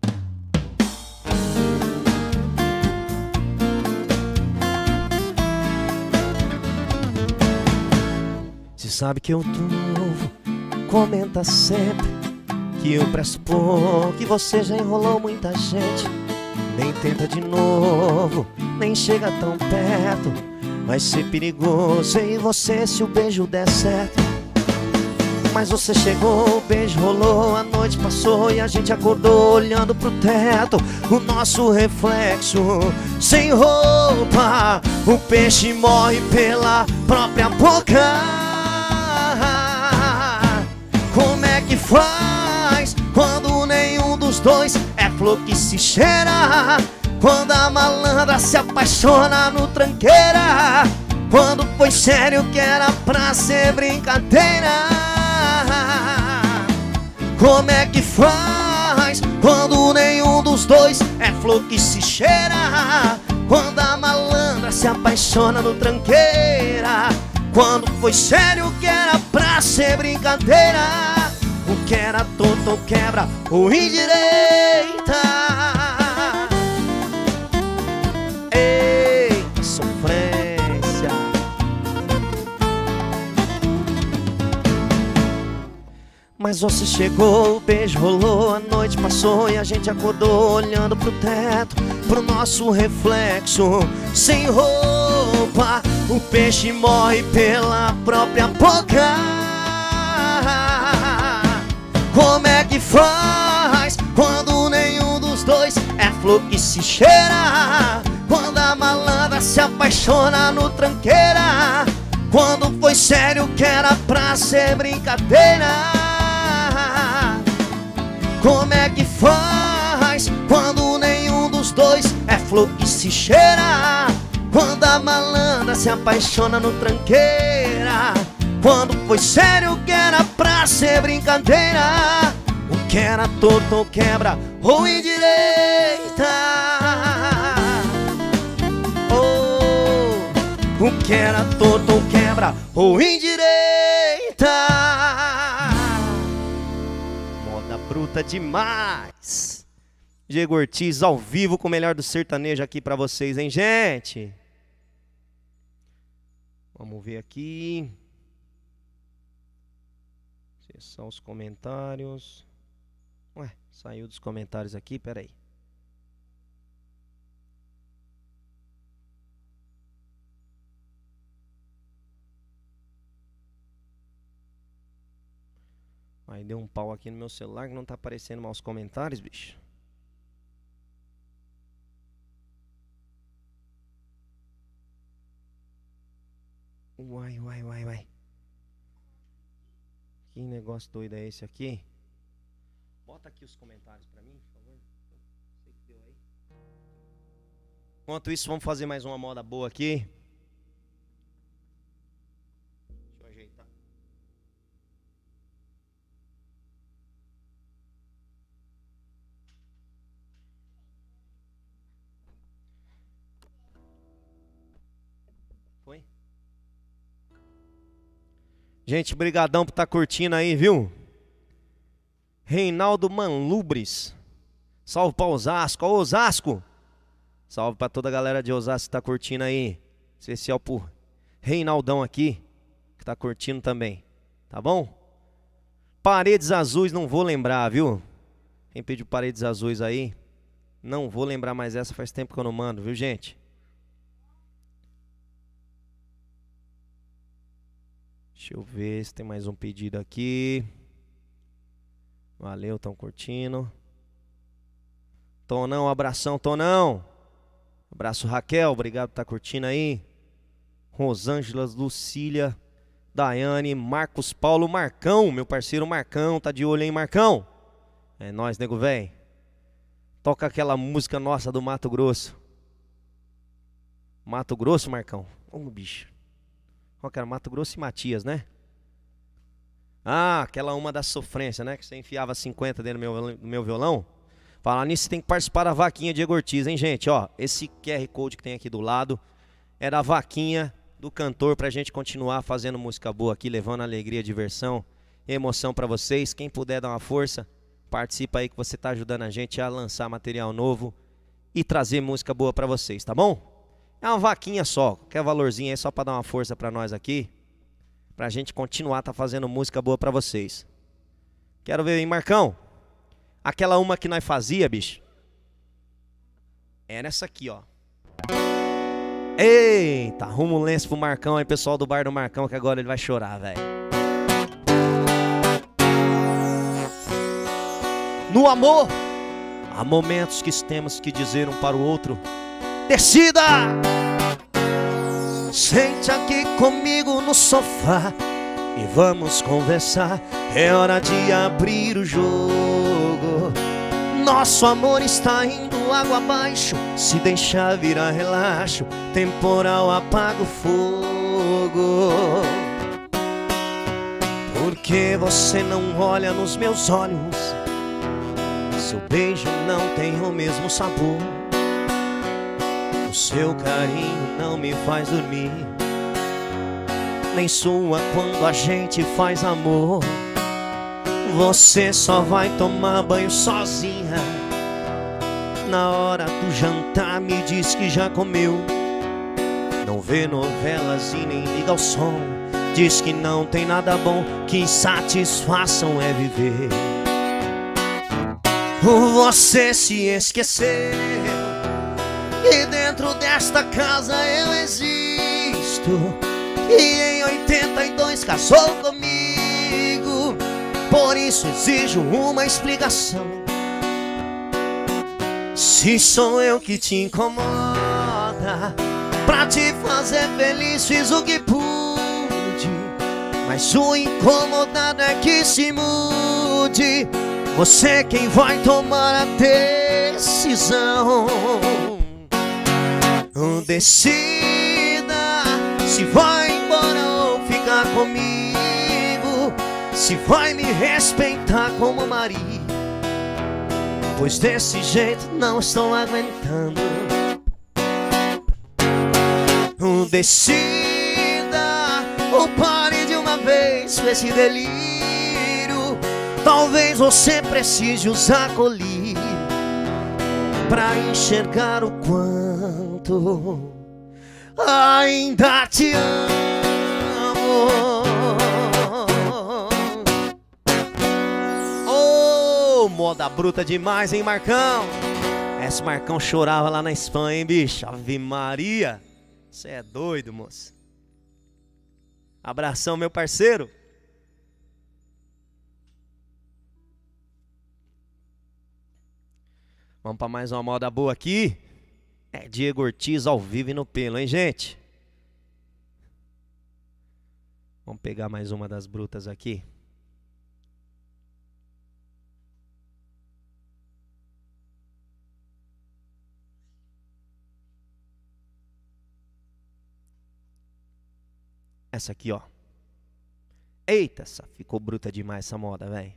Você sabe que eu tô novo, comenta sempre que eu pressupor que você já enrolou muita gente. Nem tenta de novo, nem chega tão perto, vai ser perigoso em você se o beijo der certo. Mas você chegou, o beijo rolou, a noite passou e a gente acordou olhando pro teto, o nosso reflexo sem roupa. O peixe morre pela própria boca. Como é que faz quando nenhum dos dois é flor que se cheira? Quando a malandra se apaixona no tranqueira? Quando foi sério que era pra ser brincadeira? Como é que faz quando nenhum dos dois é flor que se cheira? Quando a malandra se apaixona no tranqueira? Quando foi sério que era pra ser brincadeira? O que era torto ou quebra ou indireita? Eita, sofrência. Mas você chegou, o beijo rolou, a noite passou e a gente acordou olhando pro teto, pro nosso reflexo sem roupa. O peixe morre pela própria boca. Como é que faz quando nenhum dos dois é flor que se cheira? Quando a malandra se apaixona no tranqueira? Quando foi sério que era pra ser brincadeira? Como é que faz quando nenhum dos dois é flor que se cheira? Quando a malandra se apaixona no tranqueira? Quando foi sério que era pra ser brincadeira? O que era torto ou quebra ou indireita? Oh, o que era torto ou quebra ou indireita? Moda bruta demais. Diego Ortiz ao vivo com o melhor do sertanejo aqui pra vocês, hein, gente? Vamos ver aqui. São os comentários. Ué, saiu dos comentários aqui, peraí. Aí deu um pau aqui no meu celular que não tá aparecendo mais os comentários, bicho. Uai, uai, uai, uai. Que negócio doido é esse aqui? Bota aqui os comentários pra mim, por favor. Sei que deu aí. Enquanto isso, vamos fazer mais uma moda boa aqui. Deixa eu ajeitar. Foi? Gente, brigadão por estar curtindo aí, viu? Reinaldo Manlubres. Salve pra Osasco. Ó, Osasco. Salve pra toda a galera de Osasco que tá curtindo aí. Especial por Reinaldão aqui, que tá curtindo também. Tá bom? Paredes Azuis, não vou lembrar, viu? Quem pediu Paredes Azuis aí, não vou lembrar mais essa, faz tempo que eu não mando, viu, gente? Deixa eu ver se tem mais um pedido aqui. Valeu, tão curtindo. Tonão, abração, Tonão. Abraço, Raquel, obrigado por estar curtindo aí. Rosângela, Lucília, Daiane, Marcos Paulo, Marcão, meu parceiro Marcão, tá de olho aí, Marcão? É nóis, nego véi. Toca aquela música nossa do Mato Grosso. Mato Grosso, Marcão? Ô, bicho. Qual que era? Mato Grosso e Matias, né? Ah, aquela uma da sofrência, né? Que você enfiava cinquenta dentro do meu, do meu violão. Falar nisso, você tem que participar da vaquinha Diego Ortiz, hein, gente? Ó, esse Q R Code que tem aqui do lado é da vaquinha do cantor pra gente continuar fazendo música boa aqui, levando alegria, diversão, emoção pra vocês. Quem puder dar uma força, participa aí que você tá ajudando a gente a lançar material novo e trazer música boa pra vocês, tá bom? É uma vaquinha só, qualquer valorzinho aí só pra dar uma força pra nós aqui, pra gente continuar tá fazendo música boa pra vocês. Quero ver, hein, Marcão? Aquela uma que nós fazia, bicho, era essa aqui, ó. Eita, arruma um lenço pro Marcão aí, pessoal do bar do Marcão, que agora ele vai chorar, velho. No amor, há momentos que temos que dizer um para o outro: decida! Sente aqui comigo no sofá e vamos conversar. É hora de abrir o jogo. Nosso amor está indo água abaixo. Se deixar virar relaxo, temporal apaga o fogo. Por que você não olha nos meus olhos? Seu beijo não tem o mesmo sabor. O seu carinho não me faz dormir, nem sua quando a gente faz amor. Você só vai tomar banho sozinha. Na hora do jantar me diz que já comeu. Não vê novelas e nem liga ao som. Diz que não tem nada bom, que insatisfação é viver. Você se esqueceu e dentro desta casa eu existo. E em oitenta e dois casou comigo. Por isso exijo uma explicação. Se sou eu que te incomoda, pra te fazer feliz fiz o que pude, mas o incomodado é que se mude. Você quem vai tomar a decisão. Decida se vai embora ou ficar comigo, se vai me respeitar como marido, pois desse jeito não estou aguentando. Decida ou pare de uma vez com esse delírio. Talvez você precise usar colírio pra enxergar o quanto ainda te amo. Oh, moda bruta demais, hein, Marcão? Esse Marcão chorava lá na Espanha, hein, bicho? Ave Maria. Você é doido, moço. Abração, meu parceiro. Vamos para mais uma moda boa aqui. É Diego Ortiz ao vivo e no pelo, hein, gente? Vamos pegar mais uma das brutas aqui. Essa aqui, ó. Eita, essa ficou bruta demais essa moda, velho.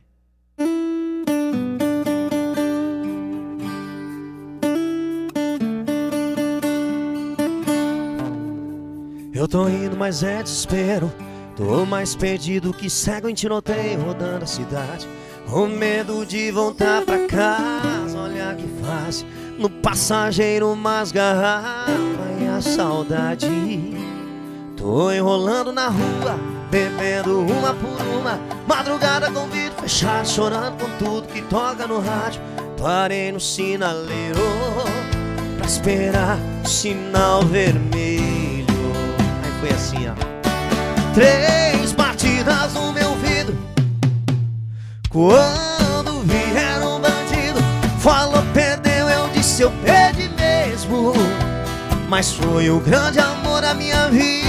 Eu tô indo, mas é desespero. Tô mais perdido que cego em tiroteio, rodando a cidade. O medo de voltar pra casa, olha que fácil. No passageiro umas garrafas e a saudade. Tô enrolando na rua, bebendo uma por uma. Madrugada com vidro fechado, chorando com tudo que toca no rádio. Parei no sinaleiro pra esperar o sinal vermelho. Aí foi assim, ó. Três batidas no meu vidro. Quando vier um bandido, falou, perdeu, eu disse, eu perdi mesmo. Mas foi o grande amor da minha vida.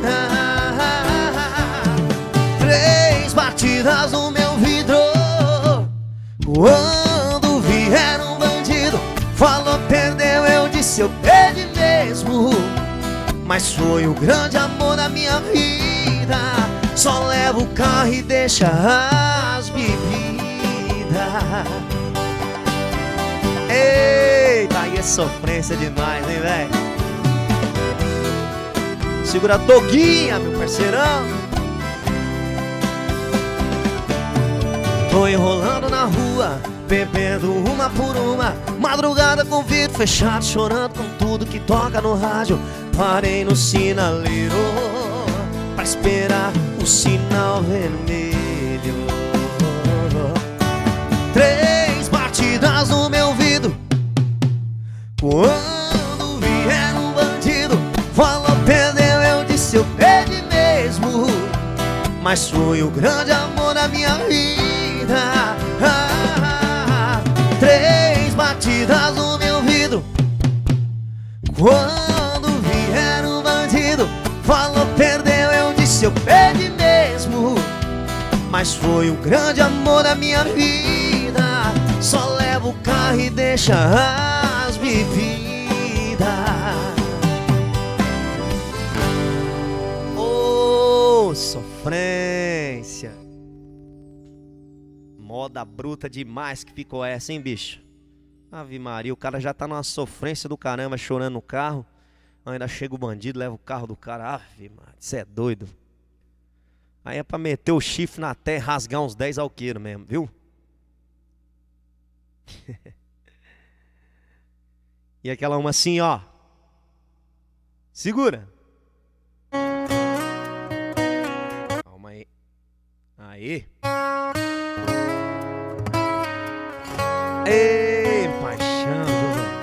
Três batidas no meu vidro. Quando vier um bandido, falou, perdeu, eu disse, eu perdi mesmo. Mas foi o grande amor da minha vida. Só leva o carro e deixa as bebidas. Eita, aí é sofrência demais, hein, velho? Segura a Doguinha, meu parceirão. Tô enrolando na rua, bebendo uma por uma. Madrugada com vidro fechado, chorando com tudo que toca no rádio. Parei no sinaleiro pra esperar o sinal vermelho. Três batidas no meu vidro. Quando vier um bandido, mas foi o grande amor da minha vida. ah, ah, ah. Três batidas no meu vidro quando vier um bandido. Falou, perdeu, eu disse, eu perdi mesmo, mas foi o grande amor da minha vida. Só leva o carro e deixa as bebidas. Oh, sofrência. Moda bruta demais que ficou essa, hein, bicho? Ave Maria, o cara já tá numa sofrência do caramba, chorando no carro. Ainda chega o bandido, leva o carro do cara. Ave Maria, isso é doido. Aí é pra meter o chifre na terra e rasgar uns dez alqueiros mesmo, viu? E aquela uma assim, ó. Segura. Calma aí. Aí. Ei, paixão, velho.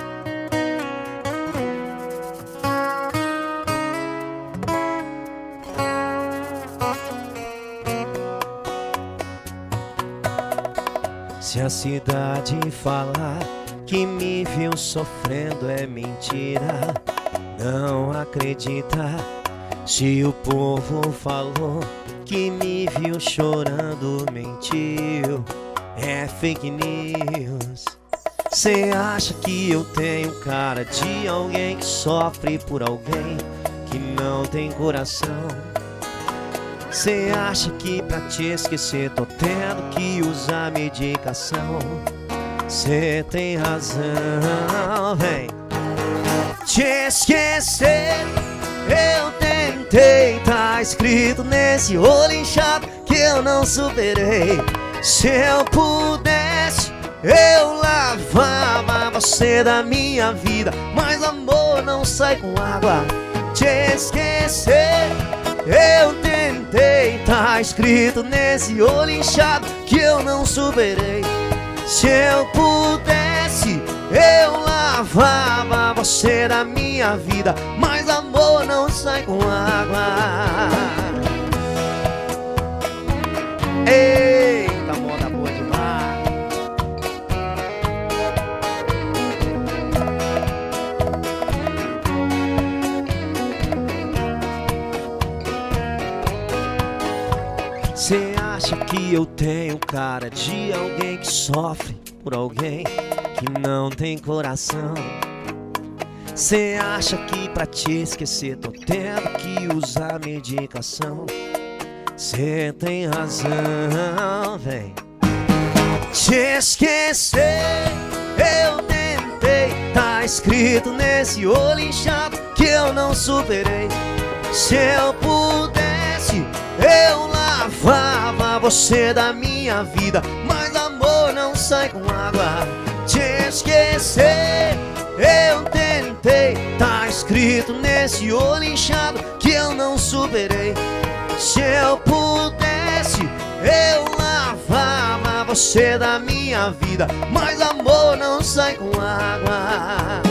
Se a cidade falar que me viu sofrendo é mentira, não acredita. Se o povo falou que me viu chorando, mentiu, é fake news. Cê acha que eu tenho cara de alguém que sofre por alguém que não tem coração? Cê acha que pra te esquecer tô tendo que usar medicação? Cê tem razão, vem. Te esquecer eu tentei, tá escrito nesse olho inchado que eu não superei. Se eu pudesse eu lavava você da minha vida, mas amor não sai com água. Te esquecer eu tentei, tá escrito nesse olho inchado que eu não superei. Se eu pudesse eu lavava você da minha vida, mas amor não sai com água. Eita, moda boa demais. Cê acha que eu tenho cara de alguém que sofre por alguém que não tem coração? Cê acha que pra te esquecer tô tendo que usar medicação? Cê tem razão, vem. Te esquecer eu tentei, tá escrito nesse olho inchado que eu não superei. Se eu pudesse eu lavava você da minha vida, mas amor não sai com água. Te esquecer eu tentei, tá escrito nesse olho inchado que eu não superei. Se eu pudesse eu lavava você da minha vida, mas amor não sai com água.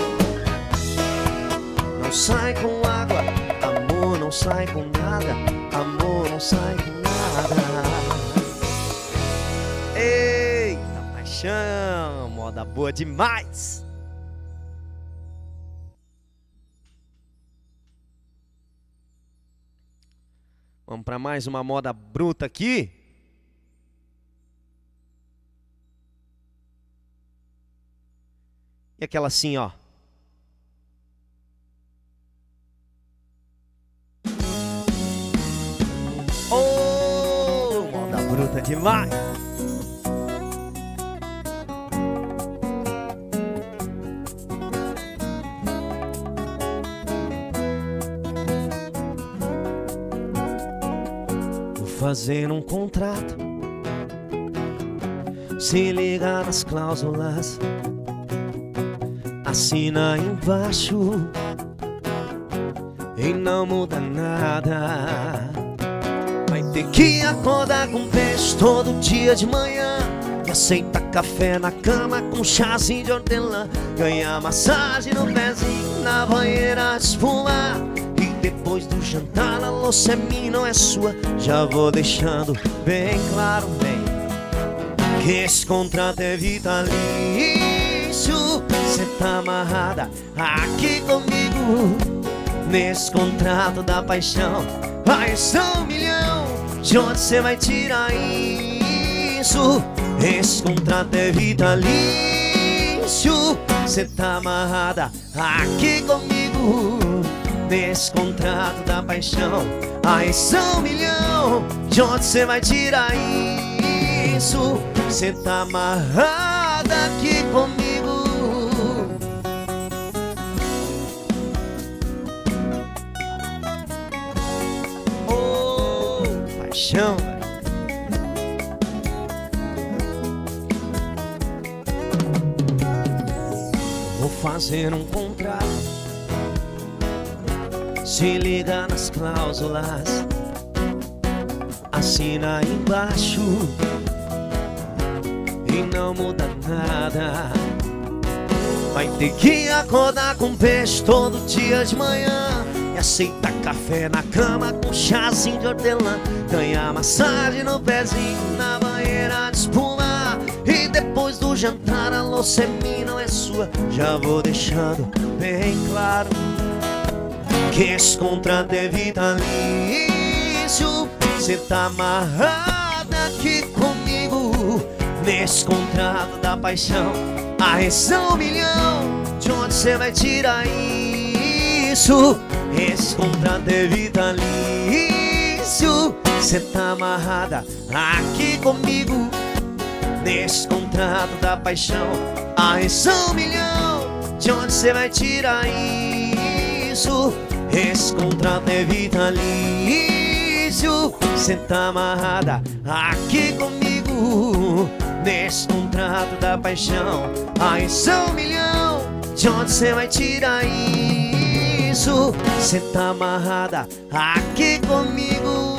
Não sai com água, amor não sai com nada, amor não sai com nada. Eita, paixão, moda boa demais. Vamos para mais uma moda bruta aqui. E aquela assim, ó. Oh, moda bruta demais. Fazendo um contrato, se liga nas cláusulas, assina embaixo e não muda nada. Vai ter que acordar com peixe todo dia de manhã e aceita café na cama com chazinho de hortelã. Ganhar massagem no pezinho, na banheira espumar e depois do jantar a louça é minha, não é sua. Já vou deixando bem claro, bem, que esse contrato é vitalício. Cê tá amarrada aqui comigo, nesse contrato da paixão. Ai, são um milhão, de onde cê vai tirar isso? Esse contrato é vitalício. Cê tá amarrada aqui comigo, nesse contrato da paixão. Ai, são um milhão, de onde cê vai tirar isso? Cê tá amarrada aqui comigo. Oh, paixão, velho. Vou fazer um contrato, se liga nas cláusulas, assina embaixo e não muda nada. Vai ter que acordar com peixe todo dia de manhã e aceitar café na cama com chazinho de hortelã. Ganhar massagem no pezinho na banheira de espuma. E depois do jantar a louça é minha, não é sua. Já vou deixando bem claro que esse contrato é vitalício. Cê tá amarrada aqui comigo, nesse contrato da paixão. Ai, são um milhão, de onde cê vai tirar isso? Esse contrato é vitalício. Cê tá amarrada aqui comigo, nesse contrato da paixão. Ai, são um milhão, de onde cê vai tirar isso? Esse contrato é vitalício. Cê tá amarrada aqui comigo, nesse contrato da paixão. Ai, são um milhão, de onde cê vai tirar isso? Cê tá amarrada aqui comigo.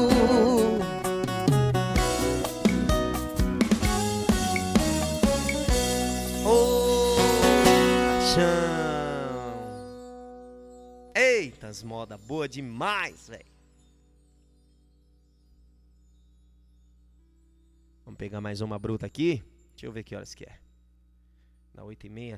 Oh, paixão. Eita, as moda boa demais, velho. Vamos pegar mais uma bruta aqui. Deixa eu ver que horas que é. Dá oito e meia.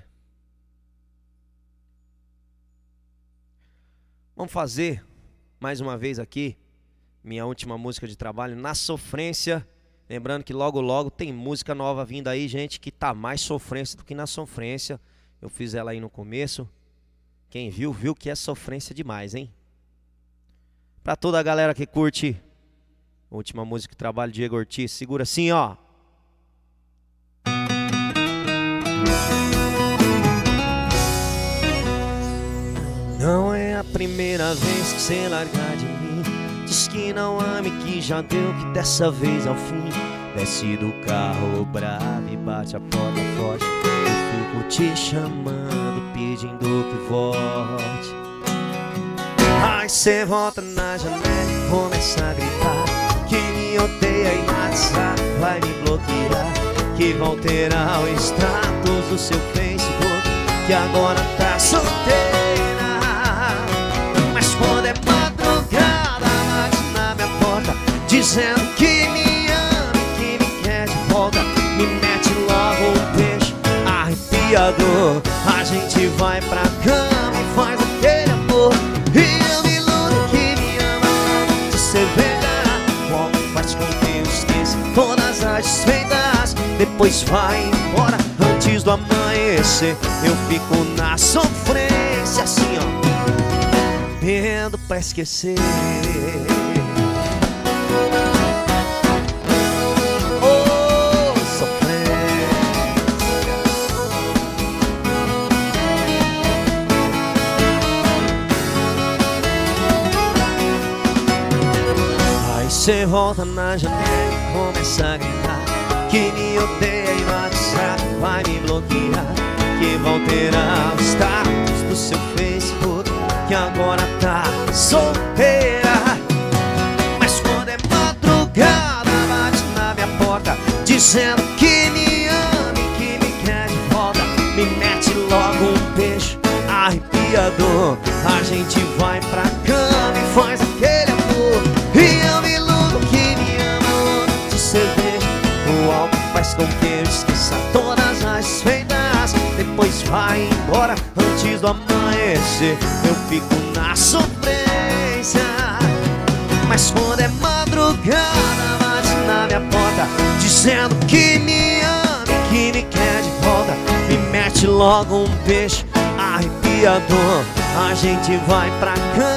Vamos fazer mais uma vez aqui minha última música de trabalho, Na Sofrência. Lembrando que logo logo tem música nova vindo aí, gente, que tá mais sofrência do que na sofrência. Eu fiz ela aí no começo. Quem viu, viu que é sofrência demais, hein? Pra toda a galera que curte a última música de trabalho, Diego Ortiz, segura assim, ó. Não é a primeira vez que cê larga de mim. Diz que não ame, que já deu, que dessa vez ao fim. Desce do carro bravo e bate a porta forte. Eu fico te chamando, pedindo que volte. Aí cê volta na janela e começa a gritar que me odeia e no WhatsApp vai me bloquear, que vai alterar o status do seu Facebook, que agora tá solteira. Mas quando é madrugada bate na minha porta dizendo que me ama e que me quer de volta, me mete logo um beijo arrepiador. A gente vai pra cama e faz aquele amor, e eu me iludo que me ama de cerveja. Volta e faz com que eu esqueça todas as desfeitas, depois vai embora antes do amanhecer. Eu fico na sofrência assim, ó, vendo pra esquecer. Oh, sofrência. Aí cê volta na janela e começa a gritar que me odeia e no WhatsApp vai me bloquear, que vai alterar o status do seu Facebook, que agora tá solteira. Mas quando é madrugada bate na minha porta dizendo que me ama e que me quer de volta, me mete logo um beijo arrepiador. arrepiador. A gente vai pra cama e faz aquele amor. E eu me iludo que me ama outro de cerveja. O álcool faz com que eu esqueça todas as desfeitas. Depois vai embora antes do amanhecer. Eu fico na sofrência. Mas quando é madrugada bate na minha porta, dizendo que me ama e que me quer de volta. Me mete logo um beijo arrepiador. A gente vai pra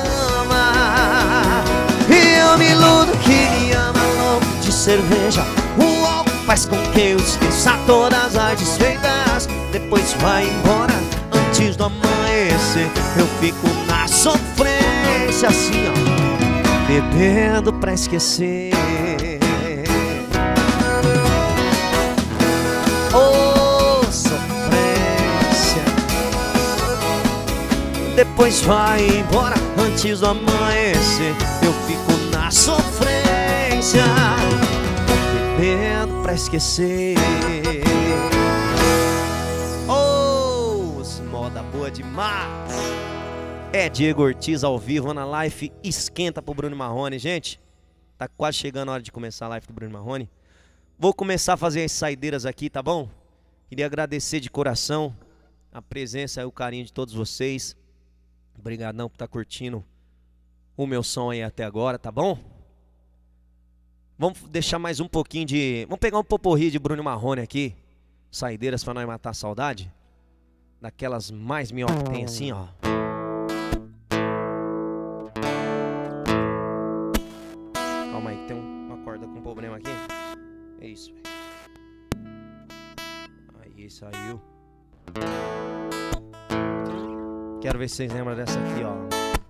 cama. E eu me iludo que me ama louco de cerveja. O álcool faz com que eu esqueça todas as desfeitas. Depois vai embora antes do amanhecer. Eu fico na sofrência assim, ó, bebendo pra esquecer. Oh, sofrência. Depois vai embora antes do amanhecer. Eu fico na sofrência, bebendo pra esquecer. Oh, moda boa demais. É Diego Ortiz ao vivo na live Esquenta pro Bruno Marrone. Gente, tá quase chegando a hora de começar a live do Bruno Marrone. Vou começar a fazer as saideiras aqui, tá bom? Queria agradecer de coração a presença e o carinho de todos vocês. Obrigadão por estar curtindo o meu som aí até agora, tá bom? Vamos deixar mais um pouquinho de... Vamos pegar um poporri de Bruno Marrone aqui. Saideiras pra nós matar a saudade. Daquelas mais minhocas que tem assim, ó. Calma aí, tem uma corda com problema aqui. É isso, velho. Aí, saiu. Quero ver se vocês lembram dessa aqui, ó.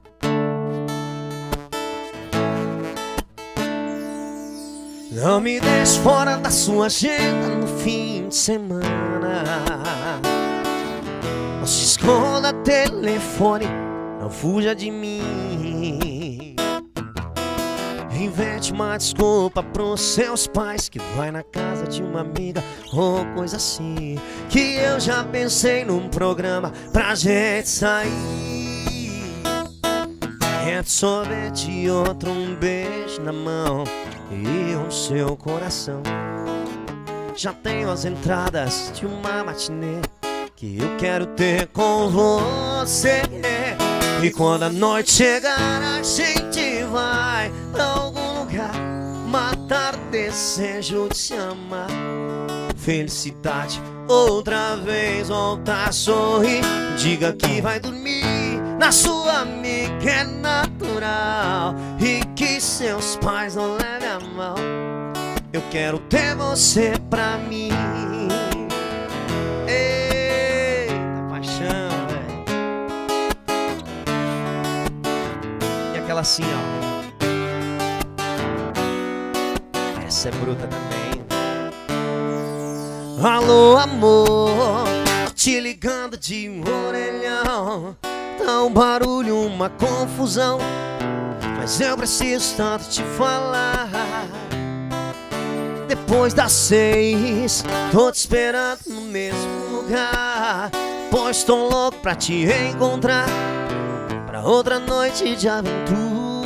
Não me deixe fora da sua agenda no fim de semana. Não se esconda telefone, não fuja de mim. Invente uma desculpa pros seus pais, que vai na casa de uma amiga ou coisa assim. Que eu já pensei num programa pra gente sair. Entre sorvete e outro, um beijo na mão e um seu coração. Já tenho as entradas de uma matinê que eu quero ter com você. E quando a noite chegar a gente vai pra algum lugar matar o desejo de se amar. Felicidade, outra vez voltar a sorrir. Diga que vai dormir na sua amiga, é natural. E que seus pais não levem a mal. Eu quero ter você pra mim. Eita paixão, velho. E aquela assim, ó. Essa é bruta também. Alô, amor, te ligando de um orelhão. Tá um barulho, uma confusão, mas eu preciso tanto te falar. Depois das seis, tô te esperando no mesmo lugar, pois tô louco pra te encontrar, pra outra noite de aventura.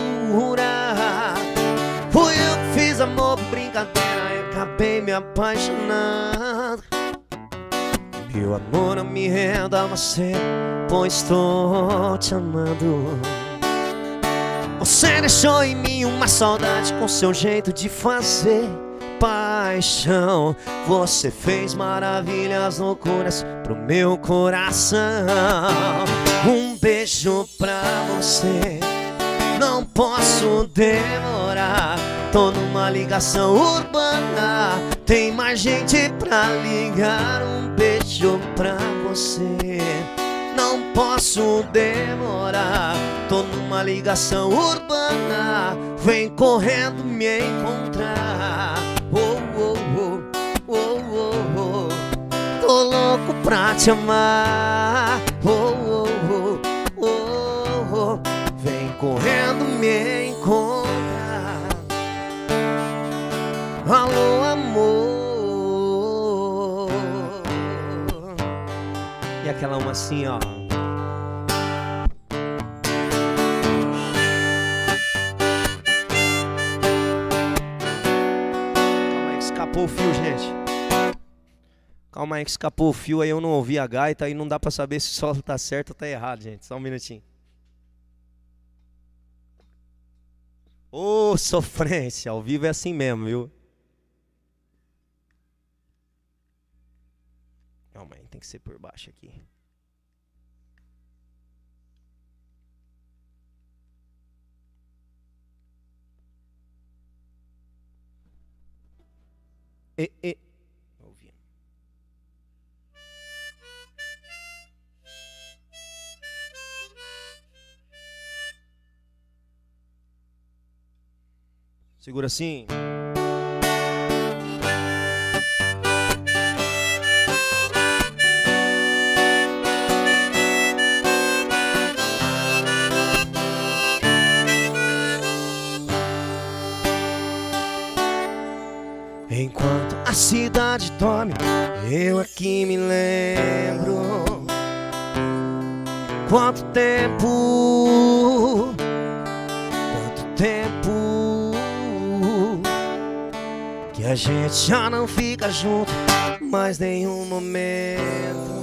Fui eu que fiz amor por brincadeira e acabei me apaixonando. Meu amor, não me rendo a você, pois tô te amando. Você deixou em mim uma saudade com seu jeito de fazer. Paixão, você fez maravilhas, loucuras pro meu coração. Um beijo pra você, não posso demorar. Tô numa ligação urbana, tem mais gente pra ligar. Um beijo pra você, não posso demorar. Tô numa ligação urbana, vem correndo me encontrar. Oh, oh, oh, oh, oh, oh. Tô louco pra te amar. Oh, oh, oh, oh, oh. Vem correndo me encontrar. Alô, amor. E aquela uma assim, ó. Escapou o fio, gente. Calma aí que escapou o fio, aí eu não ouvi a gaita e não dá pra saber se o solo tá certo ou tá errado, gente. Só um minutinho. Ô, sofrência, ao vivo é assim mesmo, viu? Calma aí, tem que ser por baixo aqui. E, e. Ouvindo. Segura assim. Enquanto a cidade dorme, eu aqui me lembro. Quanto tempo, quanto tempo que a gente já não fica junto mais nenhum momento.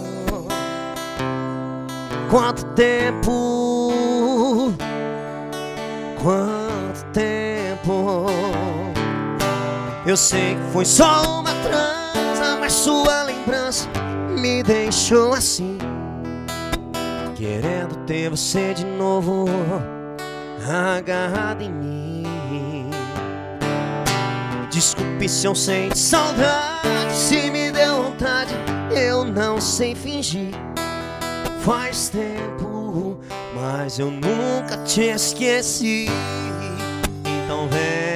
Quanto tempo, quanto tempo. Eu sei que foi só uma transa, mas sua lembrança me deixou assim, querendo ter você de novo agarrado em mim. Desculpe se eu sinto saudade, se me deu vontade, eu não sei fingir. Faz tempo, mas eu nunca te esqueci. Então vem,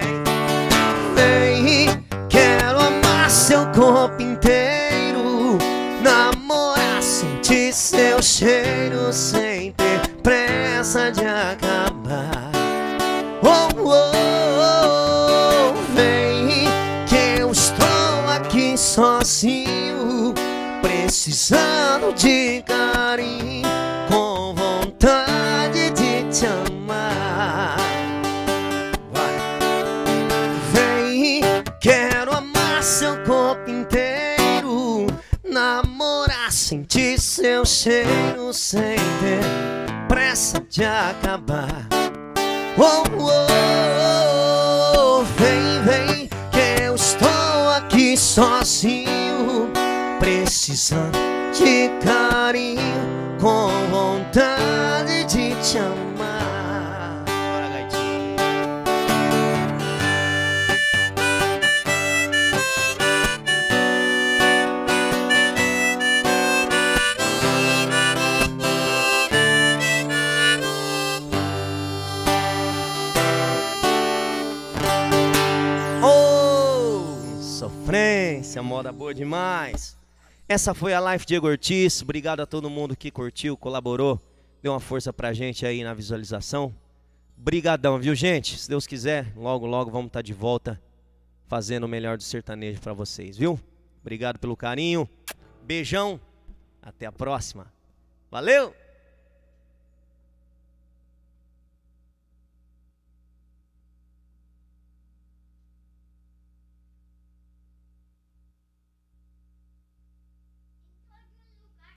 vem, quero amar seu corpo inteiro, namorar, sentir seu cheiro sem ter pressa de acabar. Oh, oh, oh, vem, que eu estou aqui sozinho, precisando de carinho, com vontade de te amar. Quero amar seu corpo inteiro, namorar, sentir seu cheiro sem ter pressa de acabar. Oh, oh, oh, vem, vem, que eu estou aqui sozinho, precisando de carinho, com vontade de te amar. Sofrência, moda boa demais. Essa foi a live de Diego Ortiz. Obrigado a todo mundo que curtiu, colaborou, deu uma força pra gente aí na visualização. Brigadão, viu, gente? Se Deus quiser, logo, logo vamos estar de volta fazendo o melhor do sertanejo pra vocês, viu? Obrigado pelo carinho. Beijão. Até a próxima. Valeu!